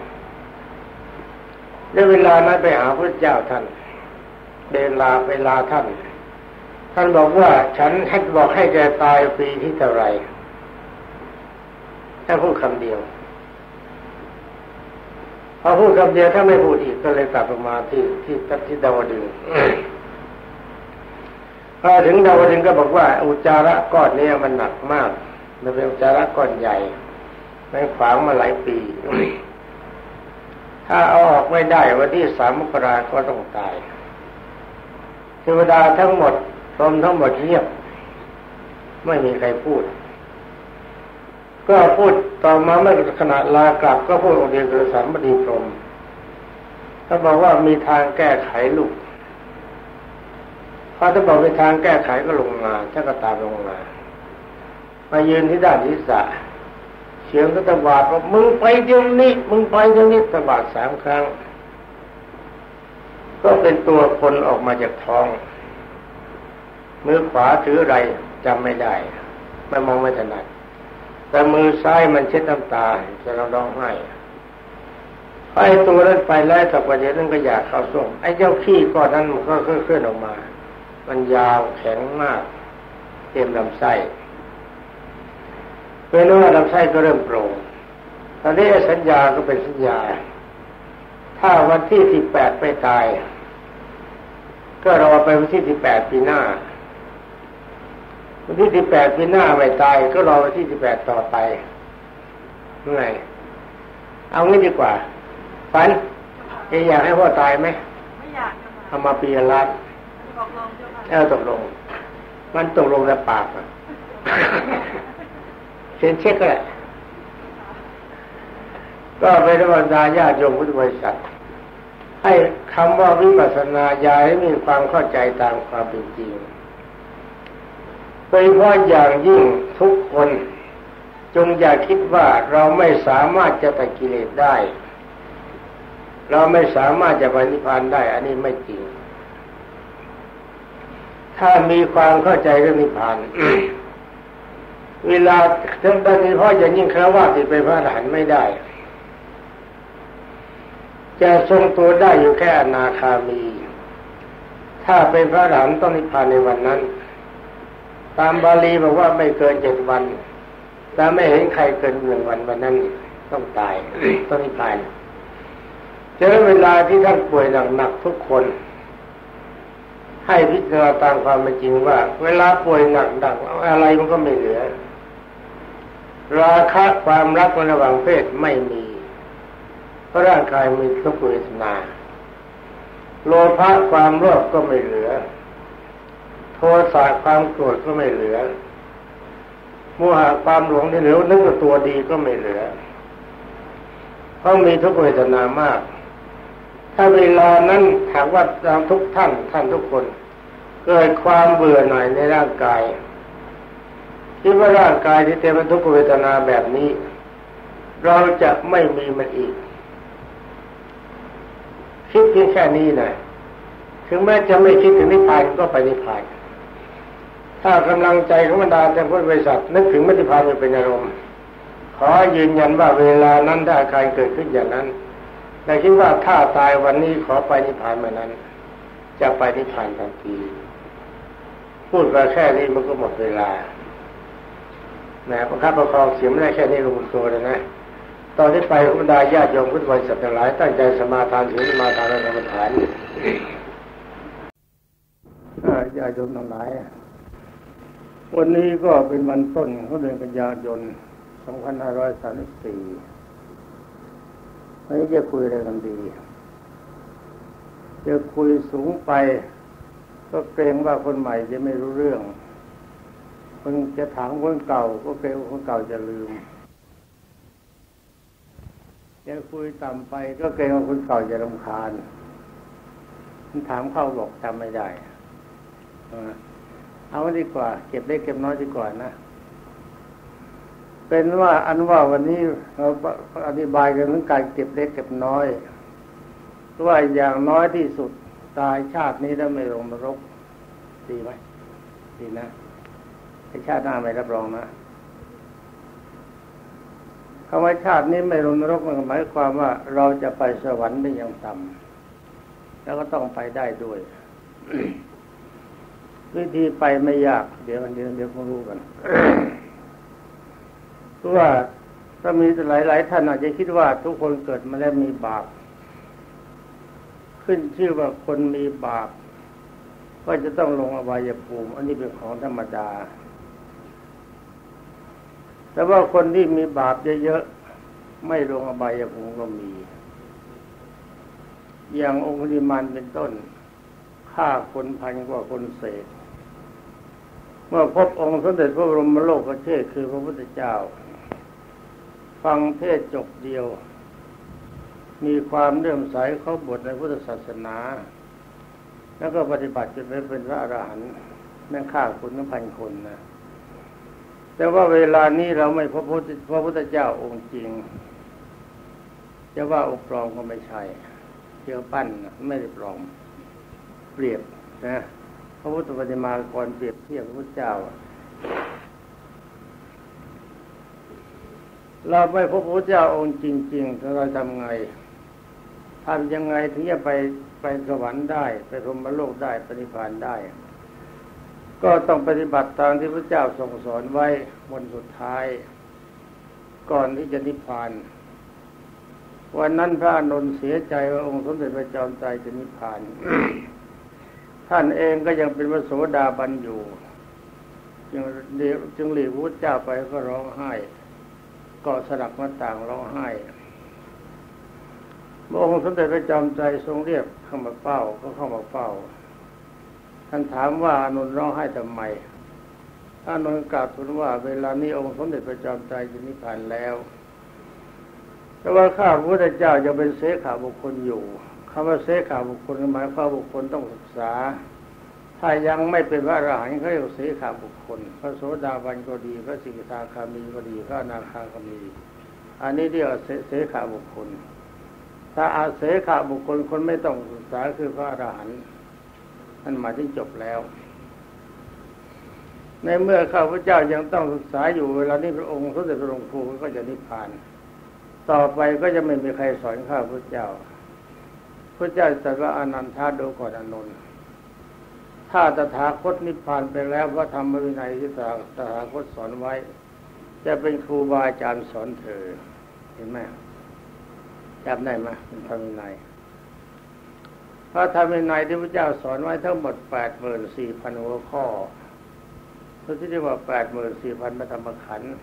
ในเวลานั้นไปหาพระเจ้าท่านเวลาท่านบอกว่าท่านบอกให้แกตายปีที่เท่าไหร่ถ้าพูดคำเดียวพอพูดคำเดียวถ้าไม่พูดอีกก็เลยกลับมาที่ดาวดึงส์พอถึงดาวดึงส์ก็บอกว่าอุจจาระก้อนนี้มันหนักมากมันเป็นอุจจาระก้อนใหญ่มันขวางมาหลายปีถ้าเอาออกไม่ได้วันที่3 มกราคมก็ต้องตายเทวดาทั้งหมดพรหมทั้งหมดเงียบไม่มีใครพูดก็พูดต่อมาเมื่อขณะลากลับก็พูดองค์เดียวคือสามบดีพรหมถ้าบอกว่ามีทางแก้ไขลูกพอถ้าบอกมีทางแก้ไขก็ลงมาถ้าก็ตามลงมายืนที่ด้านศีรษะเสียงก็ตะบาดว่ามึงไปเดี๋ยวนี้มึงไปเดี๋ยวนี้ตะบาด3 ครั้งก็เป็นตัวคนออกมาจากท้องมือขวาถืออะไรจำไม่ได้ไม่มองไม่ถนัดแต่มือซ้ายมันเช็ดน้ำตาจะร้องไห้ไอ้ตัวนั้นไปแล้วแต่ประเดี๋ยวนั้นก็อยากเข้าส้วมไอ้เจ้าขี้ก้อนนั้นมันก็เคลื่อนออกมามันยาวแข็งมากเต็มลำไส้เป็นว่าลำไส้ก็เริ่มโปร่งตอนนี้สัญญาก็เป็นสัญญาถ้าวันที่18ไม่ตายก็รอไปวันที่18ปีหน้าวันที่18ปีหน้าไม่ตายก็รอวันที่18ต่อไปไงเอางี้ดีกว่าฝันอยากให้พ่อตายไหมไม่อยากเอามาปีละล้านตกลงตกลงมันตกลงแต่ปากเซ็นเช็คก็แหละก็เป็นบรรดาญาติโยมพุทธบริษัทให้คำว่าวิปัสสนาญาณให้มีความเข้าใจตามความเป็นจริงโดยเฉพาะอย่างยิ่งทุกคนจงอย่าคิดว่าเราไม่สามารถจะตัดกิเลสได้เราไม่สามารถจะไปนิพพานได้อันนี้ไม่จริงถ้ามีความเข้าใจเรื่องนิพพาน เวลาถึงตอนนี้เพราะอย่างยิ่งฆราวาสที่เป็นพระอรหันต์ไม่ได้จะทรงตัวได้อยู่แค่อนาคามีถ้าเป็นพระอรหันต์ต้องนิพพานในวันนั้นตามบาลีบอกว่าไม่เกิน7 วันแต่ไม่เห็นใครเกิน1 วันวันนั้นต้องตาย ต้องนิพพานเจอเวลาที่ท่านป่วยหนักๆทุกคนให้พิจารณาตามความเป็นจริงว่าเวลาป่วยหนักๆอะไรมันก็ไม่เหลือราคะความรักในระหว่างเพศไม่มีเพราะร่างกายมีทุกขเวทนาโลภะความโลภก็ไม่เหลือโทสะความโกรธก็ไม่เหลือโมหะความหลงที่เหลือนึกว่าตัวดีก็ไม่เหลือเพราะมีทุกขเวทนามากถ้าเวลานั้นหากว่าทุกท่านทุกคนเกิดความเบื่อหน่ายในร่างกายคิดว่าร่างกายที่เต็มไปด้วยทุกขเวทนาแบบนี้เราจะไม่มีมันอีกคิดเพียงแค่นี้นะถึงแม้จะไม่คิดถึงนิพพานก็ไปนิพพานถ้ากำลังใจของบรรดาแต่พุทธบริษัทนึกถึงนิพพานเป็นอารมณ์ขอยืนยันว่าเวลานั้นถ้าอาการเกิดขึ้นอย่างนั้นแต่คิดว่าถ้าตายวันนี้ขอไปนิพพานเมื่อนั้นจะไปนิพพานทันทีพูดมาแค่นี้มันก็หมดเวลาแหมประคับประคองเสียงไม่ได้แค่นี้ก็หมดตัวเลยนะตอนที่ไปบรรดาญาติโยมพุทธบริษัททั้งหลายตั้งใจสมาทานศีลสมาทานและกรรมฐานญาติโยมทั้งหลายวันนี้ก็เป็นวันต้นของเดือนกันยายน 2534วันนี้จะคุยอะไรกันดีจะคุยสูงไปก็เกรงว่าคนใหม่จะไม่รู้เรื่องคนจะถามคนเก่าก็เกรงว่าคนเก่าจะลืมจะคุยต่ำไปก็เกรงว่าคนเก่าจะรำคาญถามเข้าบอกจำไม่ได้เอาดีกว่าเก็บเล็กเก็บน้อยดีกว่านะเป็นว่าอันว่าวันนี้เราอธิบายกันเรื่องการเก็บเล็กเก็บน้อยว่าอย่างน้อยที่สุดตายชาตินี้แล้วไม่ลงนรกดีไหมดีนะไอ้ชาติหน้าไม่รับรองนะคำว่าชาตินี้ไม่ลงนรกหมายความว่าเราจะไปสวรรค์ได้อย่างต่ำแล้วก็ต้องไปได้ด้วย วิธีไปไม่ยากเดี๋ยวคงรู้กัน เพราะว่าถ้ามีหลายท่านอาจจะคิดว่าทุกคนเกิดมาแล้วมีบาปขึ้นชื่อว่าคนมีบาปก็จะต้องลงอบายภูมิอันนี้เป็นของธรรมดาแต่ว่าคนที่มีบาปเยอะๆไม่ลงอบายภูมิก็มีอย่างองคุลิมานเป็นต้นฆ่าคน1,000 กว่าคนเศษเมื่อพบองค์สมเด็จพระบรมโลกเทศคือพระพุทธเจ้าฟังเทศจบเดียวมีความเลื่อมใสเข้าบวชในพุทธศาสนาแล้วก็ปฏิบัติจนเป็นพระอรหันต์แม้ฆ่าคน1,000 คนนะแต่ว่าเวลานี้เราไม่พบพระพุทธเจ้าองค์จริงจะว่าองค์ปลอมก็ไม่ใช่เกี่ยวปั้นไม่ได้ปลอมเปรียบนะพระพุทธปฏิมากรเปรียบเทียบพระพุทธเจ้าเราไม่พบพระพุทธเจ้าองค์จริงๆเราทำไงทำยังไงถึงจะไปสวรรค์ได้ไปพรหมโลกได้ปฏิภาณได้ก็ต้องปฏิบัติตามที่พระเจ้าทรงสอนไว้วันสุดท้ายก่อนที่จะนิพพานวันนั้นพระอานนท์เสียใจว่าองค์สมเด็จพระจอมไตรจะนิพพาน ท่านเองก็ยังเป็นพระโสดาบันอยู่จึงหลีกพระเจ้าไปก็ร้องไห้เกาะสลักหน้าต่างร้องไห้เมื่อองค์สมเด็จพระจอมไตรทรงเรียกเข้ามาเฝ้าก็เข้ามาเฝ้าท่านถามว่าอานนท์ร้องไห้ทำไมอานนท์กล่าวทูลว่าเวลานี้องค์สมเด็จพระจอมไตรจะนิพพานแล้วแต่ว่าข้าพระพุทธเจ้าจะเป็นเสขบุคคลอยู่คำว่าเสขบุคคลหมายความบุคคลต้องศึกษาถ้ายังไม่เป็นพระอรหันต์เขาเรียกเสขบุคคลพระโสดาบันก็ดีพระสกิทาคามีก็ดีพระอนาคาก็มีอันนี้เรียกว่าเสขบุคคลถ้าอาเสขบุคคลคนไม่ต้องศึกษาคือพระอรหันต์นั่นหมายถึงจบแล้วในเมื่อข้าพเจ้ายังต้องศึกษาอยู่เวลานี้พระองค์สมเด็จพระองค์ครูก็จะนิพพานต่อไปก็จะไม่มีใครสอนข้าพเจ้าพระเจ้าตรัสว่าอนันทาดูก่อนอานนท์ถ้าตถาคตนิพพานไปแล้วพระธรรมวินัยที่ตถาคตสอนไว้จะเป็นครูบาอาจารย์สอนเธอเห็นไหมจำได้ไหมเป็นธรรมวินัยพระธรรมวินัยที่พระเจ้าสอนไว้ทั้งหมด 84,000 หัวข้อที่เรียกว่า 84,000 พระธรรมขันธ์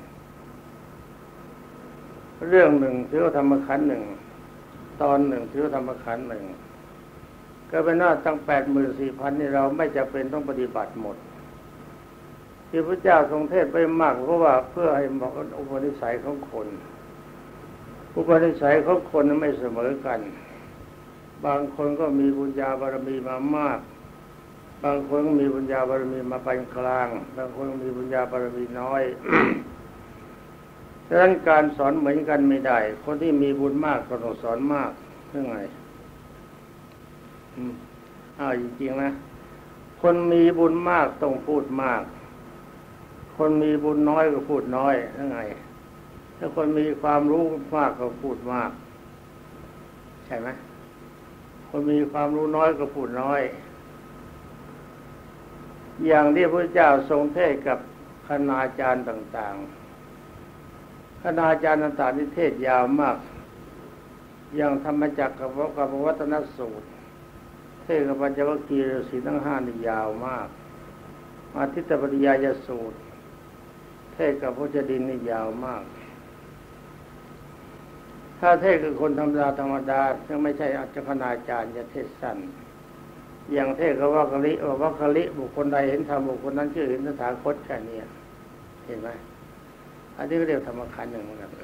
เรื่องหนึ่งถือว่าธรรมขันธ์หนึ่งตอนหนึ่งถือว่าธรรมขันธ์หนึ่งก็เป็นว่าตั้ง 84,000 นี่เราไม่จำเป็นต้องปฏิบัติหมดที่พระเจ้าทรงเทศไปมากเพราะว่าเพื่อให้เหมาะกับอุปนิสัยของคนอุปนิสัยของคนไม่เสมอกันบางคนก็มีบุญญาบารมีมามากบางคนก็มีบุญญาบารมีมาปานกลางบางคนก็มีบุญญาบารมีน้อย ฉะนั้นการสอนเหมือนกันไม่ได้คนที่มีบุญมากก็ต้องสอนมากเพื่อไงจริงๆนะคนมีบุญมากต้องพูดมากคนมีบุญน้อยก็พูดน้อยเพื่อไงถ้าคนมีความรู้มากก็พูดมากใช่ไหมคนมีความรู้น้อยก็พูดน้อยอย่างที่พระเจ้าทรงเทศกับคณาจารย์ต่างๆคณาจารย์ต่างๆที่เทศยาวมากอย่างธรรมจักรกับวัฒนสูตรเทศกับปัญจวัคคีย์ฤาษีทั้ง5นี่ยาวมากอาทิตตปริยายสูตรเทศกับพระเจดินนี่ยาวมากถ้าเทศคือคนธรรมดาซึ่งไม่ใช่อัจฉริยะอาจารย์จะเทศสั้นอย่างเทศกับวัคคลิบุคคลใดเห็นธรรมบุคคลนั้นชื่อเห็นตถาคตแค่นี้เห็นไหมอันนี้ก็เรียกธรรมขันธ์หนึ่งเหมือนกัน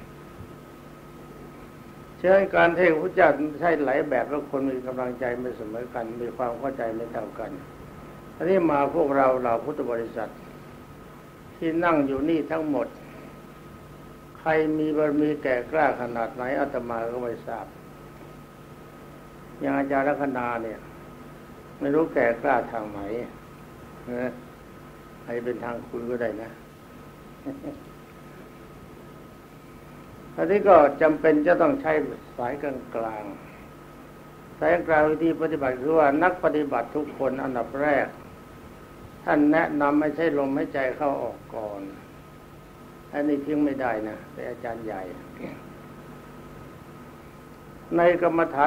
เช่นการเทศพระเจ้าใช้หลายแบบแล้วคนมีกำลังใจไม่เสมอกันมีความเข้าใจไม่เท่ากันอันนี้มาพวกเราพุทธบริษัทที่นั่งอยู่นี่ทั้งหมดใครมีบารมีแก่กล้าขนาดไหนอาตมาก็ไม่ทราบอย่างอาจารย์ลักษณะเนี่ยไม่รู้แก่กล้าทางไหนใครเป็นทางคุณก็ได้นะอันนี้ก็จำเป็นจะต้องใช้สายกลางสายกลางวิธีปฏิบัติคือว่านักปฏิบัติทุกคนอันดับแรกท่านแนะนำไม่ใช่ลมหายใจเข้าออกก่อนอันนี้ทิ้งไม่ได้นะเป็นอาจารย์ใหญ่ในกรรมฐาน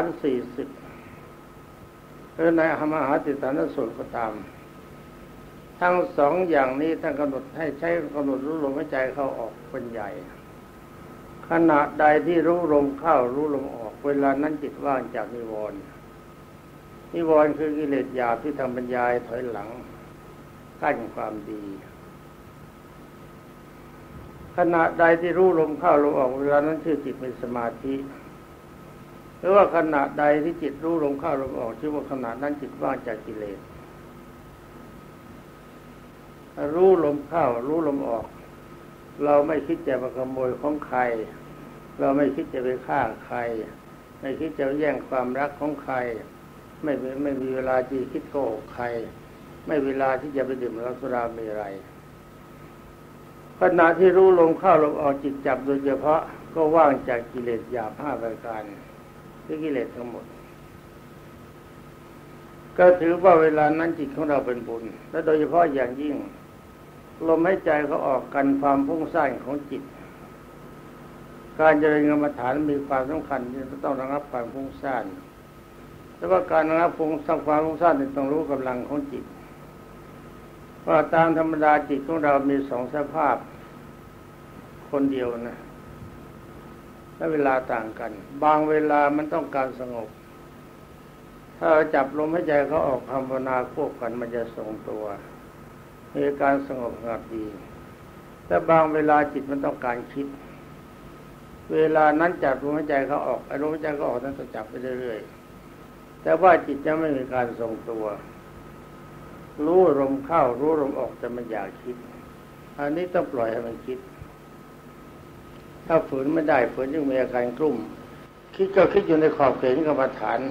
40หรือในมหาติฐานสูตรก็ตามทั้งสองอย่างนี้ท่านกำหนดให้ใช้กำหนดรู้ลมหายใจเข้าออกเป็นใหญ่ขณะใดที่รู้ลมเข้ารู้ลมออกเวลานั้นจิตว่างจากนิวรณ์คือกิเลสหยาบที่ทำบรรยายถอยหลังกั้นความดีขณะใดที่รู้ลมเข้าลมออกเวลานั้นชื่อจิตเป็นสมาธิหรือว่าขณะใดที่จิตรู้ลมเข้าลมออกชื่อว่าขณะนั้นจิตว่างจากกิเลสรู้ลมเข้ารู้ลมออกเราไม่คิดจะไปขโมยของใครเราไม่คิดจะไปฆ่าใครไม่คิดจะแย่งความรักของใครไม่มีเวลาที่คิดโกหกใครไม่เวลาที่จะไปดื่มเหล้าสุราเมรัยขณะที่รู้ลมเข้าลมออกจิตจับโดยเฉพาะก็ว่างจากกิเลสหยาบ5ประการคือกิเลสทั้งหมดก็ถือว่าเวลานั้นจิตของเราเป็นบุญและโดยเฉพาะอย่างยิ่งลมหายใจเขาออกกันความพุ่งสร้างของจิตการเจริญกรรมฐานมีความสำคัญที่ต้องระงับความพุ่งสร้างแต่ว่าการระงับความพุ่งสร้างต้องรู้กำลังของจิตว่าตามธรรมดาจิตของเรามี2 สภาพคนเดียวนะและเวลาต่างกันบางเวลามันต้องการสงบถ้าจับลมหายใจเขาออกภาวนาควบกันมันจะทรงตัวมีการสงบงับดีแต่บางเวลาจิตมันต้องการคิดเวลานั้นจับลมหายใจเขาออกลมหายใจเขาออกนั้นต้องจับไปเรื่อยๆแต่ว่าจิตจะไม่มีการทรงตัวรู้ลมเข้ารู้ลมออกแต่มันอยากคิดอันนี้ต้องปล่อยให้มันคิดถ้าฝืนไม่ได้ฝืนยังมีอาการกลุ้มคิดก็คิดอยู่ในขอบเขตกรรมฐาน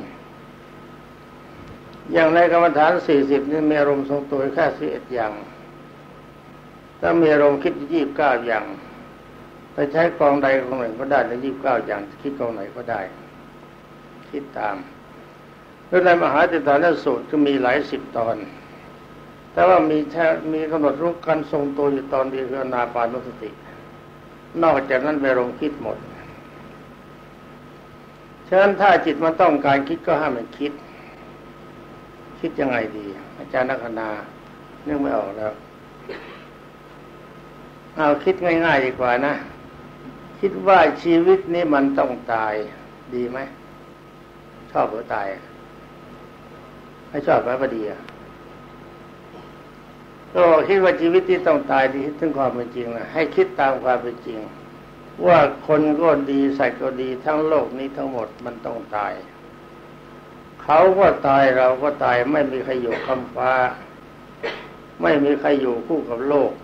อย่างในกรรมฐาน40นี่มีอารมณ์ทรงตัวแค่11อย่างถ้ามีอารมณ์คิด29อย่างไปใช้กองใดกองหนึ่งก็ได้ใน29อย่างคิดกองไหนก็ได้คิดตามแล้วในมหาติฏฐานสูตรก็มีหลาย10ตอนแต่ว่ามีกำหนดรู้การทรงตัวอยู่ตอนเดียวคืออานาปานสตินอกจากนั้นไปอารมณ์คิดหมดฉะนั้นถ้าจิตมันต้องการคิดก็ห้ามมันคิดยังไงดีอาจารย์นักขณานึกไม่ออกแล้วเอาคิดง่ายๆดีกว่านะคิดว่าชีวิตนี้มันต้องตายดีไหมชอบหรือตายไม่ชอบไหมพอดีก็คิดว่าชีวิตที่ต้องตายดีถึงความเป็นจริงนะให้คิดตามความเป็นจริงว่าคนก็ดีสัตว์ก็ดีทั้งโลกนี้ทั้งหมดมันต้องตายเขาก็ตายเราก็ตายไม่มีใครอยู่ค้ำฟ้าไม่มีใครอยู่คู่กับโลก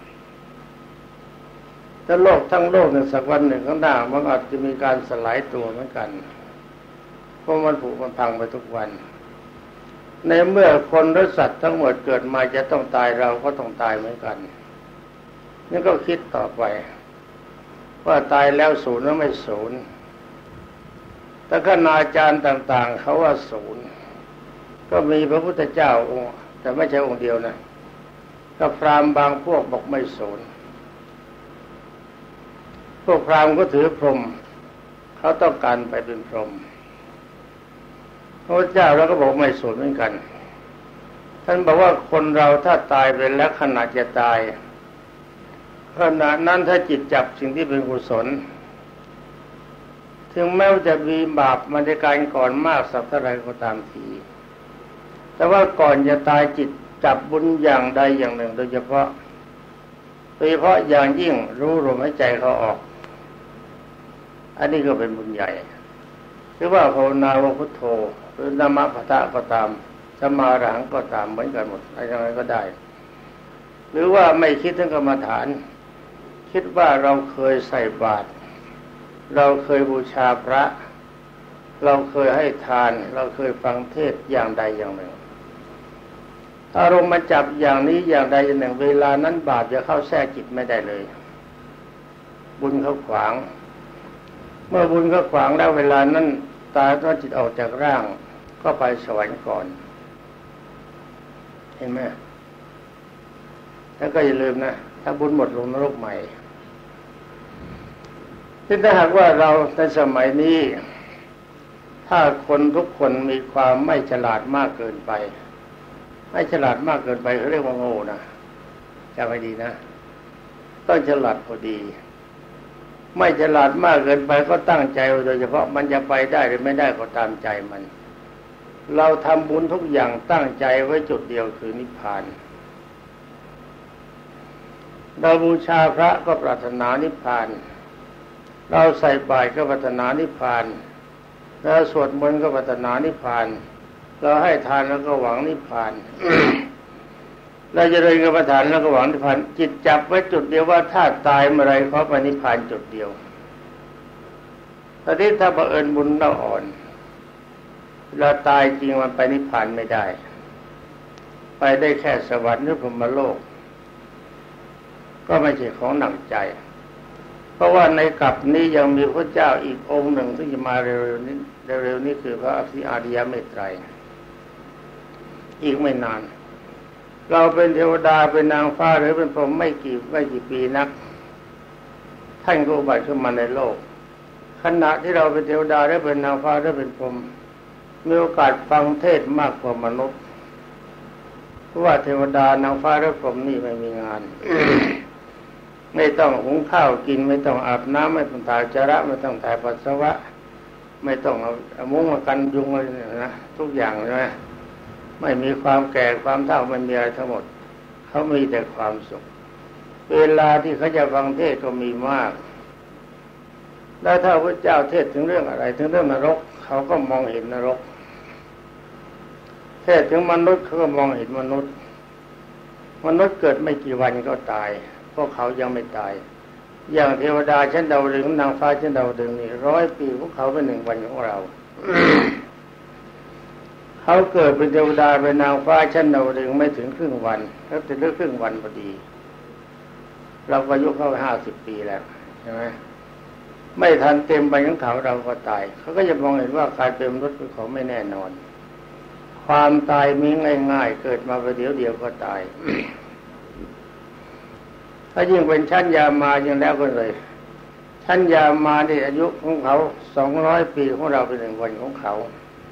ถ้าโลกทั้งโลกในสักวันหนึ่งข้างหน้ามันอาจจะมีการสลายตัวเหมือนกันเพราะมันผุมันพังไปทุกวันในเมื่อคนและสัตว์ทั้งหมดเกิดมาจะต้องตายเราก็ต้องตายเหมือนกันนี่ก็คิดต่อไปว่าตายแล้วศูนย์หรือไม่ศูนย์แต่คณาจารย์ต่างๆเขาว่าศูนย์ก็มีพระพุทธเจ้าองค์แต่ไม่ใช่องค์เดียวนะก็พราหมณ์บางพวกบอกไม่ศูนย์พวกพราหมณ์ก็ถือพรหมเขาต้องการไปเป็นพรหมพระพุทธเจ้าแล้วก็บอกไม่ศูนย์เหมือนกันท่านบอกว่าคนเราถ้าตายไปแล้วขณะจะตายขณะนั้นถ้าจิตจับสิ่งที่เป็นกุศลถึงแม้ว่าจะมีบาปมาในการก่อนมากสักเท่าไรก็ตามทีแต่ว่าก่อนจะตายจิตจับบุญอย่างใดอย่างหนึ่งโดยเฉพาะอย่างยิ่งรู้ลมหายใจเขาออกอันนี้ก็เป็นบุญใหญ่หรือว่าภาวนาว่าพุทโธหรือนะมะพะทะก็ตามสมาอรหังก็ตามเหมือนกันหมดอะไรก็ได้หรือว่าไม่คิดถึงกรรมฐานคิดว่าเราเคยใส่บาตรเราเคยบูชาพระเราเคยให้ทานเราเคยฟังเทศน์อย่างใดอย่างหนึ่งอารมณ์มาจับอย่างนี้อย่างใดอย่างหนึ่งเวลานั้นบาปจะเข้าแทรกจิตไม่ได้เลยบุญเขาขวางเมื่อบุญเขาขวางแล้วเวลานั้นตายตอนจิตออกจากร่างก็ไปสวรรค์ก่อนเห็นไหมแล้วก็อย่าลืมนะถ้าบุญหมดลงนรกใหม่ถ้าหากว่าเราในสมัยนี้ถ้าคนทุกคนมีความไม่ฉลาดมากเกินไปไม่ฉลาดมากเกินไปเขาเรียกว่าโง่นะจำไว้ดีนะต้องฉลาดพอดีไม่ฉลาดมากเกินไปก็ตั้งใจโดยเฉพาะมันจะไปได้หรือไม่ได้ก็ตามใจมันเราทำบุญทุกอย่างตั้งใจไว้จุดเดียวคือนิพพานเราบูชาพระก็ปรารถนานิพพานเราใส่บาตรก็ปรารถนานิพพานเราสวดมนต์ก็ปรารถนานิพพานเราให้ทานแล้วก็หวังนิพพาน เราจะเริญกรรมฐานแล้วก็หวังนิพพานจิตจับไว้จุดเดียวว่าถ้าตายเมื่อไรขอไปนิพพานจุดเดียวตอนนี้ถ้าบังเอิญบุญเราอ่อนเราตายจริงมันไปนิพพานไม่ได้ไปได้แค่สวรรค์หรือพรหมโลกก็ไม่ใช่ของหนักใจเพราะว่าในกลับนี้ยังมีพระเจ้าอีกองค์หนึ่งที่จะมาเร็วนี้คือพระอริยเมตไตรอีกไม่นานเราเป็นเทวดาเป็นนางฟ้าหรือเป็นพรหมไม่กี่ปีนักท่านก็อุบัติขึ้นมาในโลกขณะที่เราเป็นเทวดาหรือเป็นนางฟ้าหรือเป็นพรหมมีโอกาสฟังเทศน์มากกว่ามนุษย์เพราะว่าเทวดานางฟ้าหรือพรหมนี่ไม่มีงาน ไม่ต้องหุงข้าวกินไม่ต้องอาบน้ำไม่ต้องถ่ายอุจจาระไม่ต้องถ่ายปัสสาวะไม่ต้องเอามุ้งมากันยุงอะไรนะทุกอย่างใช่ไหมไม่มีความแก่ความเฒ่าไม่มีอะไรทั้งหมดเขามีแต่ความสุขเวลาที่เขาจะฟังเทศน์ก็มีมากแล้วถ้าพระเจ้าเทศถึงเรื่องอะไรถึงเรื่องนรกเขาก็มองเห็นนรกเทศถึงมนุษย์เขาก็มองเห็นมนุษย์เกิดไม่กี่วันก็ตายพวกเขายังไม่ตายอย่างเทวดาชั้นดาวดึงส์นางฟ้าชั้นดาวดึงส์นี่100 ปีพวกเขาเป็น1 วันของเรา เขาเกิดเป็นเทวดาเป็นนางฟ้าชั้นดาวดึงส์ไม่ถึงครึ่งวันแล้วถึงครึ่งวันพอดีเราก็อายุเข้า50 ปีแล้วใช่ไหมไม่ทันเต็มใบของเขาเราก็ตายเขาก็จะมองเห็นว่าการเป็นมนุษย์เป็นของไม่แน่นอนความตายมีง่ายๆเกิดมาประเดี๋ยวเดียวก็ตาย ถ้ายิ่งเป็นชั้นยามายิ่งแล้วก็เลยชั้นยามานี่อายุของเขา200 ปีของเราเป็น1 วันของเขา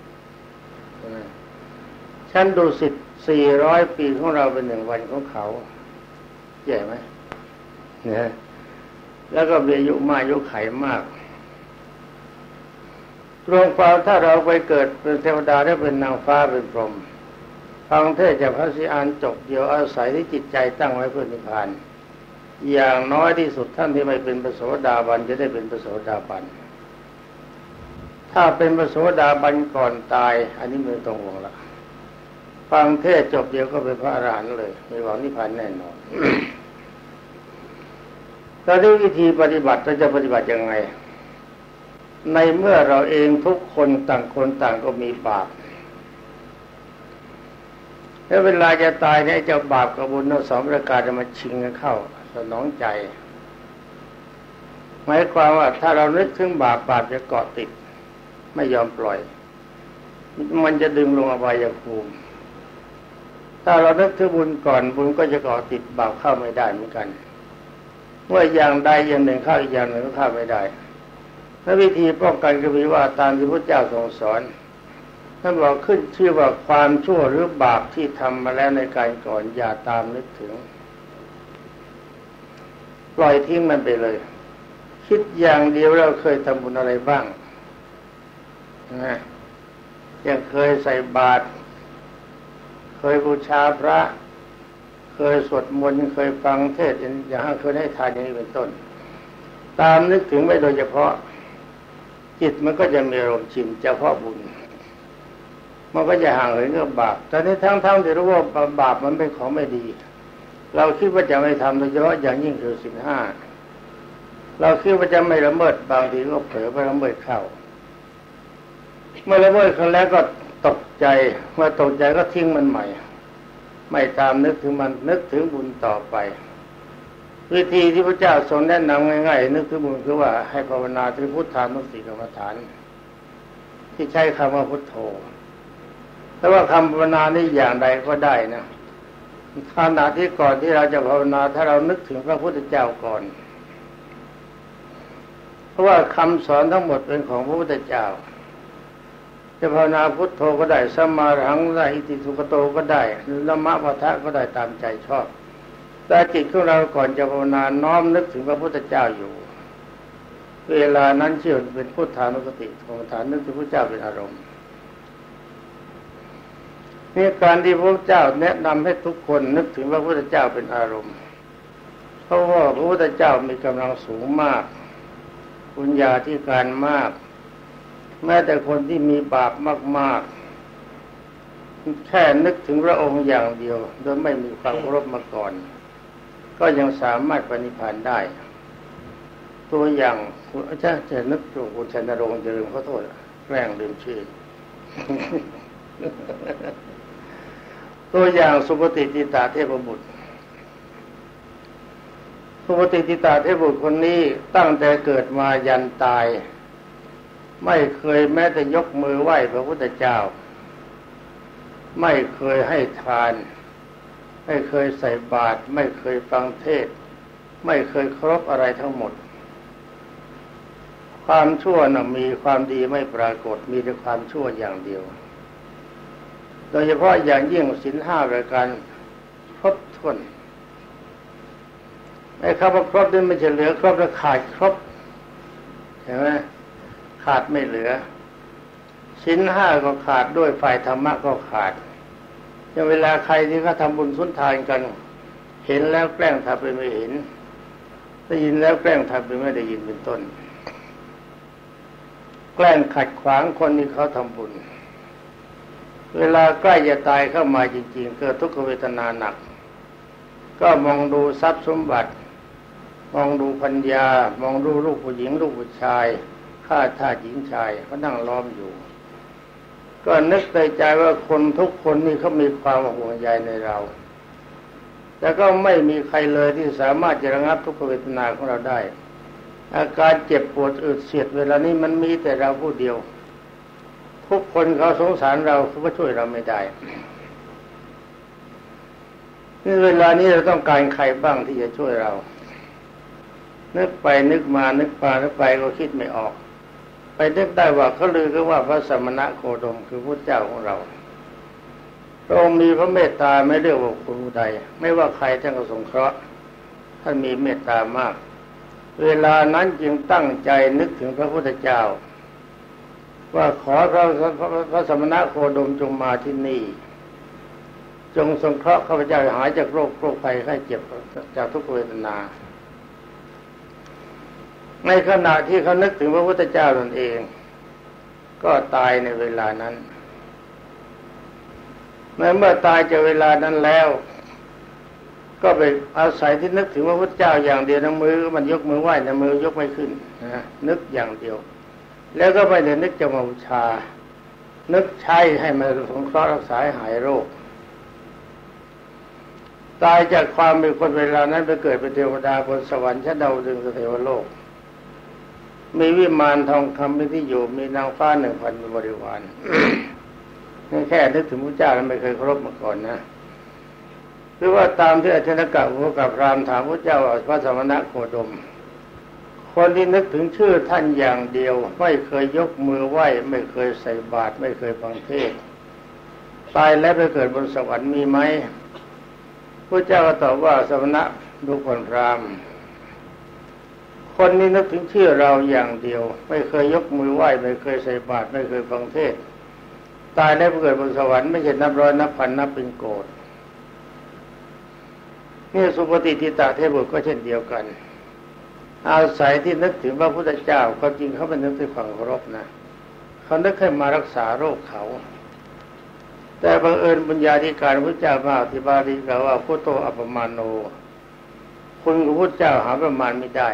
ชั้นดุสิต400 ปีของเราเป็น1 วันของเขาใหญ่ไหมเนี่ยแล้วก็มีอายุมากอายุไขมากรวมความถ้าเราไปเกิดเป็นเทวดาได้เป็นนางฟ้าเป็นพรหมฟังเทศน์จากพระศรีอานจบเดียวอาศัยที่จิตใจตั้งไว้เพื่อนิพพานอย่างน้อยที่สุดท่านที่ไม่เป็นพระโสดาบันจะได้เป็นพระโสดาบันถ้าเป็นพระโสดาบันก่อนตายอันนี้ไม่ต้องห่วงละฟังเทศน์จบเดียวก็เป็นพระอรหันต์เลยมีหวังนิพพานแน่นอน ตอนนี้วิธีปฏิบัติเราจะปฏิบัติยังไงในเมื่อเราเองทุกคนต่างคนต่างก็มีบาปแล้วเวลาจะตายเนี่ยจะบาปกับบุญทั้ง2 ประการจะมาชิงกันเข้าสนองใจหมายความว่าถ้าเรานึกถึงบาปจะเกาะติดไม่ยอมปล่อยมันจะดึงลงอบายภูมิถ้าเรานึกถึงบุญก่อนบุญก็จะเกาะติดบาปเข้าไม่ได้เหมือนกันเมื่ออย่างใดอย่างหนึ่งเข้าอีกอย่างหนึ่งก็เข้าไม่ได้และวิธีป้องกันก็คือว่าตามที่พระเจ้าทรงสอนท่านบอกขึ้นชื่อว่าความชั่วหรือบาปที่ทำมาแล้วในการก่อนอย่าตามนึกถึงปล่อยทิ้งมันไปเลยคิดอย่างเดียวเราเคยทำบุญอะไรบ้างนะยังเคยใส่บาตรเคยบูชาพระเคยสวดมนต์เคยฟังเทศน์อย่างเคยให้ทานอย่างนี้เป็นต้นตามนึกถึงไว้โดยเฉพาะจิตมันก็จะมีอารมณ์ชินเฉพาะบุญมันก็จะห่างเหินกับบาปแต่ในทั้งที่รู้ว่าบาปมันเป็นของไม่ดีเราคิดว่าจะไม่ทำโดยเฉพาะอย่างยิ่งคือศีล 5เราคิดว่าจะไม่ละเมิดบางทีก็เผลอไปละเมิดเข้าเมื่อละเมิดครั้งแล้วก็ตกใจเมื่อตกใจก็ทิ้งมันใหม่ไม่ตามนึกถึงมันนึกถึงบุญต่อไปวิธีที่พระเจ้าทรงแนะนำง่ายๆนึกถึงบุญคือว่าให้ภาวนาถึงพุทธานุสติกรรมฐานที่ใช้คำว่าพุทโธแต่ว่าคำภาวนานี่อย่างใดก็ได้นะขณะที่ก่อนที่เราจะภาวนาถ้าเรานึกถึงพระพุทธเจ้าก่อนเพราะว่าคำสอนทั้งหมดเป็นของพระพุทธเจ้าจะภาวนาพุทโธก็ได้สัมมาอรหังได้อิติสุขโตก็ได้หรือละมะวะทะก็ได้ตามใจชอบแต่จิตของเราก่อนจะภาวนาน้อมนึกถึงพระพุทธเจ้าอยู่เวลานั้นเชื่อเป็นพุทธานุสติกรรมฐานนึกถึงพระเจ้าเป็นอารมณ์นี่การที่พระเจ้าแนะนำให้ทุกคนนึกถึงพระพุทธเจ้าเป็นอารมณ์เพราะว่าพระพุทธเจ้ามีกำลังสูงมากปุญญาธิการมากแม้แต่คนที่มีบาปมากๆแค่นึกถึงพระองค์อย่างเดียวโดยไม่มีความเคารพมาก่อนก็ยังสามารถปฏิภาณได้ตัวอย่างอาจารย์จะนึกถึงคุณชันนรงค์จะลืมขอโทษแกล้งลืมชื่อ ตัวอย่างสุปฏิทิตาเทพบุตรสุปฏิทิตาเทพบุตรคนนี้ตั้งแต่เกิดมายันตายไม่เคยแม้แต่ยกมือไหว้พระพุทธเจ้าไม่เคยให้ทานไม่เคยใส่บาตรไม่เคยฟังเทศน์ไม่เคยเคารพอะไรทั้งหมดความชั่วน่ะมีความดีไม่ปรากฏมีแต่ความชั่วอย่างเดียวโดยเฉพาะอย่างยิ่งศีล 5ประการครบถ้วนไอ้คำว่าครบนี่ไม่ใช่เหลือครบแล้วขาดครบเห็นไหมขาดไม่เหลือศีล 5ก็ขาดด้วยฝ่ายธรรมะก็ขาดอย่างเวลาใครที่เขาทำบุญสุนทานกันเห็นแล้วแกล้งทำเป็นไม่เห็นได้ยินแล้วแกล้งทำเป็นไม่ได้ยินเป็นต้นแกล้งขัดขวางคนที่เขาทำบุญเวลาใกล้จะตายเข้ามาจริงๆเกิดทุกขเวทนาหนักก็มองดูทรัพย์สมบัติมองดูปัญญามองดูลูกผู้หญิงลูกผู้ชายข้าทาสหญิงชายเขานั่งล้อมอยู่ก็นึกในใจว่าคนทุกคนนี่เขามีความห่วงใยในเราแต่ก็ไม่มีใครเลยที่สามารถจะระงับทุกขเวทนาของเราได้อาการเจ็บปวดอึดเสียดเวลานี้มันมีแต่เราผู้เดียวทุกคนเขาสงสารเราเขาก็ช่วยเราไม่ได้นี่เวลานี้เราต้องการใครบ้างที่จะช่วยเรานึกไปนึกมานึกไปก็คิดไม่ออกไปนึกได้ว่าเขาลือกันว่าพระสมณะโคดมคือพระเจ้าของเราพระองค์มีพระเมตตาไม่เลือกว่าผู้ใดไม่ว่าใครท่านก็สงเคราะห์ท่านมีเมตตามากเวลานั้นจึงตั้งใจนึกถึงพระพุทธเจ้าว่าขอพระสมณะโคดมจงมาที่นี่จงสงเคราะห์ข้าพเจ้าหายจากโรคภัยไข้เจ็บจากทุกขเวทนาในขณะที่เขานึกถึงพระพุทธเจ้าตนเองก็ตายในเวลานั้นเมื่อตายจากเวลานั้นแล้วก็ไปอาศัยที่นึกถึงพระพุทธเจ้าอย่างเดียวทั้งมือมันยกมือไหว้แต่มือยกไม่ขึ้นนะนึกอย่างเดียวแล้วก็ไม่ได้นึกจะมาบูชานึกใช้ให้มาสงเคราะห์รักษาหายโรคตายจากความเป็นคนเวลานั้นไปเกิดเป็นเทวดาบนสวรรค์ชั้นดาวดึงส์เทวโลกมีวิมานทองคำเป็นที่อยู่มีนางฟ้า 1,000 บริวารนี่แค่นึกถึงพระเจ้าแล้วไม่เคยเคารพมาก่อนนะหรือว่าตามที่อธินกะพวกกับพราหมณ์ถามพระเจ้าพระสมณะโคดมคนที่นึกถึงชื่อท่านอย่างเดียวไม่เคยยกมือไหว้ไม่เคยใส่บาตรไม่เคยฟังเทศน์ตายแล้วไปเกิดบนสวรรค์มีไหมพระเจ้าก็ตอบว่าสมณะดูก่อนพราหมณ์คนนี้นึกถึงชื่อเราอย่างเดียวไม่เคยยกมือไหว้ไม่เคยใส่บาตรไม่เคยฟังเทศน์ตายแล้วไปเกิดบนสวรรค์ไม่ใช่นับร้อยนับพันนับเป็นโกฏนี่สุปฏิทิตาเทพบุตรก็เช่นเดียวกันอาศัยที่นึกถึงพระพุทธเจ้าความจริงเขาเป็นนึกถึงความเคารพนะเขานึกให้มารักษาโรคเขาแต่บังเอิญบุญญาธิการพระเจ้ามาอธิบายกล่าวว่าพุทโธอัปปมาโนคุณของพระเจ้าหาประมาณไม่ได้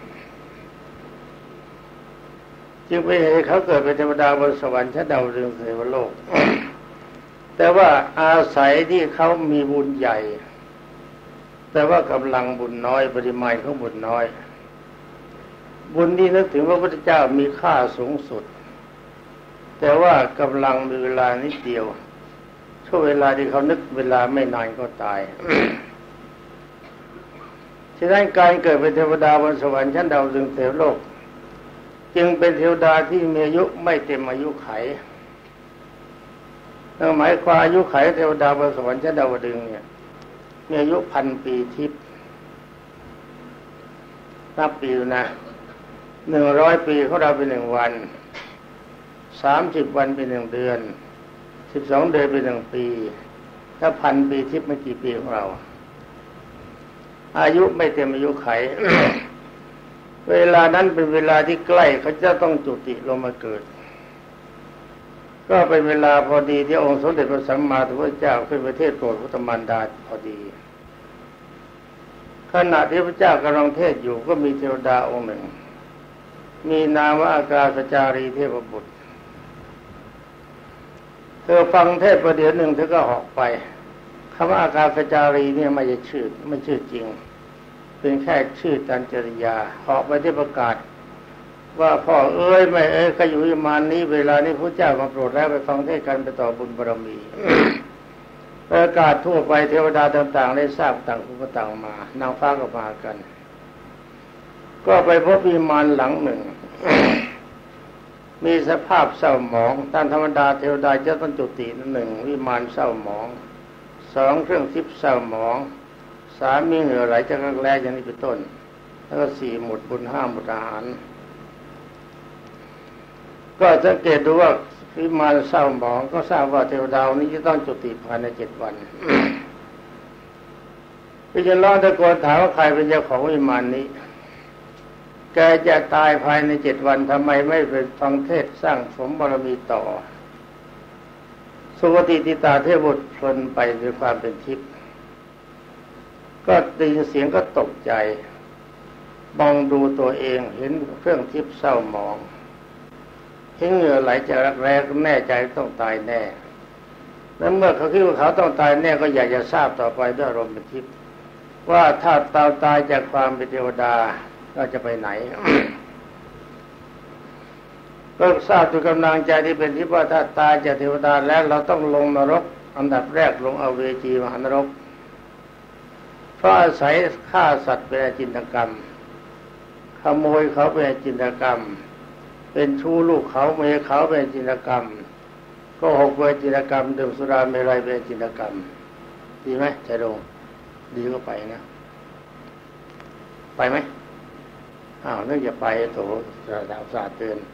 จึงไปให้เขาเกิดเป็นเทวดาบนสวรรค์ชั้นดาวดึงส์เทวโลก แต่ว่าอาศัยที่เขามีบุญใหญ่แต่ว่ากำลังบุญน้อยปริมาณของบุญน้อยบุญที่นึกถึงพระพุทธเจ้ามีค่าสูงสุดแต่ว่ากำลังมีเวลานิดเดียวช่วงเวลาที่เขานึกเวลาไม่นานก็ตาย ฉะนั้นการเกิดเป็นเทวดาบนสวรรค์ชั้นดาวดึงส์เทวโลกจึงเป็นเทวดาที่มีอายุไม่เต็มอายุไขนั่นหมายความอายุไขเทวดาบนสวรรค์ชั้นดาวดึงส์เนี่ยมีอายุ1,000 ปีทิพย์นับปีนะ100 ปีของเราเป็น1 วัน30 วันเป็น1 เดือน12 เดือนเป็น1 ปีถ้า1,000 ปีทิพย์ไม่กี่ปีของเราอายุไม่เต็มอายุไข เวลานั้นเป็นเวลาที่ใกล้เขาจะต้องจุติลงมาเกิดก็เป็นเวลาพอดีที่องค์สมเด็จพระสัมมาสัมพุทธเจ้าขึ้นประเทศโปรดพุทธมารดาพอดีขณะที่พระเจ้ากำลังเทศอยู่ก็มีเทวดาองค์หนึ่งมีนามว่าอากาสจารีเทพบุตรเธอฟังเทศประเดี๋ยวหนึ่งเธอก็หอกไปคำว่าอากาสจารีเนี่ยไม่ใช่ชื่อไม่ชื่อจริงเป็นแค่ชื่อตันจริยาหอกไปที่ประกาศว่าพ่อเอ้ยไม่เอ้ยขยุยมานนี้เวลานี้พระเจ้ามาโปรดแล้วไปฟังเทศกันไปต่อบุญบารมี ประกาศทั่วไปเทวดาต่างๆได้ทราบต่างผู้ต่างมานางฟ้าก็มากันก็ไปพบวิมานหลังหนึ่ง มีสภาพเศร้าหมองตามธรรมดาเทวดาจะต้องจุติ1วิมานเศร้าหมอง2เครื่องทิพย์เศร้าหมอง3มีเหงื่อไหลจากรักแร้อย่างนี้เป็นต้นแล้วก็4หมดบุญ5หมดอาหารก็สังเกตดูว่าวิมานเศร้าหมองก็ทราบว่าเทวดานี้จะต้องจุติภายใน7 วัน ก็จะร้องตะโกนถามว่าใครเป็นเจ้าของวิมานนี้แกจะตายภายใน7 วันทำไมไม่ไปฟังเทศสร้างสมบารมีต่อสุคติติตาเทพบุตรพลนไปด้วยความเป็นทิพย์ก็ได้ยินเสียงก็ตกใจมองดูตัวเองเห็นเครื่องทิพย์เศร้าหมองเห็นเหงื่อไหลจากรักแร้ก็แน่ใจต้องตายแน่แล้วเมื่อเขาคิดว่าเขาต้องตายแน่ก็อยากจะทราบต่อไปด้วยอารมณ์เป็นทิพย์ว่าถ้าตายจากความเป็นเทวดาเราจะไปไหน ก็ทราบด้วยกำลังใจที่เป็นทิพย์ว่าถ้าตายจากเทวดาแล้วเราต้องลงนรกอันดับแรกลงอเวจีมหานรกเพราะอาศัยฆ่าสัตว์เป็นอจินตกรรมขโมยเขาเป็นอจินตกรรมเป็นชู้ลูกเขาเมียเขาเป็นอจินตกรรมก็หกเป็นอจินตกรรมดื่มสุราเมรัยเป็นอจินตกรรมดีไหมใจโดงดีก็ไปนะไปไหมอ้าวนึกจะไปโถดาวศาสตร์เตือน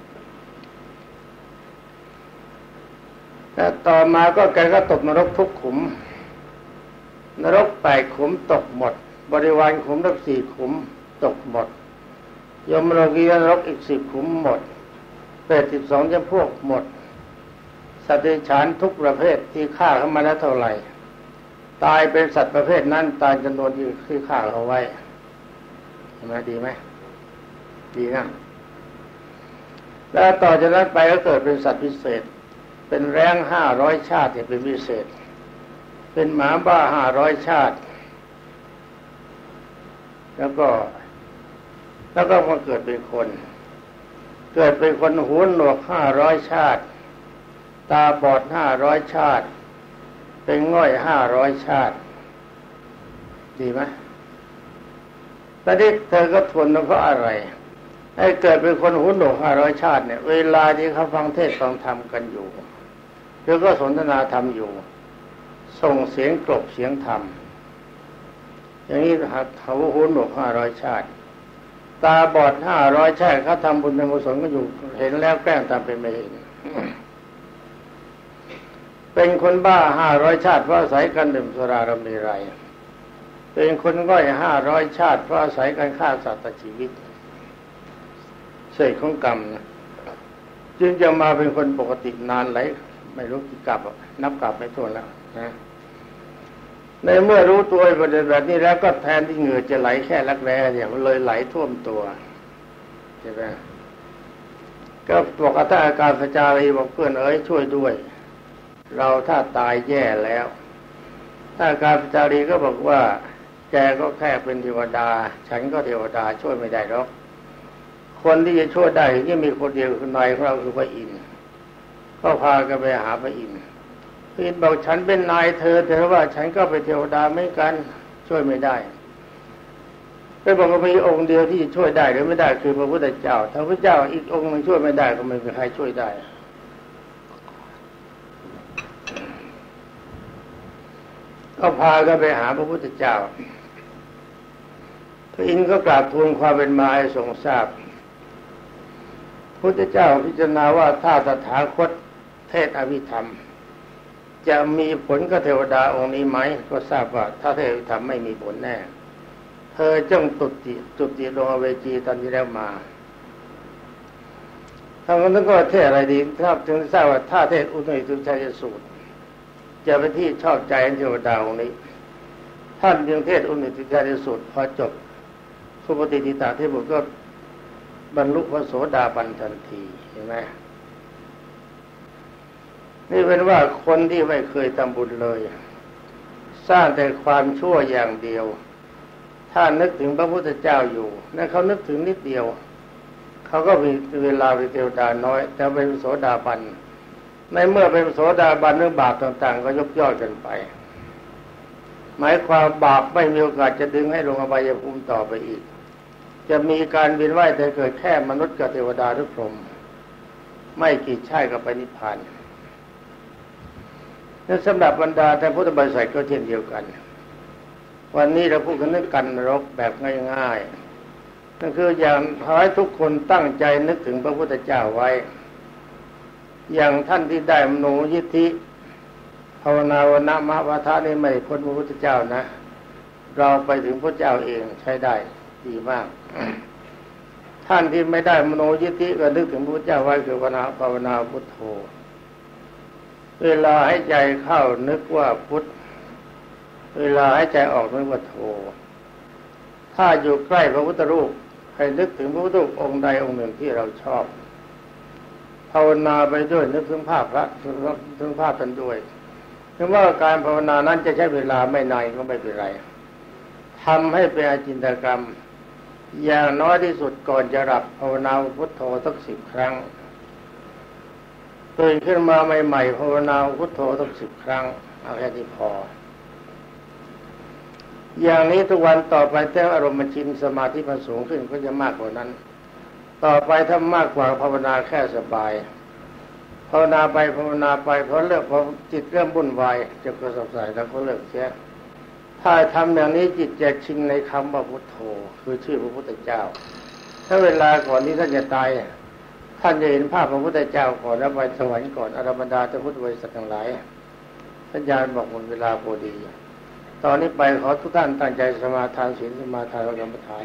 แต่ต่อมาก็แกก็ตกนรกทุกขุมนรก8 ขุมตกหมดบริวารขุมทั้ง4 ขุมตกหมดยมโลกีนรกอีก10 ขุมหมดเปรต12 จำพวกหมดสัตว์เดรัจฉานทุกประเภทที่ฆ่าเข้ามาแล้วเท่าไหร่ตายเป็นสัตว์ประเภทนั้นตายจำนวนที่ฆ่าเขาไว้เห็นไหมดีไหมดีนะแล้วต่อจากนั้นไปก็เกิดเป็นสัตว์พิเศษเป็นแร้ง500 ชาติเป็นพิเศษเป็นหมาบ้า500 ชาติแล้วก็มาเกิดเป็นคนเกิดเป็นคนหูหนวก500 ชาติตาบอด500 ชาติเป็นง่อย500 ชาติดีไหมตอนนี้เธอก็ทนเพราะอะไรให้เกิดเป็นคนหูหนวก500 ชาติเนี่ยเวลาที่เขาฟังเทศน์ฟังธรรมกันอยู่เธอก็สนทนาธรรมอยู่ส่งเสียงกลบเสียงธรรมอย่างนี้เขาหูหนวก500 ชาติตาบอด500 ชาติเขาทำบุญทำกุศลก็อยู่เห็นแล้วแกล้งทำเป็นไม่เห็น เป็นคนบ้า500 ชาติเพราะอาศัยการดื่มสุราเมรัยเป็นคนง่อย500 ชาติเพราะอาศัยการฆ่าสัตว์ตัดชีวิตเศษของกรรมนะจึงจะมาเป็นคนปกตินานไหลไม่รู้กี่กลับนับกลับไม่ถ้วนแล้วนะในเมื่อรู้ตัวประเด็นแบบนี้แล้วก็แทนที่เหงื่อจะไหลแค่รักแร้เนี่ยมันเลยไหลท่วมตัวใช่ไหมก็บอกท่านอาการสจารีบอกเพื่อนเอ๋ยช่วยด้วยเราถ้าตายแย่แล้วท่านอาการสจารีก็บอกว่าแกก็แค่เป็นเทวดาฉันก็เทวดาช่วยไม่ได้หรอกคนที่จะช่วยได้ที่มีคนเดียวคือนายของเราคือพระอินทร์ก็พากันไปหาพระอินทร์พระอินทร์บอกฉันเป็นนายเธอว่าฉันก็เป็นเทวดาเหมือนกันช่วยไม่ได้ก็บอกว่ามีองค์เดียวที่ช่วยได้หรือไม่ได้คือพระพุทธเจ้าถ้าพระเจ้าอีกองค์นึงช่วยไม่ได้ก็ไม่มีใครช่วยได้ก็พากันไปหาพระพุทธเจ้าพระอินทร์ก็กราบทูลความเป็นมาให้ทรงทราบพระพุทธเจ้าพิจารณาว่าถ้าตถาคตเทศน์อภิธรรมจะมีผลกับเทวดาองค์นี้ไหมก็ทราบว่าถ้าเทศน์อภิธรรมไม่มีผลแน่เธอจงจุติลงอเวจีตอนที่แล้วมาทั้งนั้นก็เทศอะไรดีถ้าถึงทราบว่าถ้าเทศอุตติสุชัยสูตรจะเป็นที่ชอบใจของเทวดาองค์นี้ท่านจึงเทศอุตติสุชัยสูตรพอจบสุปฏิทิตาเทพบุตรก็บรรลุพระโสดาบันทันทีเห็นไหมนี่เป็นว่าคนที่ไม่เคยทำบุญเลยสร้างแต่ความชั่วอย่างเดียวถ้านึกถึงพระพุทธเจ้าอยู่นั่นเขานึกถึงนิดเดียวเขาก็มีเวลาเป็นเทวดาน้อยแต่เป็นโสดาบันในเมื่อเป็นโสดาบันเรื่องบาปต่างๆก็ยกย่องกันไปหมายความบาปไม่มีโอกาสจะดึงให้ลงอบายภูมิต่อไปอีกจะมีการเวียนว่ายแต่เกิดแค่มนุษย์กับเทวดาหรือพรหมไม่กี่ชาติก็ไปนิพพานและสำหรับบรรดาแต่พุทธบริษัทก็เช่นเดียวกันวันนี้เราพูดกันเรื่องกันนรกแบบง่ายๆนั่นคืออย่างขอให้ทุกคนตั้งใจนึกถึงพระพุทธเจ้าไว้อย่างท่านที่ได้มโนยิทธิภาวนาวนะมหาวาทะนี่ไม่ได้พ้นพระพุทธเจ้านะเราไปถึงพระเจ้าเองใช้ได้ดีมากท่านที่ไม่ได้มโนยิทธิก็นึกถึงพระพุทธเจ้าไว้คือภาวนาพุทโธเวลาให้ใจเข้านึกว่าพุทธเวลาให้ใจออกนึกว่าโธถ้าอยู่ใกล้พระพุทธรูปให้นึกถึงพระพุทธรูปองค์ใดองค์หนึ่งที่เราชอบภาวนาไปด้วยนึกถึงภาพพระถึงภาพท่านด้วยถึงว่าการภาวนานั้นจะใช้เวลาไม่นานก็ไม่เป็นไรทำให้เป็นอจินตกรรมอย่างน้อยที่สุดก่อนจะหลับภาวนาพุทโธสัก10 ครั้งตื่นขึ้นมาใหม่ๆภาวนาพุทโธสัก10 ครั้งเอาแค่นี้พออย่างนี้ทุกวันต่อไปแต่อารมณ์มันชินสมาธิมันสูงขึ้นก็จะมากกว่านั้นต่อไปถ้ามากกว่าภาวนาแค่สบายภาวนาไปภาวนาไปพอจิตเริ่มวุ่นวายจะกระสับกระส่ายแล้วก็เลิกเสียถ้าทำอย่างนี้จิตจะชิงในคำว่าพุทโธคือชื่อพระพุทธเจ้าถ้าเวลาก่อนนี้ท่านจะตายท่านจะเห็นภาพพระพุทธเจ้าก่อนแล้วไปสวรรค์ก่อนอรบรรดาเจ้าพุทธบริษัททั้งหลายท่านยานบอกหมดเวลาพอดีตอนนี้ไปขอทุกท่านตั้งใจสมาทานศีลสมาทานกรรมฐาน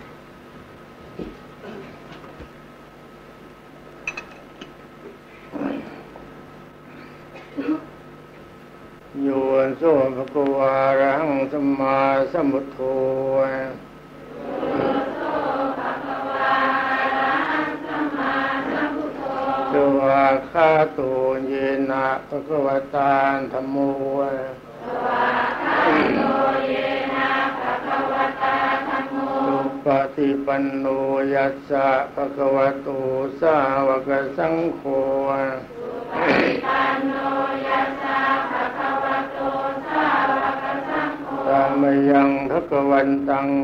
โยนโสภะคะวะอะระหังสัมมาสัมพุทโธสวากขาโตเยนะภะคะวะตาธัมโมสุปฏิปันโนยัสสะภะคะวะโตสาวกสังโฆธรรมยังภควันตัง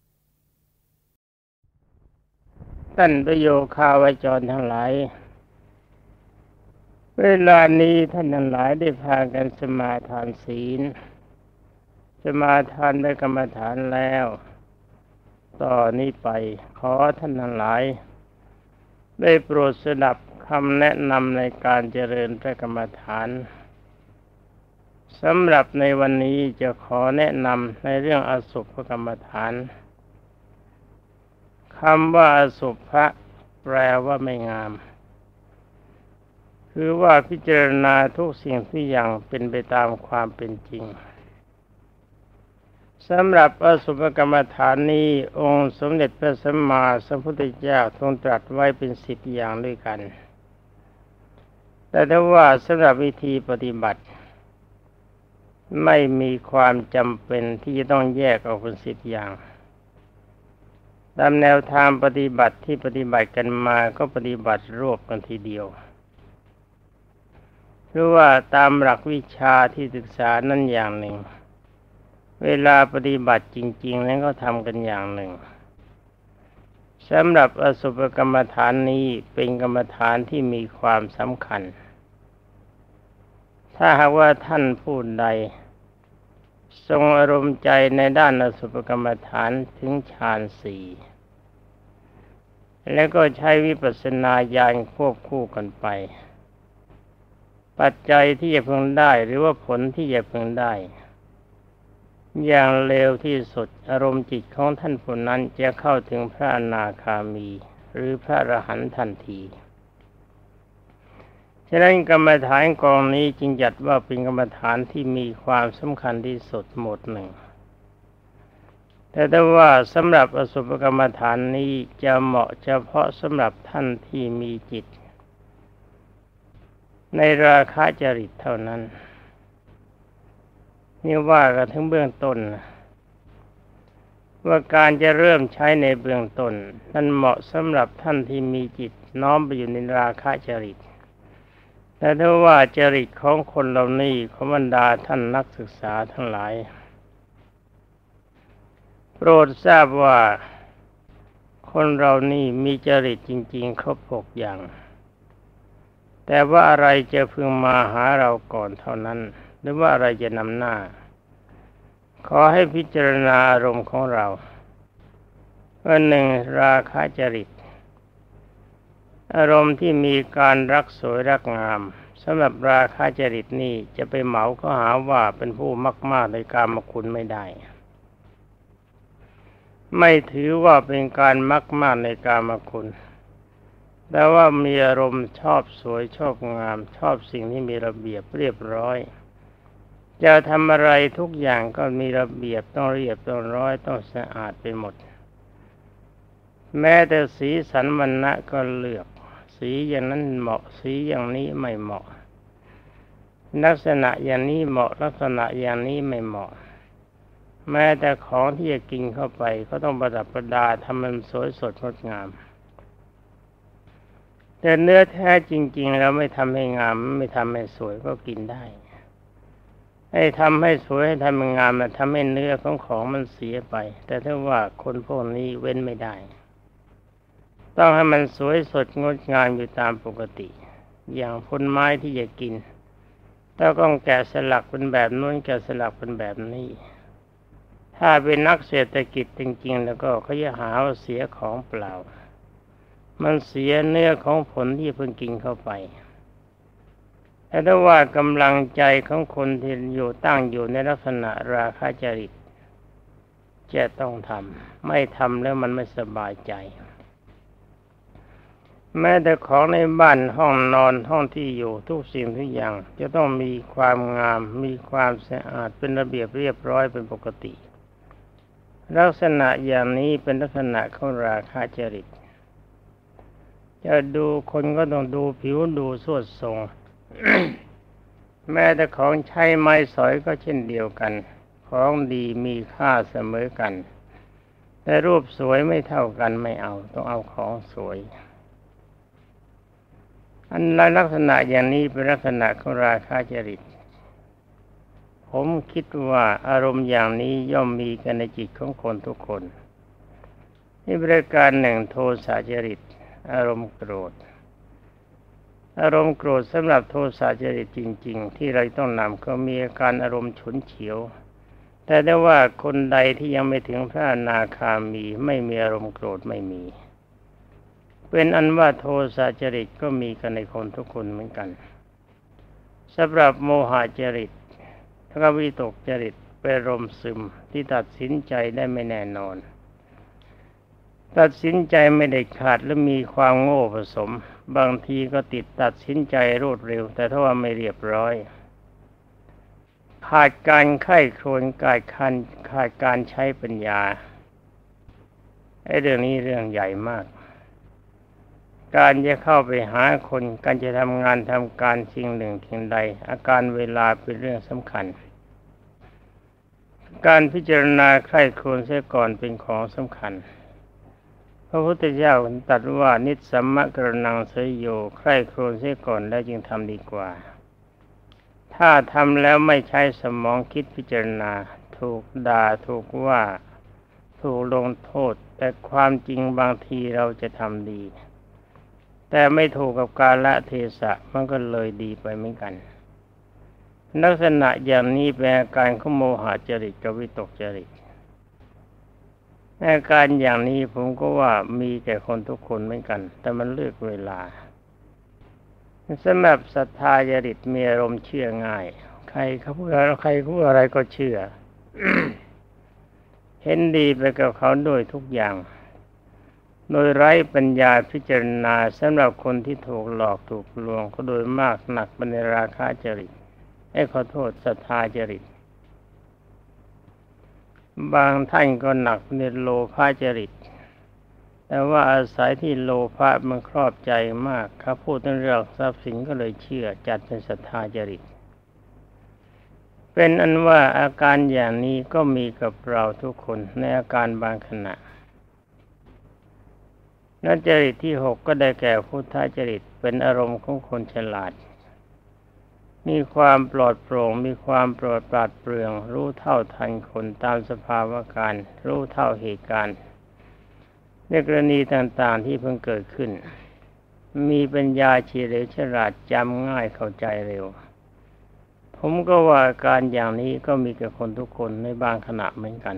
ท่านประโยคาวจรทั้งหลายเวลานี้ท่านทั้งหลายได้พากันสมาทานศีลสมาทานได้กรรมฐานแล้วต่อนนี้ไปขอท่านทั้งหลายได้โปรดสดับคำแนะนำในการเจริญพระกรรมฐานสำหรับในวันนี้จะขอแนะนำในเรื่องอสุภกรรมฐานคำว่าอสุภะแปลว่าไม่งามคือว่าพิจารณาทุกสิ่งทุกอย่างเป็นไปตามความเป็นจริงสำหรับอสุภกรรมฐานนี้องค์สมเด็จพระสัมมาสัมพุทธเจ้าทรงตรัสไว้เป็น10 อย่างด้วยกันแต่ถ้าว่าสำหรับวิธีปฏิบัติไม่มีความจำเป็นที่จะต้องแยกออกเป็น10 อย่างตามแนวทางปฏิบัติที่ปฏิบัติกันมาก็ปฏิบัติรวบกันทีเดียวหรือว่าตามหลักวิชาที่ศึกษานั่นอย่างหนึ่งเวลาปฏิบัติจริงๆนั้นก็ทำกันอย่างหนึ่งสำหรับอสุภกรรมฐานนี้เป็นกรรมฐานที่มีความสำคัญถ้าหากว่าท่านผู้ใดทรงอารมณ์ใจในด้านอสุภกรรมฐานถึงฌาน 4แล้วก็ใช้วิปัสสนาญาณควบคู่กันไปปัจจัยที่จะพึงได้หรือว่าผลที่จะพึงได้อย่างเร็วที่สุดอารมณ์จิตของท่านผู้นั้นจะเข้าถึงพระอนาคามีหรือพระอรหันต์ทันทีฉะนั้นกรรมฐานกองนี้จึงจัดว่าเป็นกรรมฐานที่มีความสำคัญที่สุดหมดหนึ่งแต่ถ้าว่าสำหรับอสุภกรรมฐานนี้จะเหมาะเฉพาะสำหรับท่านที่มีจิตในราคะจริตเท่านั้นนี่ว่ากันถึงเบื้องต้นว่าการจะเริ่มใช้ในเบื้องต้นนั้นเหมาะสำหรับท่านที่มีจิตน้อมไปอยู่ในราคะจริตแต่ถ้าว่าจริตของคนเหล่านี้ของบรรดาท่านนักศึกษาทั้งหลายโปรดทราบว่าคนเรานี่มีจริตจริงๆครบ6 อย่างแต่ว่าอะไรจะพึงมาหาเราก่อนเท่านั้นหรือว่าอะไรจะนำหน้าขอให้พิจารณาอารมณ์ของเราว่า1ราคะจริตอารมณ์ที่มีการรักสวยรักงามสำหรับราคะจริตนี้จะไปเหมาเขาหาว่าเป็นผู้มากๆในกามคุณไม่ได้ไม่ถือว่าเป็นการมักมากในกามคุณแต่ว่ามีอารมณ์ชอบสวยชอบงามชอบสิ่งที่มีระเบียบเรียบร้อยจะทำอะไรทุกอย่างก็มีระเบียบต้องเรียบต้องร้อยต้องสะอาดไปหมดแม้แต่สีสันวรรณะก็เลือกสีอย่างนั้นเหมาะสีอย่างนี้ไม่เหมาะลักษณะอย่างนี้เหมาะลักษณะอย่างนี้ไม่เหมาะแม้แต่ของที่จะกินเข้าไปก็ต้องประดับประดาทำมันสวยสดงดงามแต่เนื้อแท้จริงๆแล้วไม่ทำให้งามไม่ทำให้สวยก็กินได้ให้ทำให้สวยให้ทำให้งามทำให้เนื้อของมันเสียไปแต่ถ้าว่าคนพวกนี้เว้นไม่ได้ต้องให้มันสวยสดงดงามอยู่ตามปกติอย่างผลไม้ที่จะกินต้องแกะสลักเป็นแบบนู้นแกะสลักเป็นแบบนี้ถ้าเป็นนักเศรษฐกิจจริงๆแล้วก็เขาจะหาว่าเสียของเปล่ามันเสียเนื้อของผลที่เพิ่งกินเข้าไปแต่ถ้าว่ากำลังใจของคนที่อยู่ตั้งอยู่ในลักษณะราคะจริตจะต้องทำไม่ทำแล้วมันไม่สบายใจแม้แต่ของในบ้านห้องนอนห้องที่อยู่ทุกสิ่งทุกอย่างจะต้องมีความงามมีความสะอาดเป็นระเบียบเรียบร้อยเป็นปกติลักษณะอย่างนี้เป็นลักษณะของราคะจริตจะดูคนก็ต้องดูผิวดูสวดทรง แม้แต่ของใช้ไม้สอยก็เช่นเดียวกันของดีมีค่าเสมอกันแต่รูปสวยไม่เท่ากันไม่เอาต้องเอาของสวยอันลักษณะอย่างนี้เป็นลักษณะของราคะจริตผมคิดว่าอารมณ์อย่างนี้ย่อมมีกันในจิตของคนทุกคนนี่เป็นการหนึ่งโทสะจริตอารมณ์โกรธสำหรับโทสะจริตจริงๆที่เราต้องนำก็มีอาการอารมณ์ฉุนเฉียวแต่ได้ว่าคนใดที่ยังไม่ถึงพระอนาคามีไม่มีอารมณ์โกรธไม่มีเป็นอันว่าโทสะจริตก็มีกันในคนทุกคนเหมือนกันสำหรับโมหะจริตและวิตกจริตเป็นอารมณ์ซึมที่ตัดสินใจได้ไม่แน่นอนตัดสินใจไม่ได้ขาดและมีความโง่ผสมบางทีก็ติดตัดสินใจรวดเร็วแต่ถ้าว่าไม่เรียบร้อยขาดการไข้ครวญขาดการใช้ปัญญาเรื่องนี้เรื่องใหญ่มากการจะเข้าไปหาคนการจะทำงานทำการสิ่งหนึ่งสิ่งใดอาการเวลาเป็นเรื่องสำคัญการพิจารณาใคร่ครวญเสียก่อนเป็นของสำคัญพระพุทธเจ้าตรัสว่านิสสัมมะกรณังเสยโยใคร่ครวญเสียก่อนแล้วจึงทำดีกว่าถ้าทำแล้วไม่ใช้สมองคิดพิจารณาถูกด่าถูกว่าถูกลงโทษแต่ความจริงบางทีเราจะทำดีแต่ไม่ถูกกับกาลเทศะมันก็เลยดีไปเหมือนกันลักษณะอย่างนี้เป็นอาการของโมหะจริตกับวิตกจริตอาการอย่างนี้ผมก็ว่ามีแก่คนทุกคนเหมือนกันแต่มันเลือกเวลาสำหรับศรัทธาจริตมีอารมณ์เชื่อง่ายใครเขาพูดอะไรก็เชื่อ เห็นดีไปกับเขาโดยทุกอย่างโดยไร้ปัญญาพิจารณาสำหรับคนที่ถูกหลอกถูกลวงก็โดยมากหนักเป็นราคะจริตขอโทษศรัทธาจริตบางท่านก็หนักในโลภะจริตแต่ว่าอาศัยที่โลภะมันครอบใจมากเขาพูดเรื่องทรัพย์สินก็เลยเชื่อจัดเป็นศรัทธาจริตเป็นอันว่าอาการอย่างนี้ก็มีกับเราทุกคนในอาการบางขณะนัจริตที่6ก็ได้แก่พุทธจริตเป็นอารมณ์ของคนฉลาดมีความปลอดโปร่งมีความปราดเปรื่องรู้เท่าทันคนตามสภาวะการรู้เท่าเหตุการณ์ในกรณีต่างๆที่เพิ่งเกิดขึ้นมีปัญญาเฉลียวฉลาดจำง่ายเข้าใจเร็วผมก็ว่าการอย่างนี้ก็มีกับคนทุกคนในบางขณะเหมือนกัน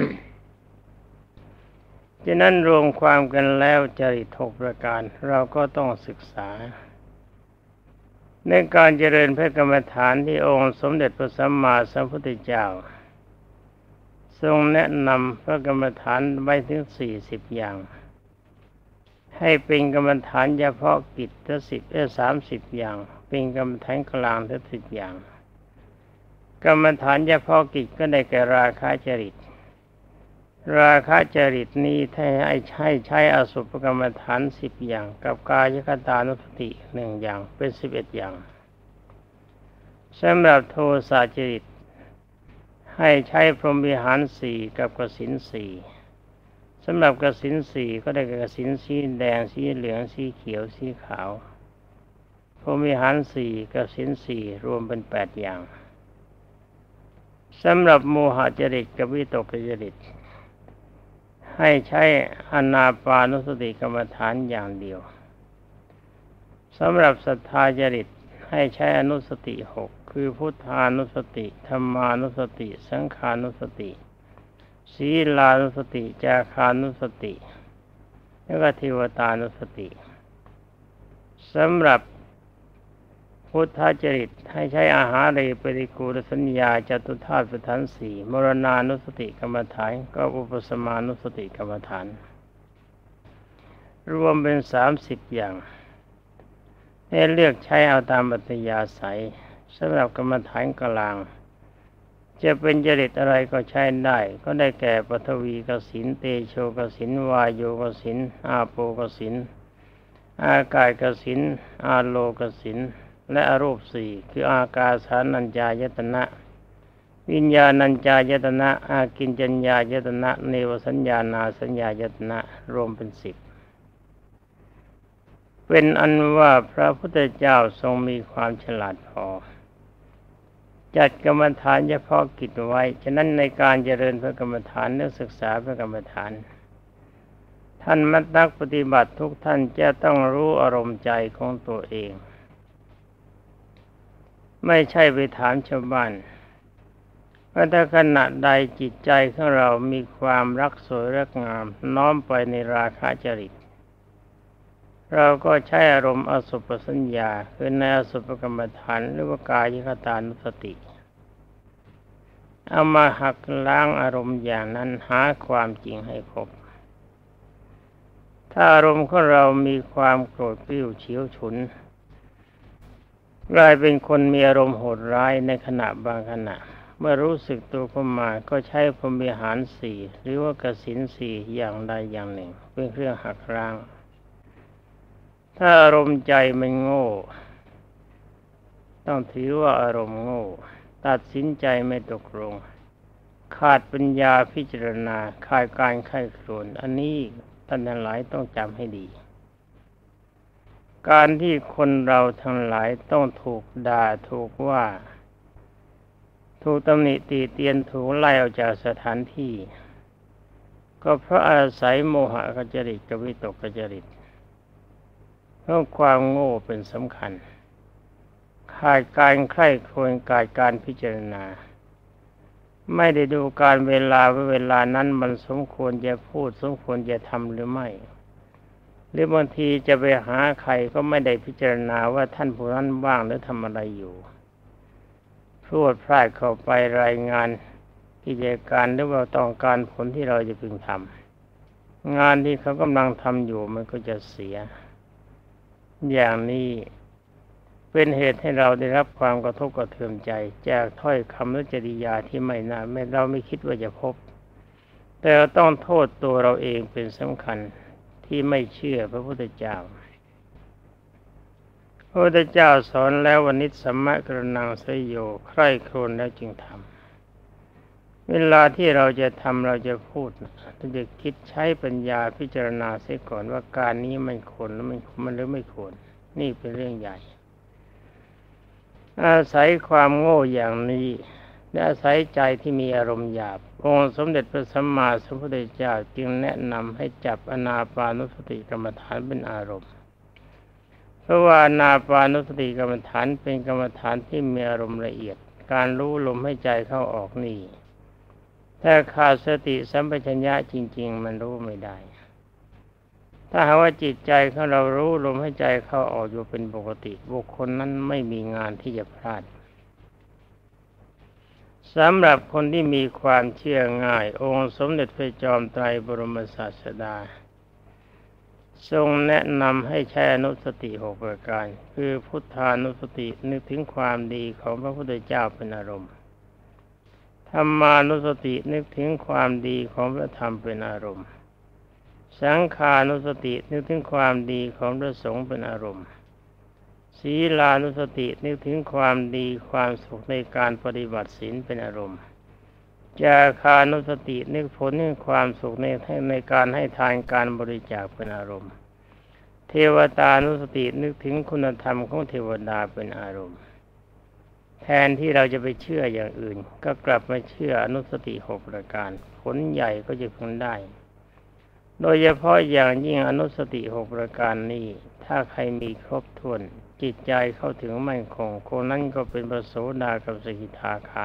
ฉะนั้นรวมความกันแล้วจริต6ประการเราก็ต้องศึกษาในการเจริญพระกรรมฐานที่องค์สมเด็จพระสัมมาสัมพุทธเจ้าทรงแนะนำพระกรรมฐานไว้ถึง40อย่างให้เป็นกรรมฐานเฉพาะกิจทั้ง30อย่างเป็นกรรมฐานกลางทั้ง10อย่างกรรมฐานเฉพาะกิจก็ได้แก่ราคะจริตราคะจริตนี้ถ้าให้ใช้อสุภกรรมฐาน10อย่างกับกายคตานุสติ1อย่างเป็น11อย่างสำหรับโทสะจริตให้ใช้พรหมวิหาร4กับกสิณ4สำหรับกสิณ4ก็ได้แก่กสิณสีแดงสีเหลืองสีเขียวสีขาวพรหมวิหาร4กสิณ4รวมเป็น8อย่างสำหรับโมหจริตกับวิตกจริตให้ใช้อานาปานุสติกรรมฐานอย่างเดียวสำหรับศรัทธาจริตให้ใช้อนุสติ6คือพุทธานุสติธัมมานุสติสังขานุสติศีลานุสติจาคานุสติแล้วก็เทวตานุสติสำหรับพุทธจริตให้ใช้อาหารเรปริกูลสัญญาจตุธาตุประธาน4มรณานุสติกรรมฐานก็อุปสมานุสติกรรมฐานรวมเป็น30อย่างให้เลือกใช้เอาตามอัธยาศัยสำหรับกรรมฐานกลางจะเป็นจริตอะไรก็ใช้ได้ก็ได้แก่ปฐวีกสิณเตโชกสิณวายโยกสิณอาโปกสิณอากาศกสิณอาโลกสิณและอรูป4คืออากาสานัญจายตนะวิญญาณัญจายตนะอากิญจัญญายตนะเนวสัญญานาสัญญายตนะรวมเป็น10เป็นอันว่าพระพุทธเจ้าทรงมีความฉลาดพอจัดกรรมฐานเฉพาะกิจไว้ฉะนั้นในการเจริญพระกรรมฐานและศึกษาพระกรรมฐานท่านนักปฏิบัติทุกท่านจะต้องรู้อารมณ์ใจของตัวเองไม่ใช่ไปถามชาวบ้านว่าถ้าขณะใดจิตใจของเรามีความรักสวยรักงามน้อมไปในราคะจริตเราก็ใช้อารมณ์อสุภสัญญาคือในอสุภกรรมฐานหรือว่ากายคตานุสติเอามาหักล้างอารมณ์อย่างนั้นหาความจริงให้พบถ้าอารมณ์ของเรามีความโกรธกริ้วเฉียวฉุนกลายเป็นคนมีอารมณ์โหดร้ายในขณะบางขณะเมื่อรู้สึกตัวขึ้นมาก็ใช้พรหมวิหาร4หรือว่ากสิณ4อย่างใดอย่างหนึ่งเป็นเครื่องหักล้างถ้าอารมณ์ใจมันโง่ต้องถือว่าอารมณ์โง่ตัดสินใจไม่ตกลงขาดปัญญาพิจารณาขาดการไข้ครวญอันนี้ท่านทั้งหลายต้องจำให้ดีการที่คนเราทั้งหลายต้องถูกด่าถูกว่าถูกตำหนิตีเตียนถูกไล่ออกจากสถานที่ก็เพราะอาศัยโมหะจริตกับวิตกจริตเพราะความโง่เป็นสำคัญขาดการใคร่ครวญขาดการพิจารณาไม่ได้ดูการเวลาว่าเวลานั้นมันสมควรจะพูดสมควรจะทำหรือไม่หรือบางทีจะไปหาใครก็ไม่ได้พิจารณาว่าท่านผู้นั้นว่างหรือทำอะไรอยู่พูดพลาดเข้าไปรายงานกิจการหรือว่าต้องการผลที่เราจะพึงทำงานที่เขากำลังทำอยู่มันก็จะเสียอย่างนี้เป็นเหตุให้เราได้รับความกระทบกระเทือนใจจากถ้อยคำและจริยาที่ไม่น่าเราไม่คิดว่าจะพบแต่เราต้องโทษตัวเราเองเป็นสำคัญที่ไม่เชื่อพระพุทธเจ้าพระพุทธเจ้าสอนแล้ววนิสสัมมะกรณังสยโยใคร่ครวญแล้วจึงทำเวลาที่เราจะทำเราจะพูดเราจะคิดใช้ปัญญาพิจารณาเสียก่อนว่าการนี้มันควรหรือมันหรือไม่ควรนี่เป็นเรื่องใหญ่อาศัยความโง่อย่างนี้และอาศัยใจที่มีอารมณ์หยาบองค์สมเด็จพระสัมมาสัมพุทธเจ้าจึงแนะนำให้จับอานาปานุสติกรรมฐานเป็นอารมณ์เพราะว่าอานาปานุสติกรรมฐานเป็นกรรมฐานที่มีอารมณ์ละเอียดการรู้ลมให้ใจเข้าออกนี่ถ้าขาดสติสัมปชัญญะจริงๆมันรู้ไม่ได้ถ้าหากว่าจิตใจของเรารู้ลมให้ใจเข้าออกอยู่เป็นปกติบุคคลนั้นไม่มีงานที่จะพลาดสำหรับคนที่มีความเชื่อง่ายองค์สมเด็จพระจอมไตรบรมศาสดาทรงแนะนำให้ใช้อนุสติ6ประการคือพุทธานุสตินึกถึงความดีของพระพุทธเจ้าเป็นอารมณ์ธรรมานุสตินึกถึงความดีของพระธรรมเป็นอารมณ์สังฆานุสตินึกถึงความดีของพระสงฆ์เป็นอารมณ์ศีลานุสตินึกถึงความดีความสุขในการปฏิบัติศีลเป็นอารมณ์จาคานุสตินึกผลแห่งความสุขในการให้ทานการบริจาคเป็นอารมณ์เทวตานุสตินึกถึงคุณธรรมของเทวดาเป็นอารมณ์แทนที่เราจะไปเชื่ออย่างอื่นก็กลับมาเชื่ออนุสติ6ประการผลใหญ่ก็จะพึงได้โดยเฉพาะอย่างยิ่งอนุสติ6ประการนี้ถ้าใครมีครบถ้วนจิตใจเข้าถึงมั่นคงคนนั้นก็เป็นพระโสดากับสกิทาคา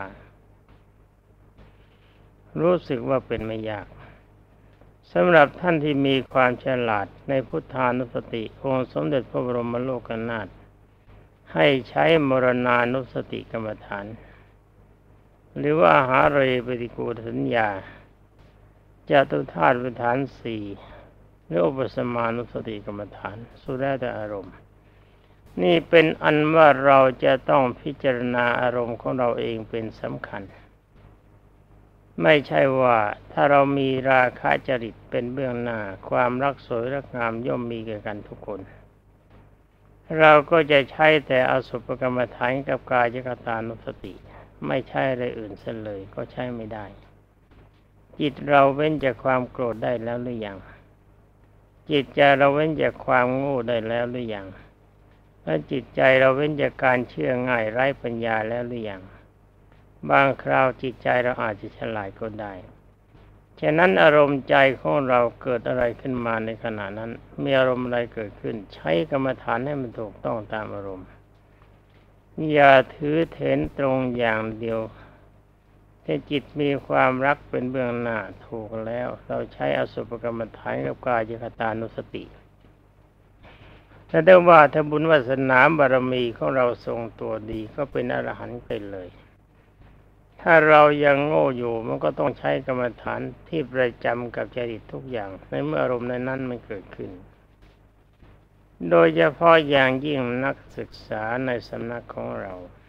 รู้สึกว่าเป็นไม่ยากสำหรับท่านที่มีความฉลาดในพุทธานุสติองค์สมเด็จพระบรมโลกนาถให้ใช้มรณานุสติกรรมฐานหรือว่าหาเรปฏิกูลสัญญาจตุธาตุวิฐาน4หรืออุปสมานุสติกรรมฐานสุดแล้วแต่อารมณ์นี่เป็นอันว่าเราจะต้องพิจารณาอารมณ์ของเราเองเป็นสำคัญไม่ใช่ว่าถ้าเรามีราคะจริตเป็นเบื้องหน้าความรักสวยรักงามย่อมมีแก่กันทุกคนเราก็จะใช้แต่อสุภกรรมฐานกับกายคตานุสติไม่ใช่อะไรอื่นเสียเลยก็ใช้ไม่ได้จิตเราเว้นจากความโกรธได้แล้วหรือยังจิตใจเราเว้นจากความโง่ได้แล้วหรือยังและจิตใจเราเว้นจากการเชื่อง่ายไร้ปัญญาแล้วหรือยังบางคราวจิตใจเราอาจจะฉลาดก็ได้ฉะนั้นอารมณ์ใจของเราเกิดอะไรขึ้นมาในขณะนั้นมีอารมณ์อะไรเกิดขึ้นใช้กรรมฐานให้มันถูกต้องตามอารมณ์อย่าถือเถนตรงอย่างเดียวถ้าจิตมีความรักเป็นเบื้องหน้าถูกแล้วเราใช้อสุภกรรมฐานกับกายคตานุสติแต่ได้ว่าถ้าบุญวาสนาบารมีของเราทรงตัวดีก็เป็นอรหันต์ไปเลยถ้าเรายังโง่อยู่มันก็ต้องใช้กรรมฐานที่ประจำกับจริตทุกอย่างในเมื่ออารมณ์ในนั้นมันเกิดขึ้นโดยเฉพาะอย่างยิ่งนักศึกษาในสำนักของเรา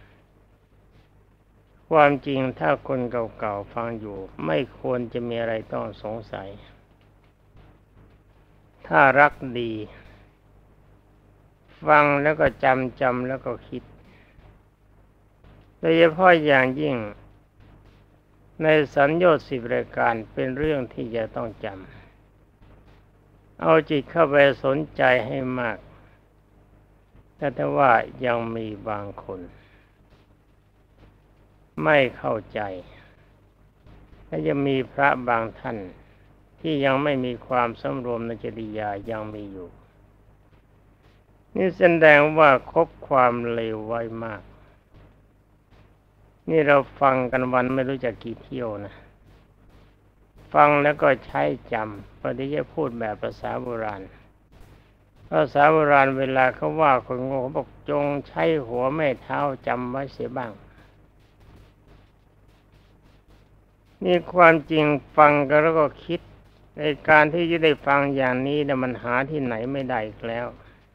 ความจริงถ้าคนเก่าๆฟังอยู่ไม่ควรจะมีอะไรต้องสงสัยถ้ารักดีฟังแล้วก็จำแล้วก็คิดโดยเฉพาะอย่างยิ่งในสัญโยชน์10รายการเป็นเรื่องที่จะต้องจำเอาจิตเข้าไปสนใจให้มากแต่ว่ายังมีบางคนไม่เข้าใจและยังมีพระบางท่านที่ยังไม่มีความสำรวมในจริยายังมีอยู่นี่แสดงว่าคบความเลวไว้มากนี่เราฟังกันวันไม่รู้จักกี่เที่ยวนะฟังแล้วก็ใช้จำพอที่จะพูดแบบภาษาโบราณภาษาโบราณเวลาเขาว่าคนโง่เขาบอกจงใช้หัวแม่เท้าจำไว้เสียบ้างนี่ความจริงฟังกันแล้วก็คิดในการที่จะได้ฟังอย่างนี้นะมันหาที่ไหนไม่ได้อีกแล้ว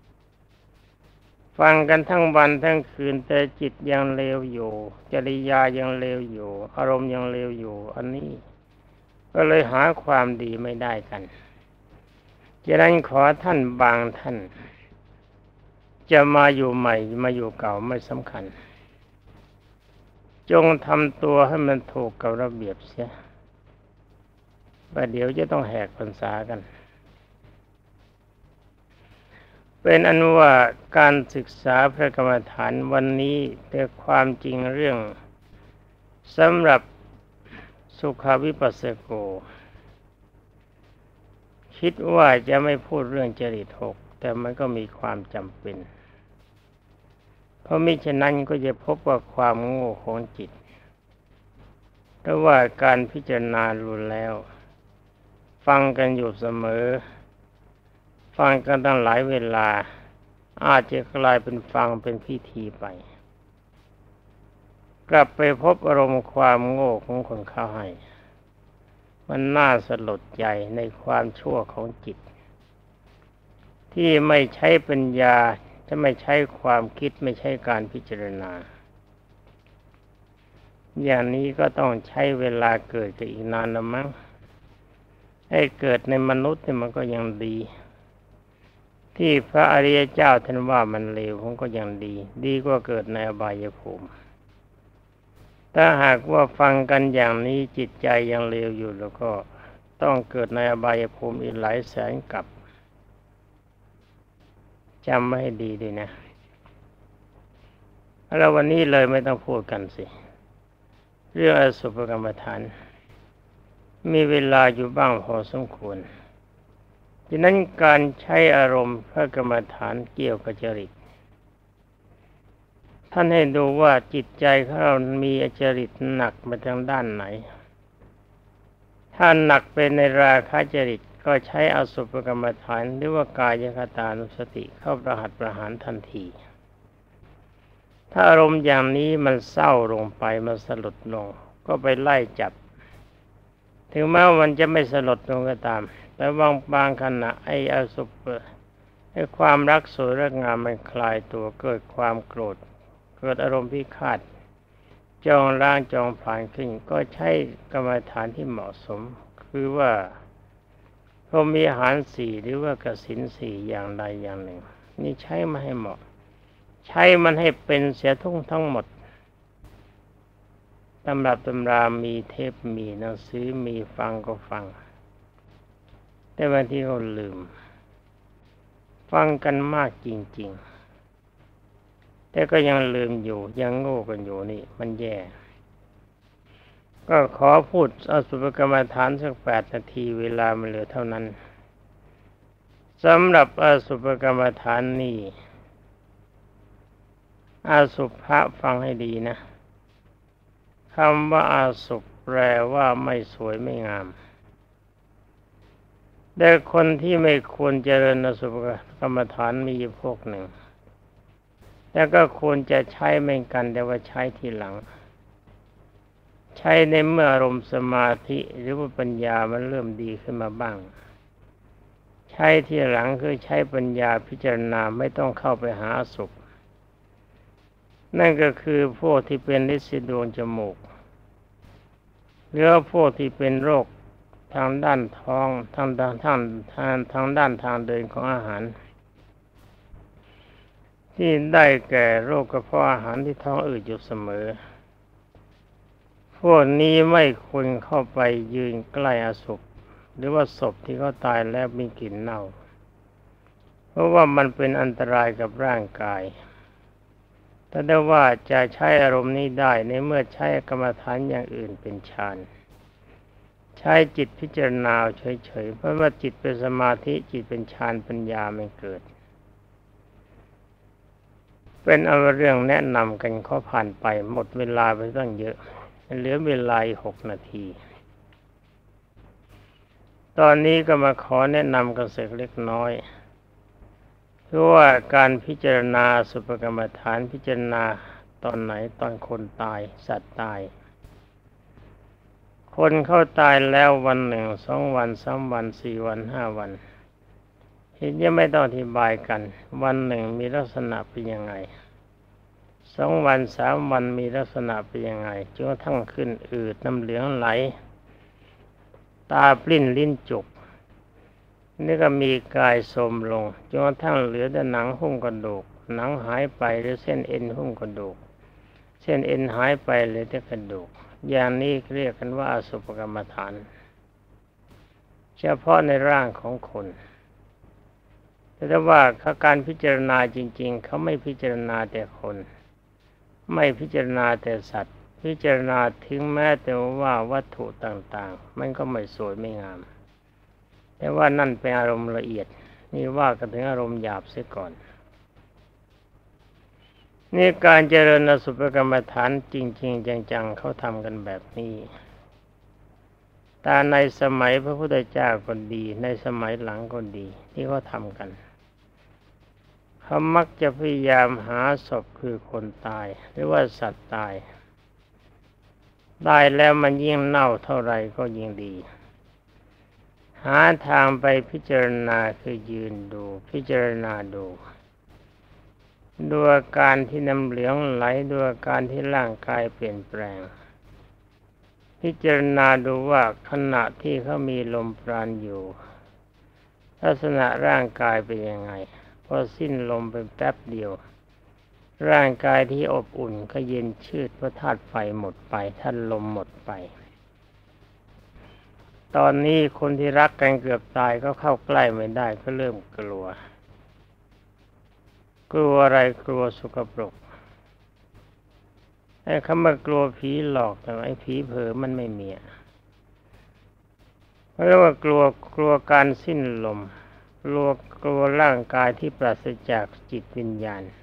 ฟังกันทั้งวันทั้งคืนแต่จิตยังเลวอยู่จริยายังเลวอยู่อารมณ์ยังเลวอยู่อันนี้ก็เลยหาความดีไม่ได้กันฉะนั้นขอท่านบางท่านจะมาอยู่ใหม่มาอยู่เก่าไม่สำคัญจงทำตัวให้มันถูกกับระเบียบเสียประเดี๋ยวจะต้องแหกพรรษากันเป็นอันว่าการศึกษาพระกรรมฐานวันนี้แต่ความจริงเรื่องสำหรับสุขวิปัสสโกคิดว่าจะไม่พูดเรื่องจริต6แต่มันก็มีความจำเป็นเพราะมิฉะนั้นก็จะพบว่าความโง่ของจิตเพราะว่าการพิจารณารู้แล้วฟังกันอยู่เสมอฟังกันตั้งหลายเวลาอาจจะกลายเป็นฟังเป็นพิธีไปกลับไปพบอารมณ์ความโง่ของคนเข้าให้มันน่าสลดใจในความชั่วของจิตที่ไม่ใช้ปัญญาจะไม่ใช้ความคิดไม่ใช่การพิจารณาอย่างนี้ก็ต้องใช้เวลาเกิดกันอีกนานนะมั้งให้เกิดในมนุษย์เนี่ยมันก็ยังดีที่พระอริยเจ้าท่านว่ามันเลวผมก็ยังดีกว่าเกิดในอบายภูมิถ้าหากว่าฟังกันอย่างนี้จิตใจยังเลวอยู่แล้วก็ต้องเกิดในอบายภูมิอีกหลายแสนกับจำไว้ให้ดีด้วยนะแล้ววันนี้เลยไม่ต้องพูดกันสิเรื่องอสุภกรรมฐานมีเวลาอยู่บ้างพอสมควรฉะนั้นการใช้อารมณ์พระกรรมฐานเกี่ยวกับจริตท่านให้ดูว่าจิตใจของเรามีจริตหนักมาทางด้านไหนถ้าหนักเป็นในราคะจริตก็ใช้อสุภกรรมฐานหรือว่ากายคตานุสติเข้าประหัตประหารทันทีถ้าอารมณ์อย่างนี้มันเศร้าลงไปมันสลดลงก็ไปไล่จับถึงแม้มันจะไม่สลดลงก็ตามแต่บางขณะไอ้อสุภไอ้ความรักสวยรักงามมันคลายตัวเกิดความโกรธเกิดอารมณ์พิฆาตจองร่างจองผลาญขึ้นก็ใช้กรรมฐานที่เหมาะสมคือว่าพรหมีหารสี่หรือว่ากสิณสี่อย่างใดอย่างหนึ่งนี่ใช้มาให้เหมาะใช้มันให้เป็นเสียทั้งหมดตำรับตำรามีเทปมีหนังสือมีฟังก็ฟังแต่บางทีก็ลืมฟังกันมากจริงๆแต่ก็ยังลืมอยู่ยังโง่กันอยู่นี่มันแย่ก็ขอพูดอสุภกรรมฐานสัก8 นาทีเวลามันเหลือเท่านั้นสำหรับอสุภกรรมฐานนี่อสุภะฟังให้ดีนะคำว่าอสุภแปลว่าไม่สวยไม่งามแต่คนที่ไม่ควรเจริญอสุภกรรมฐานมีพวกหนึ่งแล้วก็ควรจะใช้เหมือนกันแต่ว่าใช้ทีหลังใช้ในเมื่ออารมณ์สมาธิหรือว่าปัญญามันเริ่มดีขึ้นมาบ้างใช้ทีหลังคือใช้ปัญญาพิจารณาไม่ต้องเข้าไปหาอสุภนั่นก็คือพวกที่เป็นฤทธิ์ดวงจมูกหรือพวกที่เป็นโรคทางด้านท้องทางด้านทางเดินของอาหารที่ได้แก่โรคกระเพาะอาหารที่ท้องอืดอยู่เสมอพวกนี้ไม่ควรเข้าไปยืนใกล้อสุภหรือว่าศพที่เขาตายแล้วมีกลิ่นเน่าเพราะว่ามันเป็นอันตรายกับร่างกายแต่ได้ว่าจะใช้อารมณ์นี้ได้ในเมื่อใช้กรรมฐานอย่างอื่นเป็นฌานใช้จิตพิจารณาเฉยๆเพราะว่าจิตเป็นสมาธิจิตเป็นฌานปัญญาไม่เกิดเป็นเอาเรื่องแนะนำกันข้อผ่านไปหมดเวลาไปตั้งเยอะเหลือเวลา6 นาทีตอนนี้ก็มาขอแนะนำกันสักเล็กน้อยเพราะว่าการพิจารณาสุภกรรมฐานพิจารณาตอนไหนตอนคนตายสัตว์ตายคนเข้าตายแล้ววันหนึ่ง2 วัน3 วัน4 วัน5 วันทีนี้ไม่ต้องอธิบายกันวันหนึ่งมีลักษณะเป็นยังไง2 วัน3 วันมีลักษณะเป็นยังไงจนกระทั่งขึ้นอืดน้ำเหลืองไหลตาปลิ้นลิ้นจุกนี่ก็มีกายโทรมลงจนกระทั่งเหลือแต่หนังหุ้มกระดูกหนังหายไปหรือเส้นเอ็นหุ้มกระดูกเส้นเอ็นหายไปเหลือแต่กระดูกอย่างนี้เรียกกันว่าอสุภกรรมฐานเฉพาะในร่างของคนแต่ว่าการพิจารณาจริงๆเขาไม่พิจารณาแต่คนไม่พิจารณาแต่สัตว์พิจารณาถึงแม้แต่ว่าวัตถุต่างๆมันก็ไม่สวยไม่งามแต่ว่านั่นเป็นอารมณ์ละเอียดนี่ว่ากันถึงอารมณ์หยาบเสียก่อนนี่การเจริญอสุภกรรมฐานจริงๆจังๆเขาทำกันแบบนี้แต่ในสมัยพระพุทธเจ้าก็ดีในสมัยหลังก็ดีที่เขาทำกันเขามักจะพยายามหาศพคือคนตายหรือว่าสัตว์ตายตายแล้วมันยิ่งเน่าเท่าไรก็ยิ่งดีหาทางไปพิจารณาคือยืนดูพิจารณาดูอาการที่น้ำเหลืองไหลดูอาการที่ร่างกายเปลี่ยนแปลงพิจารณาดูว่าขณะที่เขามีลมปราณอยู่ลักษณะร่างกายเป็นยังไงพอสิ้นลมเป็นแป๊บเดียวร่างกายที่อบอุ่นก็เย็นชืดเพราะธาตุไฟหมดไปธาตุลมหมดไปตอนนี้คนที่รักกันเกือบตายก็เข้าใกล้ไม่ได้ก็เริ่มกลัวอะไรกลัวสกปรกไอ้คำว่ากลัวผีหลอกแต่ไอ้ผีเผลอมันไม่มีเพราะว่ากลัวการสิ้นลมกลัวร่างกายที่ปราศจากจิตวิญญาณ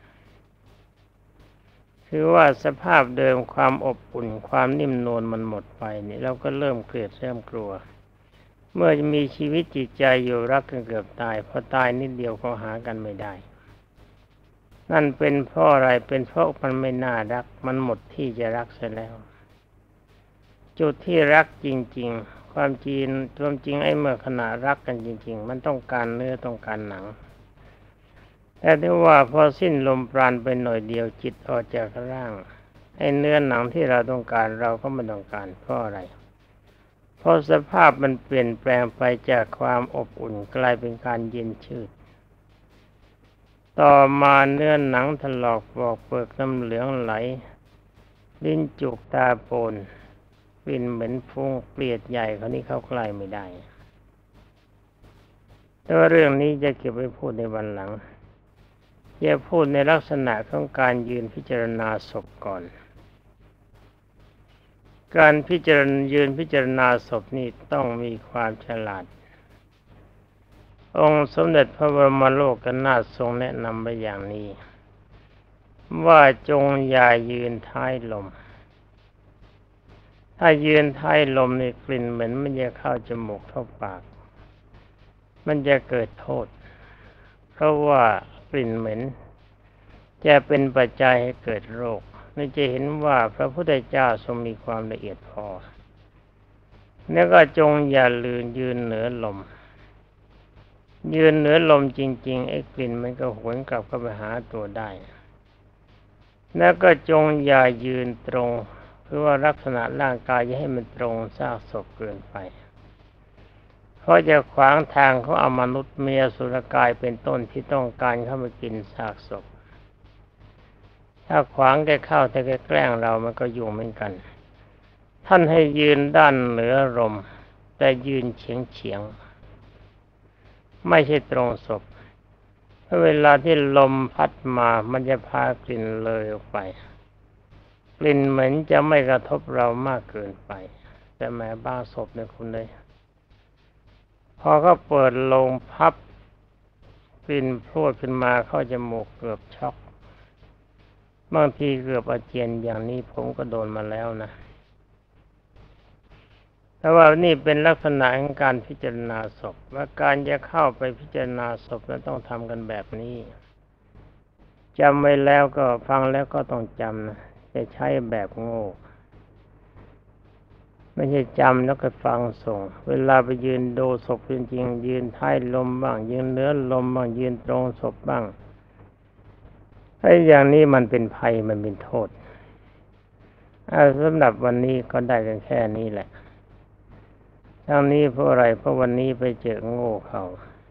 คือว่าสภาพเดิมความอบอุ่นความนิ่มนวลมันหมดไปนี่เราก็เริ่มเกลียดเริ่มกลัวเมื่อมีชีวิตจิตใจอยู่รักกันเกือบตายพอตายนิดเดียวก็หากันไม่ได้นั่นเป็นเพราะอะไรเป็นเพราะมันไม่น่ารักมันหมดที่จะรักเสียแล้วจุดที่รักจริงๆความจริงไอ้เมื่อขณะรักกันจริงๆมันต้องการเนื้อต้องการหนังแต่ที่ว่าพอสิ้นลมปราณไปหน่อยเดียวจิตออกจากร่างไอ้เนื้อหนังที่เราต้องการเราก็ไม่ต้องการเพราะอะไรเพราะสภาพมันเปลี่ยนแปลงไปจากความอบอุ่นกลายเป็นการเย็นชืดต่อมาเนื้อหนังถลอกปอกเปลือกน้ำเหลืองไหลลิ้นจุกตาโปนกลิ่นเหม็นฟุ้งเกลียดใหญ่เขานี่เข้าใกล้ไม่ได้แต่ว่าเรื่องนี้จะเก็บไว้พูดในวันหลังจะพูดในลักษณะของการยืนพิจารณาศพก่อนการยืนพิจารณาศพนี่ต้องมีความฉลาดองค์สมเด็จพระบรมโลกนาถทรงแนะนำไว้อย่างนี้ว่าจงอย่ายืนท้ายลมถ้ายืนท้ายลมนี่กลิ่นเหม็นมันจะเข้าจมูกเข้าปากมันจะเกิดโทษเพราะว่ากลิ่นเหม็นจะเป็นปัจจัยให้เกิดโรคนี่จะเห็นว่าพระพุทธเจ้าทรงมีความละเอียดพอแล้วก็จงอย่าลืมยืนเหนือลมยืนเหนือลมจริงๆไอ้กลิ่นมันก็หวนกลับเข้าไปหาตัวได้แล้วก็จงอย่ายืนตรงคือว่าลักษณะร่างกายอย่าให้มันตรงซากศพเกินไปเพราะจะขวางทางของอมนุษย์เมียสุรกายเป็นต้นที่ต้องการเข้ามากินซากศพถ้าขวางแกเข้าแต่แกแกล้งเรามันก็ยุ่งเหมือนกันท่านให้ยืนด้านเหนือลมแต่ยืนเฉียงไม่ใช่ตรงศพเพราะเวลาที่ลมพัดมามันจะพากลิ่นเลยออกไปกลิ่นเหม็นจะไม่กระทบเรามากเกินไปแต่แม้บ้าศพเนี่ยคุณเลยพอเขาเปิดโลงพับกลิ่นพรวดขึ้นมาเข้าจมูกเกือบช็อกบางทีเกือบอาเจียนอย่างนี้ผมก็โดนมาแล้วนะแต่ว่านี่เป็นลักษณะของการพิจารณาศพว่าการจะเข้าไปพิจารณาศพนั้นต้องทำกันแบบนี้จำไว้แล้วก็ฟังแล้วก็ต้องจำนะจะใช้แบบโง่ไม่ใช่จำแล้วก็ฟังส่งเวลาไปยืนดูศพจริงๆยืนท้ายลมบ้างยืนเหนือลมบ้างยืนตรงศพบ้างไอ้อย่างนี้มันเป็นภัยมันเป็นโทษสำหรับวันนี้ก็ได้กันแค่นี้แหละทั้งนี้เพราะอะไรเพราะวันนี้ไปเจอโง่เขา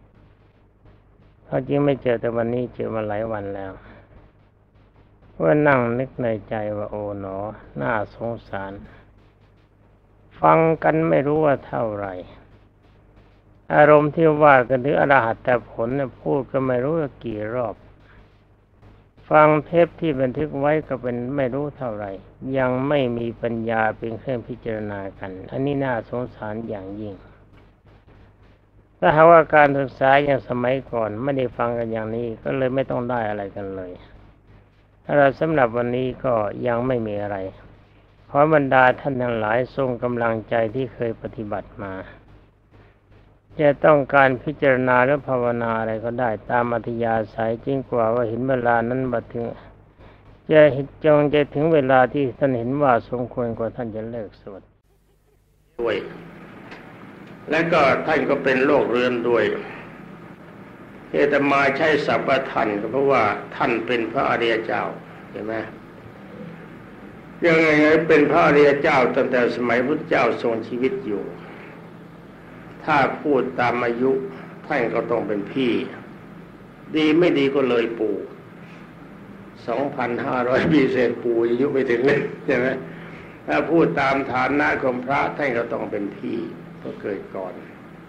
จริงไม่เจอแต่วันนี้เจอมาหลายวันแล้วว่านั่งนึกในใจว่าโอ๋หนอน่าสงสารฟังกันไม่รู้ว่าเท่าไหร่อารมณ์ที่ว่ากันถึงอรหัตแต่ผลเนี่ยพูดก็ไม่รู้ว่ากี่รอบฟังเทปที่บันทึกไว้ก็เป็นไม่รู้เท่าไหร่ยังไม่มีปัญญาเป็นเครื่องพิจารณากันอันนี้น่าสงสารอย่างยิ่งถ้าหากว่าการศึกษาอย่างสมัยก่อนไม่ได้ฟังกันอย่างนี้ก็เลยไม่ต้องได้อะไรกันเลยสำหรับวันนี้ก็ยังไม่มีอะไรขอบรรดาท่านทั้งหลายทรงกำลังใจที่เคยปฏิบัติมาจะต้องการพิจารณาหรือภาวนาอะไรก็ได้ตามอัธยาศัยจริงกว่าว่าเห็นเวลานั้นบัดถึงจะถึงเวลาที่ท่านเห็นว่าสมควรกว่าท่านจะเลิกสวดด้วยและก็ท่านก็เป็นโรคเรื้อนด้วยอาตมาใช้ศัพท์ว่าท่านก็เพราะว่าท่านเป็นพระอริยเจ้าเห็นไหมยังไงเป็นพระอริยเจ้าตั้งแต่สมัยพุทธเจ้าทรงชีวิตอยู่ถ้าพูดตามอายุท่านก็ต้องเป็นพี่ดีไม่ดีก็เลยปู่ 2,500 ปีเศษปู่อายุไม่ถึงเลยใช่ไหมถ้าพูดตามฐานะของพระท่านก็ต้องเป็นพี่เพราะเกิดก่อน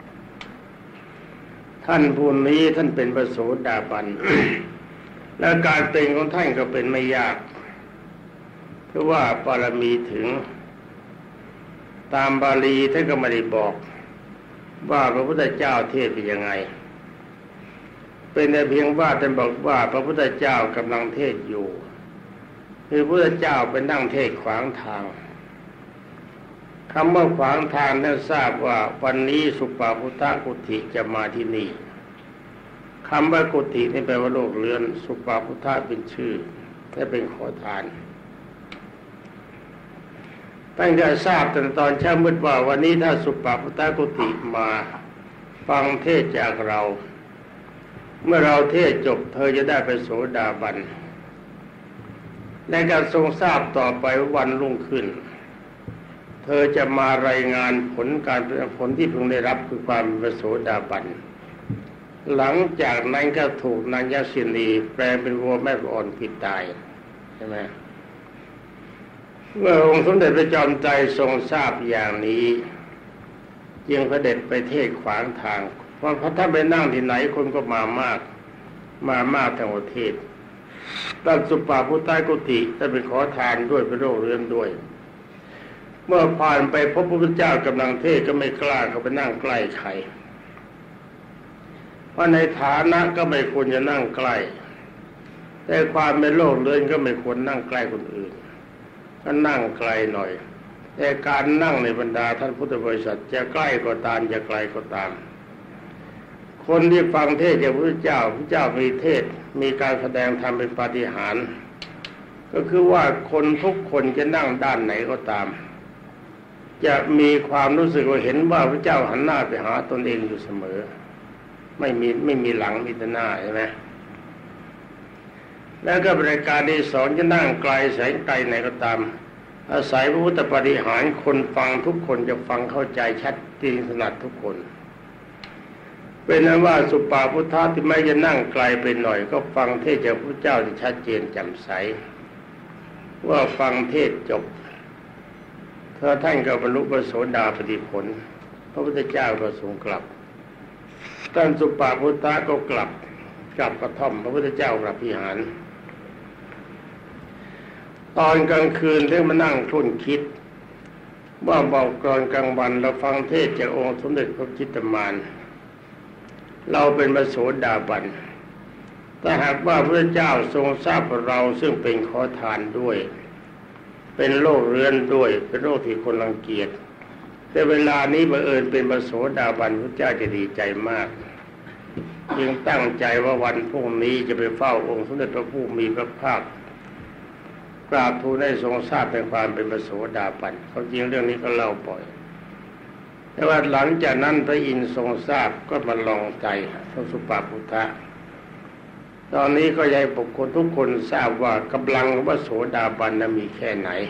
ท่านผู้นี้ท่านเป็นพระโสดาบัน และการเป็นของท่านก็เป็นไม่ยากเพราะว่าบารมีถึงตามบาลีท่านก็ไม่ได้บอกว่าพระพุทธเจ้าเทศน์เป็นยังไงเป็นแต่เพียงว่าท่านบอกว่าพระพุทธเจ้ากำลังเทศน์อยู่คือพระพุทธเจ้าเป็นนั่งเทศน์ขวางทางคำว่าขวางทางท่านทราบว่าวันนี้สุปาพุทธกุฏิจะมาที่นี่คำว่ากุฏินี่แปลว่าโลกเรือนสุปาพุทธเป็นชื่อและเป็นขอทานตั้งแต่ทราบตั้งตอนเช้ามืดว่าวันนี้ถ้าสุปาพุทธกุฏิมาฟังเทศจากเราเมื่อเราเทศจบเธอจะได้ไปโสดาบันและการทรงทราบต่อไปวันรุ่งขึ้นเธอจะมารายงานผลที่เพิ่งได้รับคือความเป็นโสดาบันหลังจากนั้นก็ถูกนางยักษินีแปลเป็นวัวแม่อ่อนผิดตายใช่ไหมเมื่อองค์สมเด็จพระจอมไตรทรงทราบอย่างนี้จึงเสด็จไปเทศขวางทางเพราะถ้าไปนั่งที่ไหนคนก็มามากทั้งประเทศตั้งสุปาพุทธกุฏิจะเป็นขอทานด้วยเป็นโรคเรื้อนด้วยเมื่อผ่านไปพบพระพุทธเจ้ากำลังเทศก็ไม่กล้าเข้าไปนั่งใกล้ใครเพราะในฐานะก็ไม่ควรจะนั่งใกล้แต่ความเป็นโรคเรื้อนก็ไม่ควรนั่งใกล้คนอื่นก็นั่งไกลหน่อยแต่การนั่งในบรรดาท่านพุทธบริษัทจะใกล้ก็ตามจะไกลก็ตามคนที่ฟังเทศน์จากพระพุทธเจ้ามีเทศน์มีการแสดงธรรมเป็นปาฏิหาริย์ก็คือว่าคนทุกคนจะนั่งด้านไหนก็ตามจะมีความรู้สึกว่าเห็นว่าพระเจ้าหันหน้าไปหาตนเองอยู่เสมอไม่มีหลังมีแต่หน้าใช่ไหมแล้วก็บริการที่สอนจะนั่งไกลแสนไกลไหนก็ตามอาศัยพระพุทธปาฏิหาริย์คนฟังทุกคนจะฟังเข้าใจชัดจริงถนัดทุกคนเป็นนั้นว่าสุปาพุทธะที่ไม่จะนั่งไกลไปหน่อยก็ฟังเทศน์จากพระเจ้าที่ชัดเจนแจ่มใสว่าฟังเทศน์จบท่านก็บรรลุพระโสดาปัตติผลพระพุทธเจ้าก็ทรงกลับท่านสุปาพุทธะก็กลับกระท่อมพระพุทธเจ้ากลับวิหารตอนกลางคืนท่านมานั่งครุ่นคิดว่าบอกก่อนกลางวันเราฟังเทศน์จากองค์สมเด็จพระจิตตมารเราเป็นพระโสดาบันถ้าหากว่าพระเจ้าทรงทราบว่าเราซึ่งเป็นขอทานด้วยเป็นโรคเรื้อนด้วยเป็นโรคที่คนรังเกียจแต่เวลานี้บังเอิญเป็นพระโสดาบันพระเจ้าจะดีใจมากจึงตั้งใจว่าวันพรุ่งนี้จะไปเฝ้าองค์สมเด็จพระผู้มีพระภาคกราบทูลให้ทรงทราบในความเป็นพระโสดาบันความจริงเรื่องนี้ก็เล่าบ่อยแต่ว่าหลังจากนั้นพระอินทร์ทรงทราบก็มาลองใจท่านสุปาพุทธะตอนนี้ก็ให้บุคคลทุกคนทราบว่ากำลังของพระโสดาบันมีแค่ไหน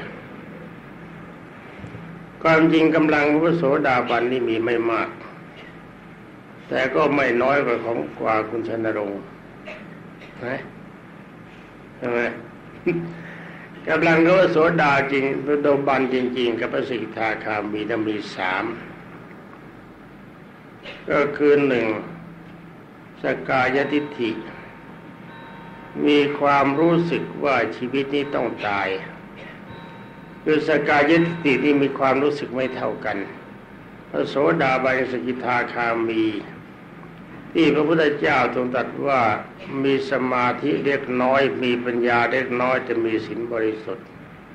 ความจริงกำลังของพระโสดาบันนี่มีไม่มากแต่ก็ไม่น้อยกว่าคุณชนรงค์นะใช่ไหมกำลังของพระโสดาจริงพระโดบันจริงๆกับพระสิกขาคามีมี3ก็คือ1สกายทิฏฐิมีความรู้สึกว่าชีวิตนี้ต้องตายคือสกายทิฏฐิที่มีความรู้สึกไม่เท่ากันพระโสดาบันสกิทาคามีที่พระพุทธเจ้าทรงตรัสว่ามีสมาธิเล็กน้อยมีปัญญาเล็กน้อยจะมีศีลบริสุทธิ์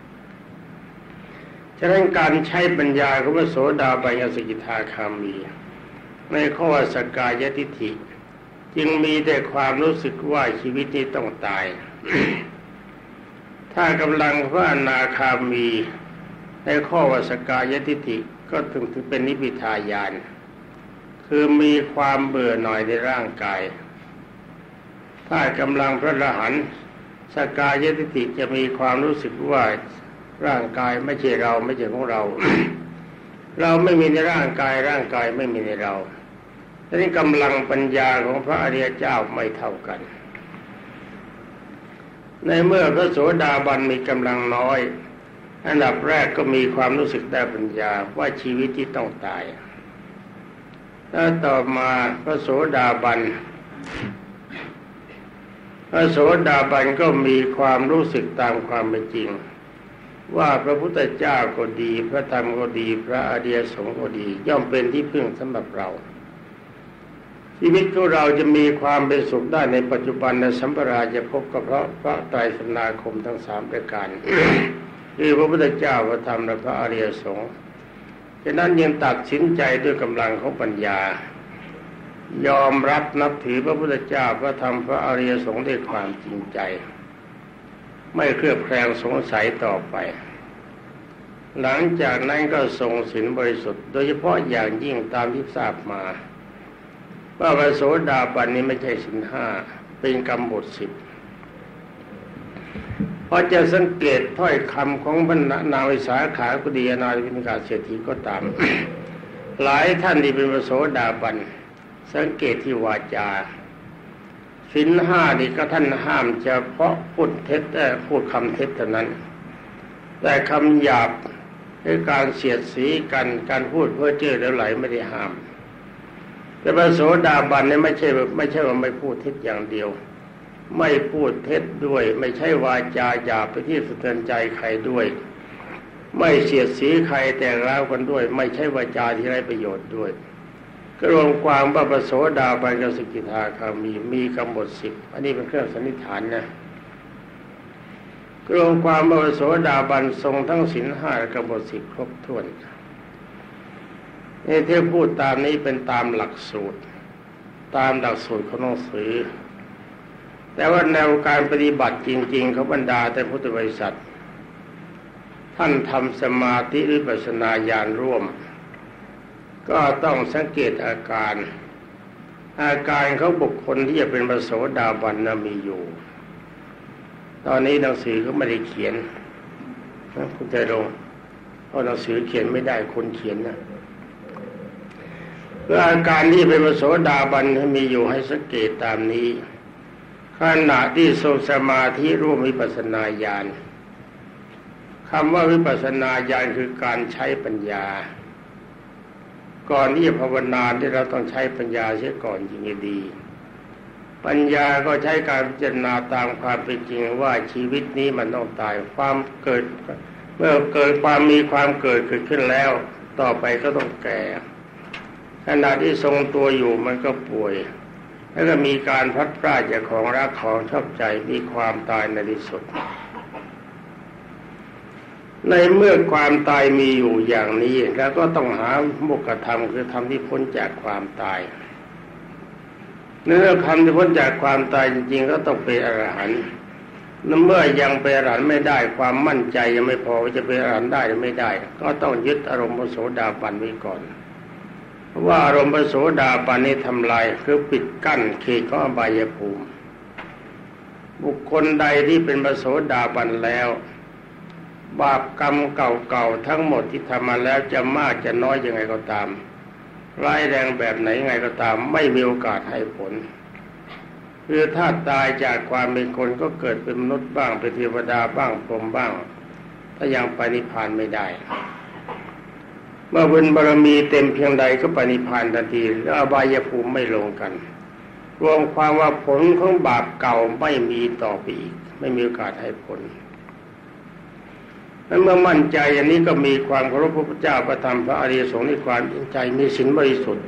ฉะนั้นการใช้ปัญญาของพระโสดาบันสกิทาคามีในข้อสกายทิฏฐิจึงมีแต่ความรู้สึกว่าชีวิตนี้ต้องตายถ้ากำลังพระอนาคามีในข้อวสกายทิฏฐิก็ถึงเป็นนิพพิทายานคือมีความเบื่อหน่ายในร่างกายถ้ากำลังพระอรหันต์สกายทิฏฐิจะมีความรู้สึกว่าร่างกายไม่ใช่เราไม่ใช่ของเรา เราไม่มีในร่างกายร่างกายไม่มีในเราทีนี้กำลังปัญญาของพระอริยเจ้าไม่เท่ากันในเมื่อพระโสดาบันมีกำลังน้อยอันดับแรกก็มีความรู้สึกได้ปัญญาว่าชีวิตที่ต้องตายแล้วต่อมาพระโสดาบันก็มีความรู้สึกตามความเป็นจริงว่าพระพุทธเจ้าก็ดีพระธรรมก็ดีพระอริยสงฆ์ก็ดีย่อมเป็นที่พึ่งสำหรับเราชีวิตของเราจะมีความเป็นสุขได้ในปัจจุบันในสัมปราจะพบกับพระไตรสรณคมทั้ง3ประการ คือพระพุทธเจ้าพระธรรมและพระอริยสงฆ์ฉะนั้นยังตัดสินใจด้วยกำลังของปัญญายอมรับนับถือพระพุทธเจ้าพระธรรมพระอริยสงฆ์ด้วยความจริงใจไม่เคลือบแคลงสงสัยต่อไปหลังจากนั้นก็ทรงศีลบริสุทธิ์โดยเฉพาะอย่างยิ่งตามที่ทราบมาว่าพระโสดาบันนี้ไม่ใช่ศีล5เป็นกรรมบท10เพราะจะสังเกตถ้อยคำของพระนางวิสาขากุฎีนาถวินิกาเศรษฐีก็ตาม หลายท่านที่เป็นพระโสดาบันสังเกตที่วาจาศีล5นี่ก็ท่านห้ามเฉพาะพูดเท็จพูดคำเท็จเท่านั้นแต่คำหยาบหรือการเสียดสีกันการพูดเพ้อเจ้อแล้วไหลไม่ได้ห้ามแต่พระโสดาบันเนี่ยไม่ใช่ว่าไม่พูดเท็จอย่างเดียวไม่พูดเท็จด้วยไม่ใช่วาจาหยาบไปที่สะเทือนใจใครด้วยไม่เสียดสีใครแต่ร้าวกันด้วยไม่ใช่วาจาที่ไร้ประโยชน์ด้วยก็รวมความว่าพระโสดาบันกับสกิทาคามีกรรมบท10อันนี้เป็นเครื่องสันนิษฐานนะรวมความว่าพระโสดาบันทรงทั้งศีล5และกรรมบท10ครบถ้วนนี่ที่พูดตามนี้เป็นตามหลักสูตรของหนังสือแต่ว่าแนวการปฏิบัติจริงๆเขาบรรดาแต่พุทธบริษัทท่านทำสมาธิหรือวิปัสสนาญาณร่วมก็ต้องสังเกตอาการเขาบุคคลที่จะเป็นพระโสดาบันน่ะมีอยู่ตอนนี้หนังสือเขาไม่ได้เขียนนะคุณใจลงเพราะหนังสือเขียนไม่ได้คนเขียนนะอาการที่เป็นพระโสดาบันมีอยู่ให้สังเกตตามนี้ขณะที่ทรงสมาธิร่วมวิปัสสนาญาณคำว่าวิปัสสนาญาณคือการใช้ปัญญาก่อนที่จะภาวนาที่เราต้องใช้ปัญญาเสียก่อนจริงๆดีปัญญาก็ใช้การพิจารณาตามความเป็นจริงว่าชีวิตนี้มันต้องตายความเกิดเมื่อเกิดความมีความเกิดขึ้นแล้วต่อไปก็ต้องแก่ขณะที่ทรงตัวอยู่มันก็ป่วยแล้วก็มีการพลัดพรากจากของรักของชอบใจมีความตายในที่สุดในเมื่อความตายมีอยู่อย่างนี้แล้วก็ต้องหามุขธรรมคือธรรมที่พ้นจากความตายเนื้อคำที่พ้นจากความตายจริงๆก็ต้องเป็นอรหันต์เมื่อยังเป็นอรหันต์ไม่ได้ความมั่นใจยังไม่พอว่าจะเป็นอรหันต์ได้หรือไม่ได้ก็ต้องยึดอารมณ์พระโสดาบันไว้ก่อนว่าอารมณ์พระโสดาบันนี้ทำลายคือปิดกั้นเขตของอบายภูมิบุคคลใดที่เป็นพระโสดาบันแล้วบาปกรรมเก่าๆทั้งหมดที่ทำมาแล้วจะมากจะน้อยยังไงก็ตามร้ายแรงแบบไหนยังไงก็ตามไม่มีโอกาสให้ผลคือถ้าตายจากความเป็นคนก็เกิดเป็นมนุษย์บ้างเป็นเทวดาบ้างพรหมบ้างถ้ายังไปนิพพานไม่ได้เมื่อบุญบารมีเต็มเพียงใดก็ไปนิพพานทันทีแล้วอบายภูมิไม่ลงกันรวมความว่าผลของบาปเก่าไม่มีต่อไปอีกไม่มีโอกาสให้ผลและเมื่อมั่นใจอย่างนี้ก็มีความเคารพพระพุทธเจ้าพระธรรมพระอริยสงฆ์ในความจริงใจมีศีลบริสุทธิ์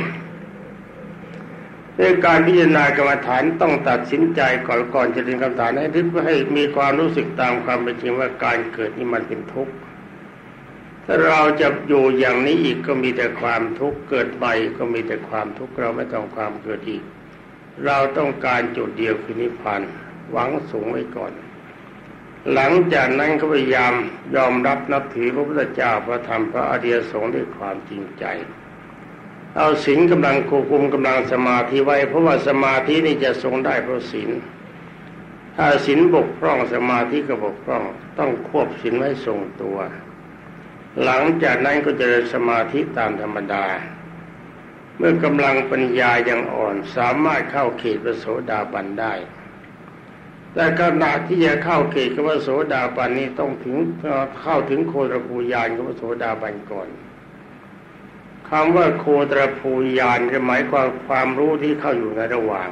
ในการพิจารณากรรมฐานต้องตัดสินใจก่อนจะเรียนกรรมฐานให้มีความรู้สึกตามความเป็นจริงว่าการเกิดนี่มันเป็นทุกข์ถ้าเราจะอยู่อย่างนี้อีกก็มีแต่ความทุกข์เกิดใหม่ก็มีแต่ความทุกข์เราไม่ต้องความเกิดอีกเราต้องการจุดเดียวคือนิพพานหวังสูงไว้ก่อนหลังจากนั้นก็พยายามยอมรับนับถือพระพุทธเจ้าพระธรรมพระอริยสงฆ์ด้วยความจริงใจเอาศีลกำลังควบคุมกำลังสมาธิไว้เพราะว่าสมาธินี่จะทรงได้เพราะศีลถ้าศีลบกพร่องสมาธิก็บกพร่องต้องควบศีลไว้ทรงตัวหลังจากนั้นก็จะเจริญสมาธิตามธรรมดาเมื่อกำลังปัญญายังอ่อนสามารถเข้าเขตพระโสดาบันได้แต่ขณะที่จะเข้าเขตพระโสดาบันนี้ต้องเข้าถึงโคตรภูญาณของพระโสดาบันก่อนคำว่าโคตรภูญาณหมายความรู้ที่เข้าอยู่ในระหว่าง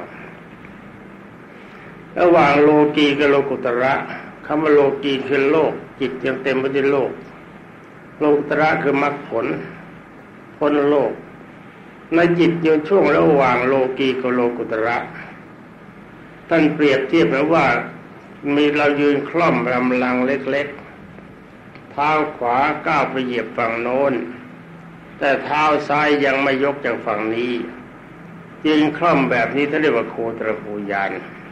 โลกีกับโลกุตระคำว่าโลกีคือโลกจิตยังเต็มไปด้วยโลกโลกุตระคือมรรคผลพ้นโลกในจิตอยู่ช่วงระหว่างโลกีกับโลกุตระท่านเปรียบเทียบว่ามีเรายืนคล่อมกำลังเล็กๆเท้าขวาก้าวไปเหยียบฝั่งโน้นแต่เท้าซ้ายยังไม่ยกจากฝั่งนี้ยืนคล่อมแบบนี้ท่านเรียกว่าโคตรภูญาณ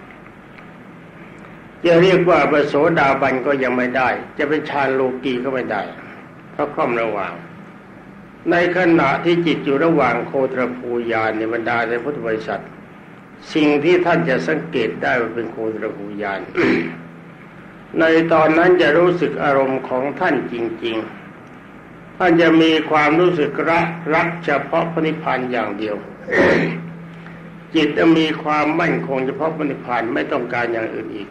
จะเรียกว่าพระโสดาบันก็ยังไม่ได้จะเป็นฌานโลกีก็ไม่ได้เพราะคล่อมระหว่างในขณะที่จิตอยู่ระหว่างโคตรภูญาณในบรรดาในพุทธบริษัทสิ่งที่ท่านจะสังเกตได้ว่าเป็นโคตรภูญาณ ในตอนนั้นจะรู้สึกอารมณ์ของท่านจริงๆท่านจะมีความรู้สึกรักเฉพาะพระนิพพานอย่างเดียว จิตจะมีความมั่นคงเฉพาะพระนิพพานไม่ต้องการอย่างอื่นอีก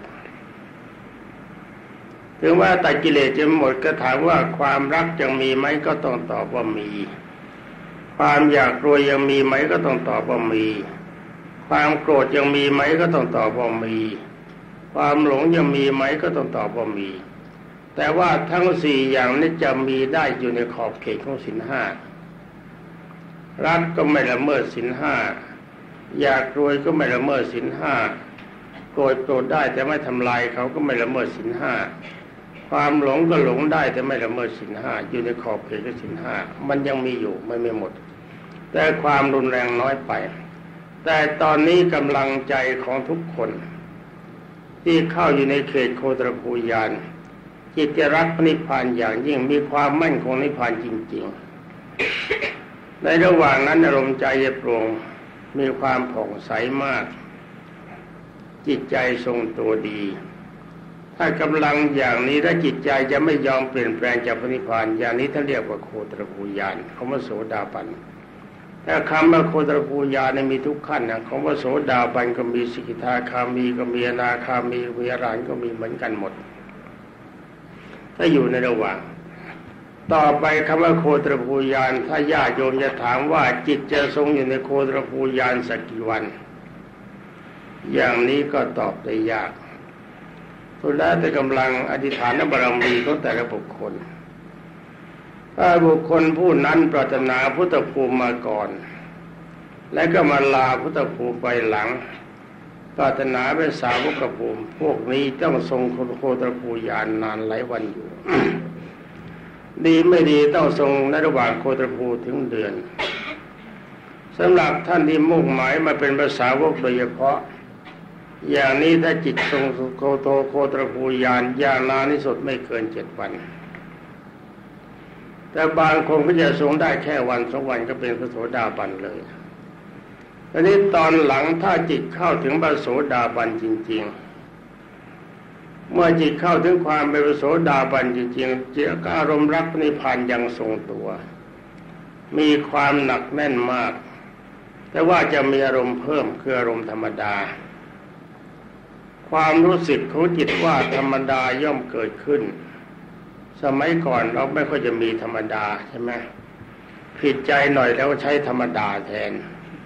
ถึงว่าแต่กิเลสจะหมดก็ถามว่าความรักยังมีไหมก็ต้องตอบว่ามีความอยากรวยยังมีไหมก็ต้องตอบว่ามีความโกรธยังมีไหมก็ต้องตอบว่ามีความหลงยังมีไหมก็ต้องตอบว่ามีแต่ว่าทั้งสี่อย่างนี้จะมีได้อยู่ในขอบเขตของศีลห้ารักก็ไม่ละเมิดศีลห้าอยากรวยก็ไม่ละเมิดศีลห้าโกรธได้แต่ไม่ทำลายเขาก็ไม่ละเมิดศีลห้าความหลงก็หลงได้แต่ไม่ละเมิดศีลห้าอยู่ในขอบเขตของศีลห้ามันยังมีอยู่ไม่หมดแต่ความรุนแรงน้อยไปแต่ตอนนี้กำลังใจของทุกคนที่เข้าอยู่ในเขตโคตรภูญาณจิตจะรักพระนิพพานอย่างยิ่งมีความมั่นคงนิพพานจริงๆในระหว่างนั้นอารมณ์ใจจะโปร่งมีความผ่องใสมากจิตใจทรงตัวดีถ้ากำลังอย่างนี้ถ้าจิตใจจะไม่ยอมเปลี่ยนแปลงจากพระนิพพานอย่างนี้ท่านเรียกว่าโคตรภูญาณของพระโสดาบันแต่คำว่าโคตรภูญาณมีทุกขั้นนะของพระโสดาบันก็มีสกิทาคามีก็มีอนาคามีมีอรหันต์ก็มีเหมือนกันหมดถ้าอยู่ในระหว่างต่อไปคำว่าโคตรภูญาณถ้าญาติโยมจะถามว่าจิตจะทรงอยู่ในโคตรภูญาณสักกี่วันอย่างนี้ก็ตอบได้ยากสุดแล้วแต่กำลังอธิษฐานบารมีของแต่ละบุคคลถ้าบุคคลผู้นั้นปรารถนาพุทธภูมิมาก่อนและก็มาลาพุทธภูมิไปหลังปรารถนาเป็นสาวกภูมิพวกนี้ต้องทรงโคตรภูญาณนานหลายวันอยู่ ดีไม่ดีต้องทรงในระหว่างโคตรภูถึงเดือนสำหรับท่านที่มุ่งหมายมาเป็นภาษาวกโดยเฉพาะอย่างนี้ถ้าจิตทรงโคตรภูญาณอย่างนานที่สุดไม่เกิน7 วันแต่บางคนก็จะทรงได้แค่วัน2 วันก็เป็นพระโสดาบันเลยทีนี้ตอนหลังถ้าจิตเข้าถึงพระโสดาบันจริงๆเมื่อจิตเข้าถึงความเป็นพระโสดาบันจริงๆจิตอารมณ์รักนิพพานยังทรงตัวมีความหนักแน่นมากแต่ว่าจะมีอารมณ์เพิ่มคืออารมณ์ธรรมดาความรู้สึกของจิตว่าธรรมดาย่อมเกิดขึ้นสมัยก่อนเราไม่ค่อยจะมีธรรมดาใช่ไหมผิดใจหน่อยแล้วใช้ธรรมดาแทน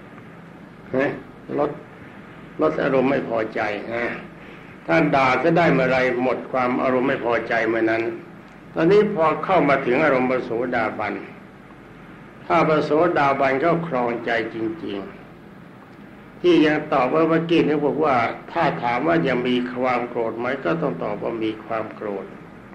ลดอารมณ์ไม่พอใจถ้าด่าก็ได้เมื่อไรหมดความอารมณ์ไม่พอใจเมื่อนั้นตอนนี้พอเข้ามาถึงอารมณ์พระโสดาบันถ้าพระโสดาบันก็ครองใจจริงๆที่ยังตอบว่าเมื่อกี้นี่บอกว่าถ้าถามว่ายังมีความโกรธไหมก็ต้องตอบว่ามีความโกรธ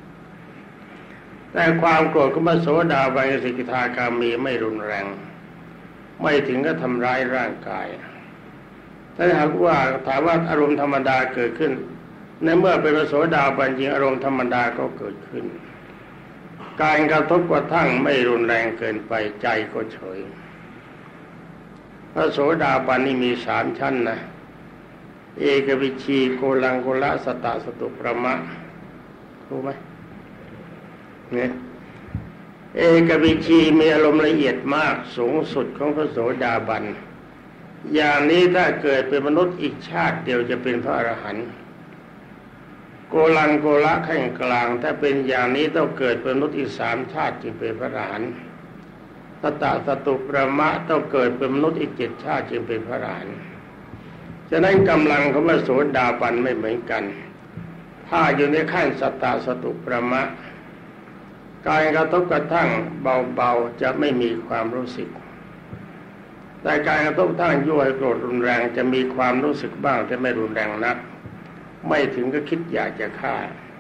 แต่ความโกรธของพระโสดาบันสกิทาคามีไม่รุนแรงไม่ถึงกับทำร้ายร่างกายถ้าหากว่าถามว่าอารมณ์ธรรมดาเกิดขึ้นในเมื่อเป็นพระโสดาบันจริงอารมณ์ธรรมดาก็เกิดขึ้นการกระทบกระทั่งไม่รุนแรงเกินไปใจก็เฉยพระโสดาบันนี่มี3 ชั้นนะเอกวิชีโกลังโกละสตสตุประมะรู้ไหมเนี่ยเอกวิชีมีอารมณ์ละเอียดมากสูงสุดของพระโสดาบันอย่างนี้ถ้าเกิดเป็นมนุษย์อีกชาติเดียวจะเป็นพระอรหันต์โกลังโกละขั้นกลางถ้าเป็นอย่างนี้ต้องเกิดเป็นมนุษย์อีก3 ชาติจึงเป็นพระอรหันต์สตสตุประมะต้องเกิดเป็นมนุษย์อีก7 ชาติจึงเป็นพระอรหันต์ฉะนั้นกำลังของพระโสดาบันไม่เหมือนกันถ้าอยู่ในขั้นสตสตุประมะการกระทบกระทั่งเบาๆจะไม่มีความรู้สึกแต่การกระทบกระทั่งยั่วให้โกรธรุนแรงจะมีความรู้สึกบ้างแต่ไม่รุนแรงนักไม่ถึงก็คิดอยากจะฆ่า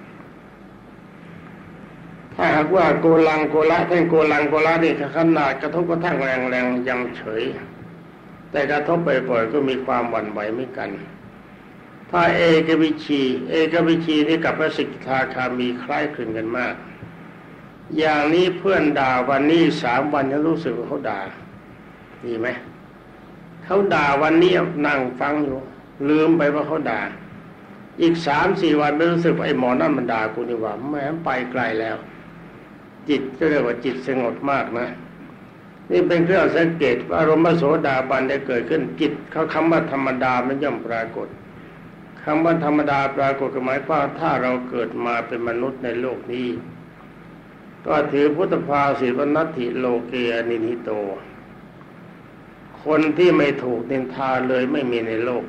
ถ้าหากว่าโกลังโกละท่านโกลังโกละนี่ขนาดกระทบกระทั่งแรงๆยังเฉยแต่กระทบบ่อยๆก็มีความหวั่นไหวเหมือนกันถ้าเอกวิชีนี่กับพระสิกขาคามีคล้ายคลึงกันมากอย่างนี้เพื่อนด่าวันนี้3 วันยังรู้สึกว่าเขาด่าดีไหมเขาด่าวันนี้นั่งฟังอยู่ลืมไปว่าเขาด่าอีก3-4 วันไม่รู้สึกว่าไอ้หมอนั่นมันด่ากูนี่ว่าแม้ไปไกลแล้วจิตก็เรียกว่าจิตสงบมากนะนี่เป็นเครื่องสังเกตว่าอารมณ์โสดาบันได้เกิดขึ้นจิตเขาคำว่าธรรมดามันย่อมปรากฏคำว่าธรรมดาปรากฏหมายความถ้าเราเกิดมาเป็นมนุษย์ในโลกนี้ก็ถือพุทธภาษิตว่านัตถิโลเกอนิหิโตคนที่ไม่ถูกนินทาเลยไม่มีในโลก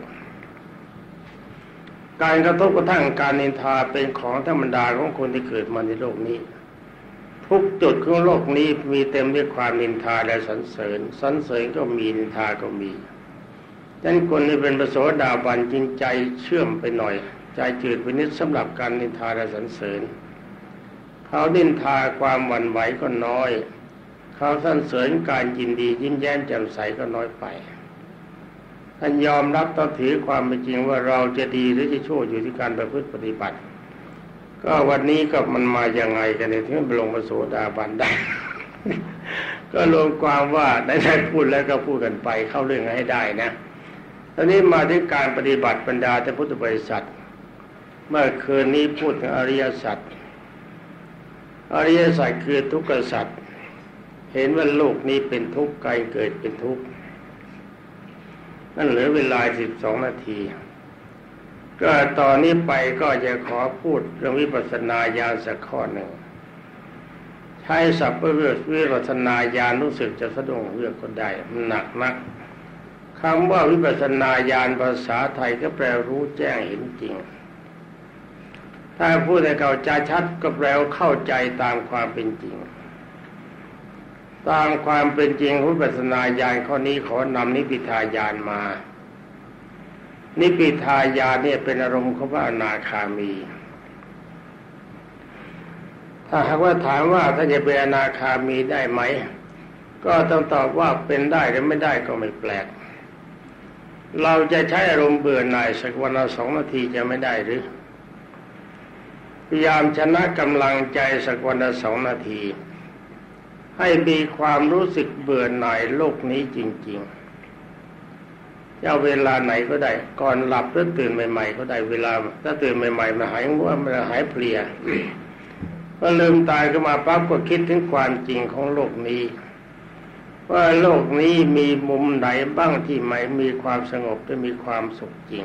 การกระทบกระทั่งการนินทาเป็นของธรรมดาของคนที่เกิดมาในโลกนี้ทุกจุดของโลกนี้มีเต็มด้วยความนินทาและสรรเสริญก็มีนินทาก็มีดังนั้นคนที่เป็นพระโสดาบันจริงใจเชื่อมไปหน่อยใจจืดไปนิดสำหรับการนินทาและสรรเสริญเขานินทาความหวั่นไหวก็น้อยเขาสรรเสริญการยินดียิ้มแย้มแจ่มใสก็น้อยไปท่านยอมรับต่อถือความเป็นจริงว่าเราจะดีหรือจะชั่วอยู่ที่การประพฤติปฏิบัติก็วันนี้ก็มันมาอย่างไงกันเนี่ยถึงลงพระโสดาบันได้ ก็รวมความว่าได้พูดแล้วก็พูดกันไปเข้าเรื่องให้ได้นะตอนนี้มาถึงการปฏิบัติบรรดาแต่พุทธบริษัทเมื่อคืนนี้พูดถึงอริยสัจคือทุกข์สัจเห็นว่าโลกนี้เป็นทุกข์กายเกิดเป็นทุกข์นั่นเหลือเวลา12 นาทีก็ตอนนี้ไปก็จะขอพูดเรื่องวิปัสสนาญาณสักข้อหนึ่งใช้ศัพท์วิปัสสนาญาณรู้สึกจะสะดุ้งเรือกก็ได้มันหนักนักคำว่าวิปัสสนาญาณภาษาไทยก็แปลรู้แจ้งเห็นจริงถ้าพูดให้เข้าใจชัดก็แปลว่าเข้าใจตามความเป็นจริงตามความเป็นจริงวิปัสสนาญาณข้อนี้ขอนำนิพพิทายานมานิพพิทายานเนี่ยเป็นอารมณ์ของพระอนาคามีถ้าหากว่าถามว่าถ้าจะเป็นอนาคามีได้ไหมก็ต้องตอบว่าเป็นได้หรือไม่ได้ก็ไม่แปลกเราจะใช้อารมณ์เบื่อหน่ายสักวันละ2 นาทีจะไม่ได้หรือพยายามชนะกำลังใจสักวันละ2 นาทีให้มีความรู้สึกเบื่อหน่ายโลกนี้จริงๆจะเอาเวลาไหนก็ได้ก่อนหลับหรือตื่นใหม่ๆก็ได้เวลาถ้าตื่นใหม่ๆมันหายง่วงมันหายเพลีย ก็ลืมตายขึ้นมาปั๊บก็คิดถึงความจริงของโลกนี้ว่าโลกนี้มีมุมไหนบ้างที่ไม่มีความสงบและมีความสุขจริง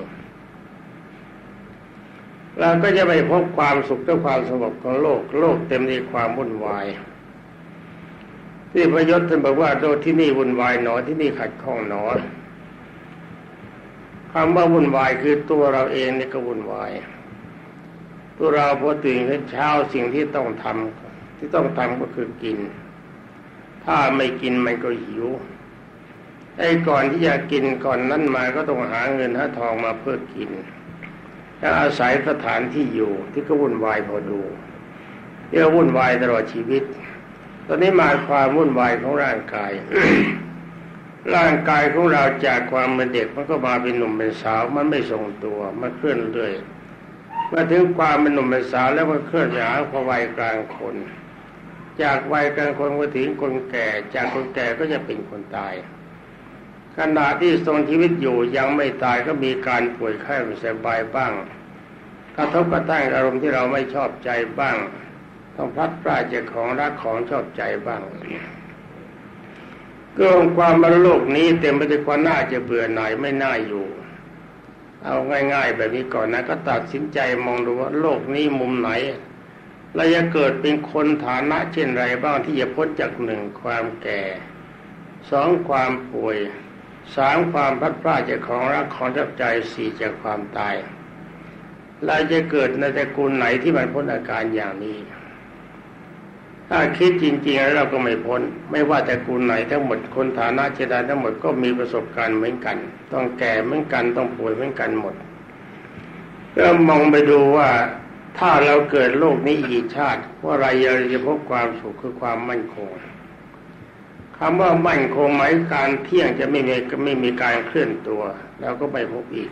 เราก็จะไปพบความสุขและความสงบของโลกเต็มด้วยความวุ่นวายที่พระยศท่านบอกว่าโดยที่นี่วุ่นวายหนอที่นี่ขัดข้องหนอคำว่าวุ่นวายคือตัวเราเองนี่ก็วุ่นวายตัวเราพอตื่นขึ้นเช้าสิ่งที่ต้องทำก็คือกินถ้าไม่กินมันก็หิวไอ้ก่อนที่จะกินก่อนนั้นมาก็ต้องหาเงินหาทองมาเพื่อกินแล้วอาศัยสถานที่อยู่ที่ก็วุ่นวายพอดูเรียกว่าวุ่นวายตลอดชีวิตตอนนี้มาความวุ่นวายของร่างกาย ร่างกายของเราจากความเป็นเด็กมันก็มาเป็นหนุ่มเป็นสาวมันไม่ทรงตัวมันเคลื่อนเรื่อยเมื่อถึงความเป็นหนุ่มเป็นสาวแล้วก็เคลื่อนไปหาความวัยกลางคนจากวัยกลางคนก็ถึงคนแก่จากคนแก่ก็จะเป็นคนตายขณะที่ทรงชีวิตอยู่ยังไม่ตายก็มีการป่วยไข้ไม่สบายบ้างกระทบกระทั่งอารมณ์ที่เราไม่ชอบใจบ้างต้องพลัดพรากจากของรักของชอบใจบ้างก็ความบรรลุโลกนี้เต็มไปด้วยความน่าจะเบื่อหน่ายไม่น่าอยู่เอาง่ายๆแบบนี้ก่อนนะก็ตัดสินใจมองดูว่าโลกนี้มุมไหนเราจะเกิดเป็นคนฐานะเช่นไรบ้างที่จะพ้นจากหนึ่งความแก่สองความป่วยสามความพลัดพรากจากของรักของชอบใจสี่จากความตายเราจะเกิดในตระกูลไหนที่มันพ้นอาการอย่างนี้ถ้าคิดจริงๆแล้วเราก็ไม่พ้นไม่ว่าแต่กูลไหนทั้งหมดคนฐานะเจตนาทั้งหมดก็มีประสบการณ์เหมือนกันต้องแก่เหมือนกันต้องป่วยเหมือนกันหมดก็มองไปดูว่าถ้าเราเกิดโลกนี้อีกชาติว่าเราจะพบความสุขคือความมั่นคงคำว่ามั่นคงหมายการเที่ยงจะไม่มีการเคลื่อนตัวเราก็ไปพบอีก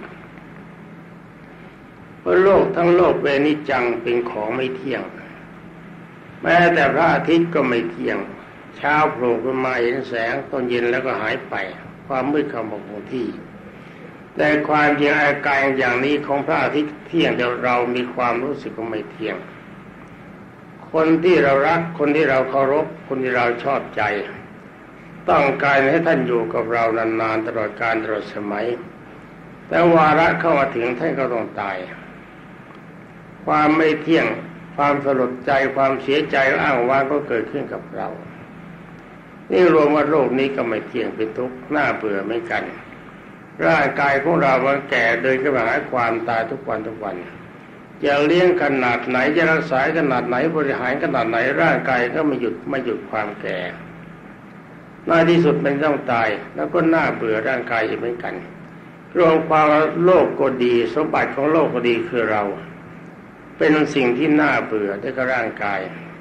เพราะโลกทั้งโลกเป็นนิจจังเป็นของไม่เที่ยงแม้แต่พระอาทิตย์ก็ไม่เที่ยงเช้าโผล่ขึ้นมาเห็นแสงตอนเย็นแล้วก็หายไปความมืดเข้ามาคงที่แต่ความจริงอาการอย่างนี้ของพระอาทิตย์เที่ยงแต่เรามีความรู้สึกว่าไม่เที่ยงคนที่เรารักคนที่เราเคารพคนที่เราชอบใจต้องการให้ท่านอยู่กับเรานานๆตลอดกาลตลอดสมัยแต่วาระเข้ามาถึงท่านก็ต้องตายความไม่เที่ยงความสลดใจความเสียใจอ้างว้างก็เกิดขึ้นกับเรานี่รวมว่าโลกนี้ก็ไม่เที่ยงเป็นทุกข์น่าเบื่อเหมือนกันร่างกายของเรามันแก่เดินขึ้นมาหาความตายทุกวันจะเลี้ยงขนาดไหนจะรักษาขนาดไหนบริหารขนาดไหนร่างกายก็ไม่หยุดความแก่ในที่สุดมันต้องตายแล้วก็น่าเบื่อร่างกายเหมือนกันรวมความโลกก็ดีสมบัติของโลกก็ดีคือเราเป็นสิ่งที่น่าเบื่อได้กับร่างกาย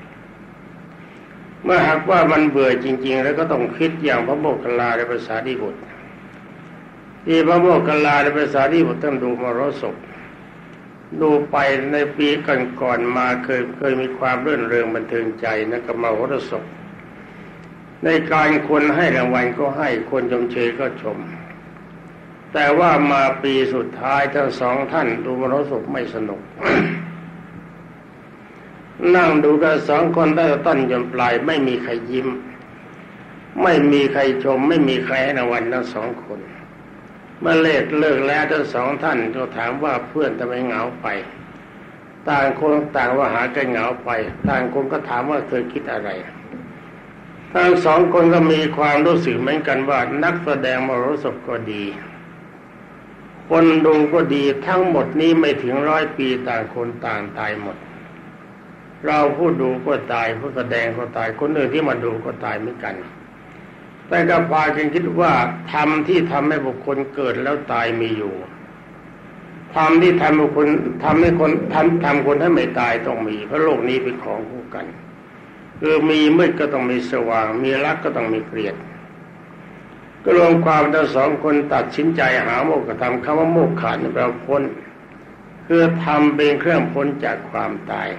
เมื่อหากว่ามันเบื่อจริงๆแล้วก็ต้องคิดอย่างพระโมคคัลลาในภาษาดิบุตรที่พระโมคคัลลาในภาษาดิบุตรต้องดูมรสพดูไปในปีก่อนๆมาเคยมีความรื่นเริงบันเทิงใจนะกับมรสพในการคนให้รางวัลก็ให้คนชมเชยก็ชมแต่ว่ามาปีสุดท้ายทั้งสองท่านดูมรสพไม่สนุก นั่งดูกันสองคนตั้งแต่ต้นจนปลายไม่มีใครยิ้มไม่มีใครชมไม่มีใครให้รางวัลทั้งสองคนเมื่อเลิกแล้วทั้งสองท่านก็ถามว่าเพื่อนทำไมเหงาไปต่างคนต่างว่าหากันเหงาไปต่างคนก็ถามว่าเธอคิดอะไรทั้งสองคนก็มีความรู้สึกเหมือนกันว่านักแสดงมรสพก็ดีคนดูก็ดีทั้งหมดนี้ไม่ถึง100 ปีต่างคนต่างตายหมดเราผู้ดูก็ตายผู้แสดงก็ตายคนอื่นที่มาดูก็ตายเหมือนกันแต่ก็พากันคิดว่าธรรมที่ทำให้บุคคลเกิดแล้วตายมีอยู่ธรรมที่ทำบุคคลทำให้คนทำคนให้ไม่ตายต้องมีเพราะโลกนี้เป็นของคู่กันคือมีมืดก็ต้องมีสว่างมีรักก็ต้องมีเกลียดก็รวมความทั้งสองคนตัดสินใจหาโมกขธรรมคำว่าโมกขะนี่แปลว่าพ้นคือธรรมเป็นเครื่องพ้นจากความตาย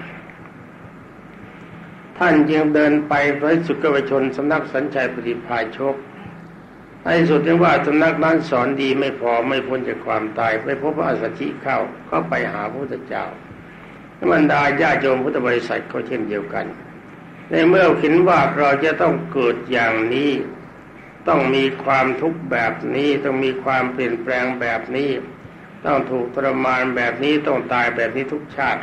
ท่านจึงเดินไปพระสุกวชนสำนักสัญชัยปฏิภาชกในสุดที่ว่าสำนักนั้นสอนดีไม่พอไม่พ้นจากความตายไปพบพระอัสสชิเข้าก็ไปหาพระพุทธเจ้าบรรดาญาโยมพุทธบริษัทก็เช่นเดียวกันในเมื่อเห็นว่าเราจะต้องเกิดอย่างนี้ต้องมีความทุกข์แบบนี้ต้องมีความเปลี่ยนแปลงแบบนี้ต้องถูกทรมานแบบนี้ต้องตายแบบนี้ทุกชาติ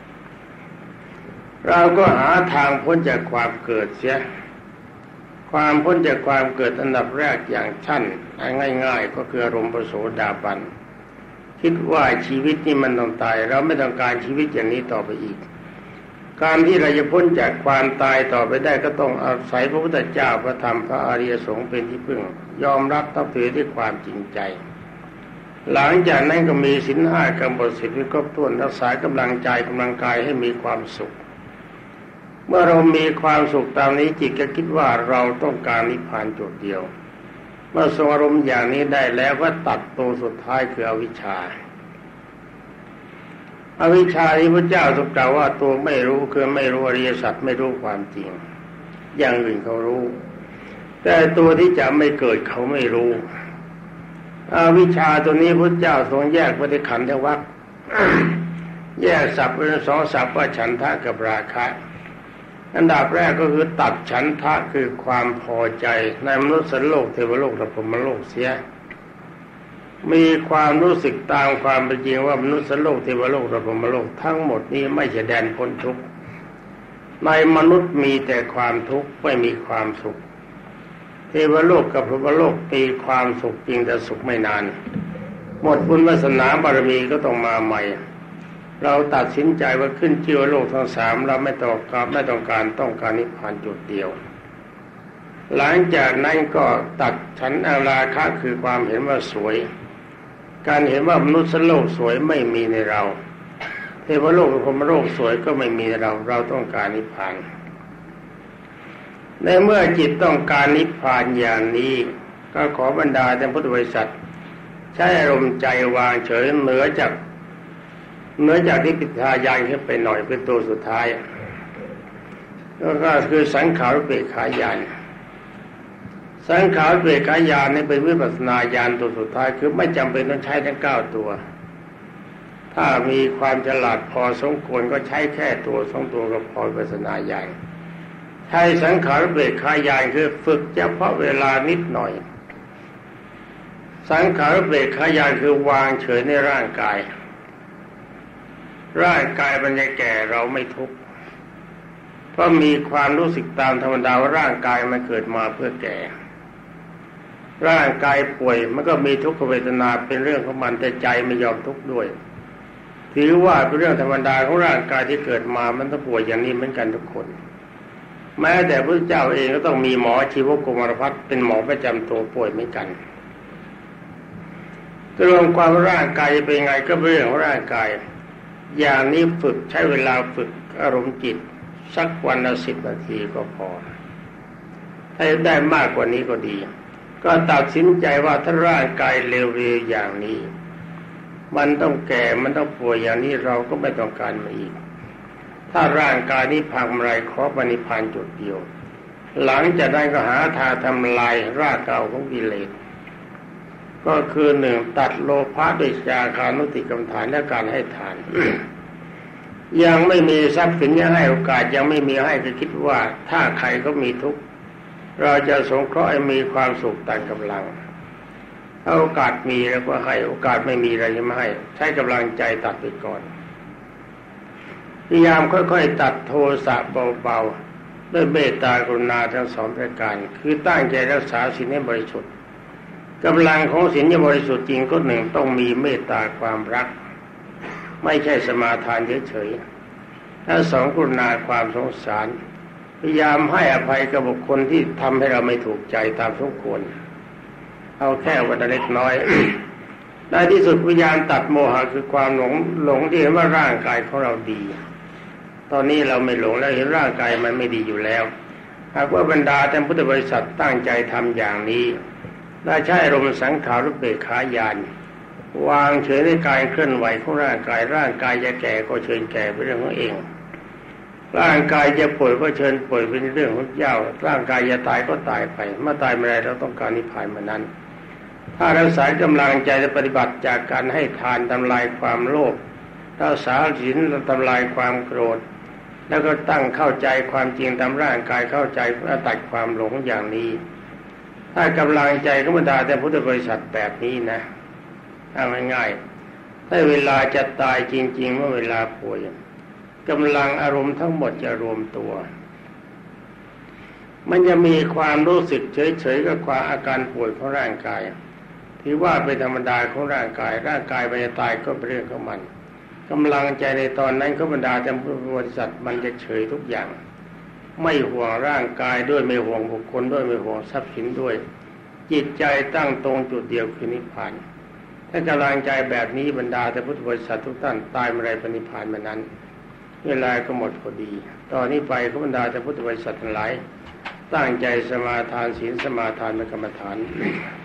เราก็หาทางพ้นจากความเกิดเสียความพ้นจากความเกิดอันดับแรกอย่างชั้นง่ายๆก็คืออารมณ์พระโสดาบันคิดว่าชีวิตนี้มันต้องตายเราไม่ต้องการชีวิตอย่างนี้ต่อไปอีกการที่เราจะพ้นจากความตายต่อไปได้ก็ต้องอาศัยพระพุทธเจ้าพระธรรมพระอริยสงฆ์เป็นที่พึ่งยอมรับนับถือด้วยความจริงใจหลังจากนั้นก็มีศีล 5 กำหนด10ให้ครบถ้วนรักษากำลังใจกำลังกายให้มีความสุขเมื่อเรามีความสุขตามนี้จิตก็คิดว่าเราต้องการนิพพานจุดเดียวเมื่อทรงอารมณ์อย่างนี้ได้แล้วก็ตัดตัวสุดท้ายคืออวิชชาอวิชชาที่พระเจ้าทรงกล่าวว่าตัวไม่รู้คือไม่รู้อริยสัจไม่รู้ความจริงอย่างอื่นเขารู้แต่ตัวที่จะไม่เกิดเขาไม่รู้อวิชชาตัวนี้พระเจ้าทรงแยกไว้ในขันธวรรค แยกศัพท์เป็นสองศัพท์ว่าฉันทะกับราคะอันดับแรกก็คือตัดฉันทะคือความพอใจในมนุษย์โลกเทวโลกและพรหมโลกเสียมีความรู้สึกตามความเป็นจริงว่ามนุษย์โลกเทวโลกและพรหมโลกทั้งหมดนี้ไม่ใช่แดนพ้นทุกข์ในมนุษย์มีแต่ความทุกข์ไม่มีความสุขเทวโลกกับพรหมโลกมีความสุขจริงแต่สุขไม่นานหมดบุญวาสนาบารมีก็ต้องมาใหม่เราตัดสินใจว่าขึ้นชื่อว่าโลกทั้งสามเราไม่ต้องการนิพพานจุดเดียวหลังจากนั้นก็ตัดฉันทราคะคือความเห็นว่าสวยการเห็นว่ามนุษย์โลกสวยไม่มีในเราเทวโลกกับพรหมโลกสวยก็ไม่มีในเราต้องการนิพพานในเมื่อจิตต้องการนิพพานอย่างนี้ก็ขอบรรดาท่านพุทธบริษัทใช้อารมณ์ใจวางเฉยเหนือจากที่ปิทายานขึ้นไปหน่อยเป็นตัวสุดท้ายก็คือสังขารอุเบกขาญาณสังขารอุเบกขาญาณนี่เป็นวิปัสสนาญาณตัวสุดท้ายคือไม่จำเป็นต้องใช้ทั้ง9ตัวถ้ามีความฉลาดพอสมควรก็ใช้แค่ตัว2ตัวก็พอวิปัสสนาญาณใช้สังขารอุเบกขาญาณคือฝึกเฉพาะเวลานิดหน่อยสังขารอุเบกขาญาณคือวางเฉยในร่างกายมันจะแก่เราไม่ทุกข์เพราะมีความรู้สึกตามธรรมดาว่าร่างกายมันเกิดมาเพื่อแก่ร่างกายป่วยมันก็มีทุกขเวทนาเป็นเรื่องของมันแต่ใจไม่ยอมทุกข์ด้วยถือว่าเป็นเรื่องธรรมดาของร่างกายที่เกิดมามันต้องป่วยอย่างนี้เหมือนกันทุกคนแม้แต่พระเจ้าเองก็ต้องมีหมอชีวโกมารพัฒน์เป็นหมอประจำตัวป่วยเหมือนกันรวมความร่างกายเป็นไงก็เป็นเรื่องของร่างกายอย่างนี้ฝึกใช้เวลาฝึกอารมณ์จิตสักวันละ10 นาทีก็พอถ้าได้มากกว่านี้ก็ดีก็ตัดสินใจว่าถ้าร่างกายเลวๆอย่างนี้มันต้องแก่มันต้องป่วยอย่างนี้เราก็ไม่ต้องการมันอีกถ้าร่างกายนี้พังเมื่อไรขอปณิพพานจุดเดียวหลังจากนั้นก็หาทางทำลายรากเก่าของกิเลสก็คือ1ตัดโลภะด้วยจาคานุติกรรมฐานและการให้ทาน ยังไม่มีทรัพย์สินยังให้โอกาสยังไม่มีให้ก็คิดว่าถ้าใครก็มีทุกข์เราจะสงเคราะห์ให้มีความสุขตามกำลังถ้าโอกาสมีแล้วก็ให้โอกาสไม่มีเราจะไม่ให้ใช้กำลังใจตัดไปก่อนพยายามค่อยๆตัดโทสะเบาๆด้วยเมตตากรุณาทั้ง2ประการคือตั้งใจรักษาศีลให้บริสุทธิ์กำลังของศีลจะบริสุทธิ์จริงก็1ต้องมีเมตตาความรักไม่ใช่สมาทานเฉยๆและ2กรุณาความสงสารพยายามให้อภัยกับบุคคลที่ทำให้เราไม่ถูกใจตามสมควรเอาแค่วันเล็กน้อย ในที่สุดพยายามตัดโมหะคือความหลงที่เห็นว่าร่างกายของเราดีตอนนี้เราไม่หลงแล้วเห็นร่างกายมันไม่ดีอยู่แล้วหากว่าบรรดาท่านพุทธบริษัทตั้งใจทำอย่างนี้ได้ใช้อารมณ์สังขารอุเบกขาญาณวางเฉยในการเคลื่อนไหวของร่างกายจะแก่ก็เชิญแก่เป็นเรื่องของเองร่างกายจะป่วยก็เชิญป่วยเป็นเรื่องของเจ้าร่างกายจะตายก็ตายไปเมื่อตายเมื่อไรเราต้องการนิพพานเมื่อนั้นถ้ารักษากำลังใจจะปฏิบัติจากการให้ทานทำลายความโลภรักษาศีลทำลายความโกรธแล้วก็ตั้งเข้าใจความจริงตามร่างกายเข้าใจเพื่อตัดความหลงอย่างนี้ถ้ากำลังใจของบรรดาแต่พุทธบริษัทแบบนี้นะเอาง่ายๆถ้าเวลาจะตายจริงๆเมื่อเวลาป่วยกำลังอารมณ์ทั้งหมดจะรวมตัวมันจะมีความรู้สึกเฉยๆกับความอาการป่วยของร่างกายที่ว่าเป็นธรรมดาของร่างกายมันจะตายก็เป็นเรื่องของมันกำลังใจในตอนนั้นของบรรดาแต่พุทธบริษัทมันจะเฉยทุกอย่างไม่ห่วงร่างกายด้วยไม่ห่วงบุคคลด้วยไม่ห่วงทรัพย์สินด้วยจิตใจตั้งตรงจุดเดียวคือนิพพานถ้ากำลังใจแบบนี้บรรดาแต่พุทธบริษัททุกท่านตายเมื่อไรปณิพพานเมื่อนั้นเวลาก็หมดพอดีตอนนี้ไปขบรรดาแต่พุทธบริษัททั้งหลายตั้งใจสมาทานศีลสมาทานกรรมฐาน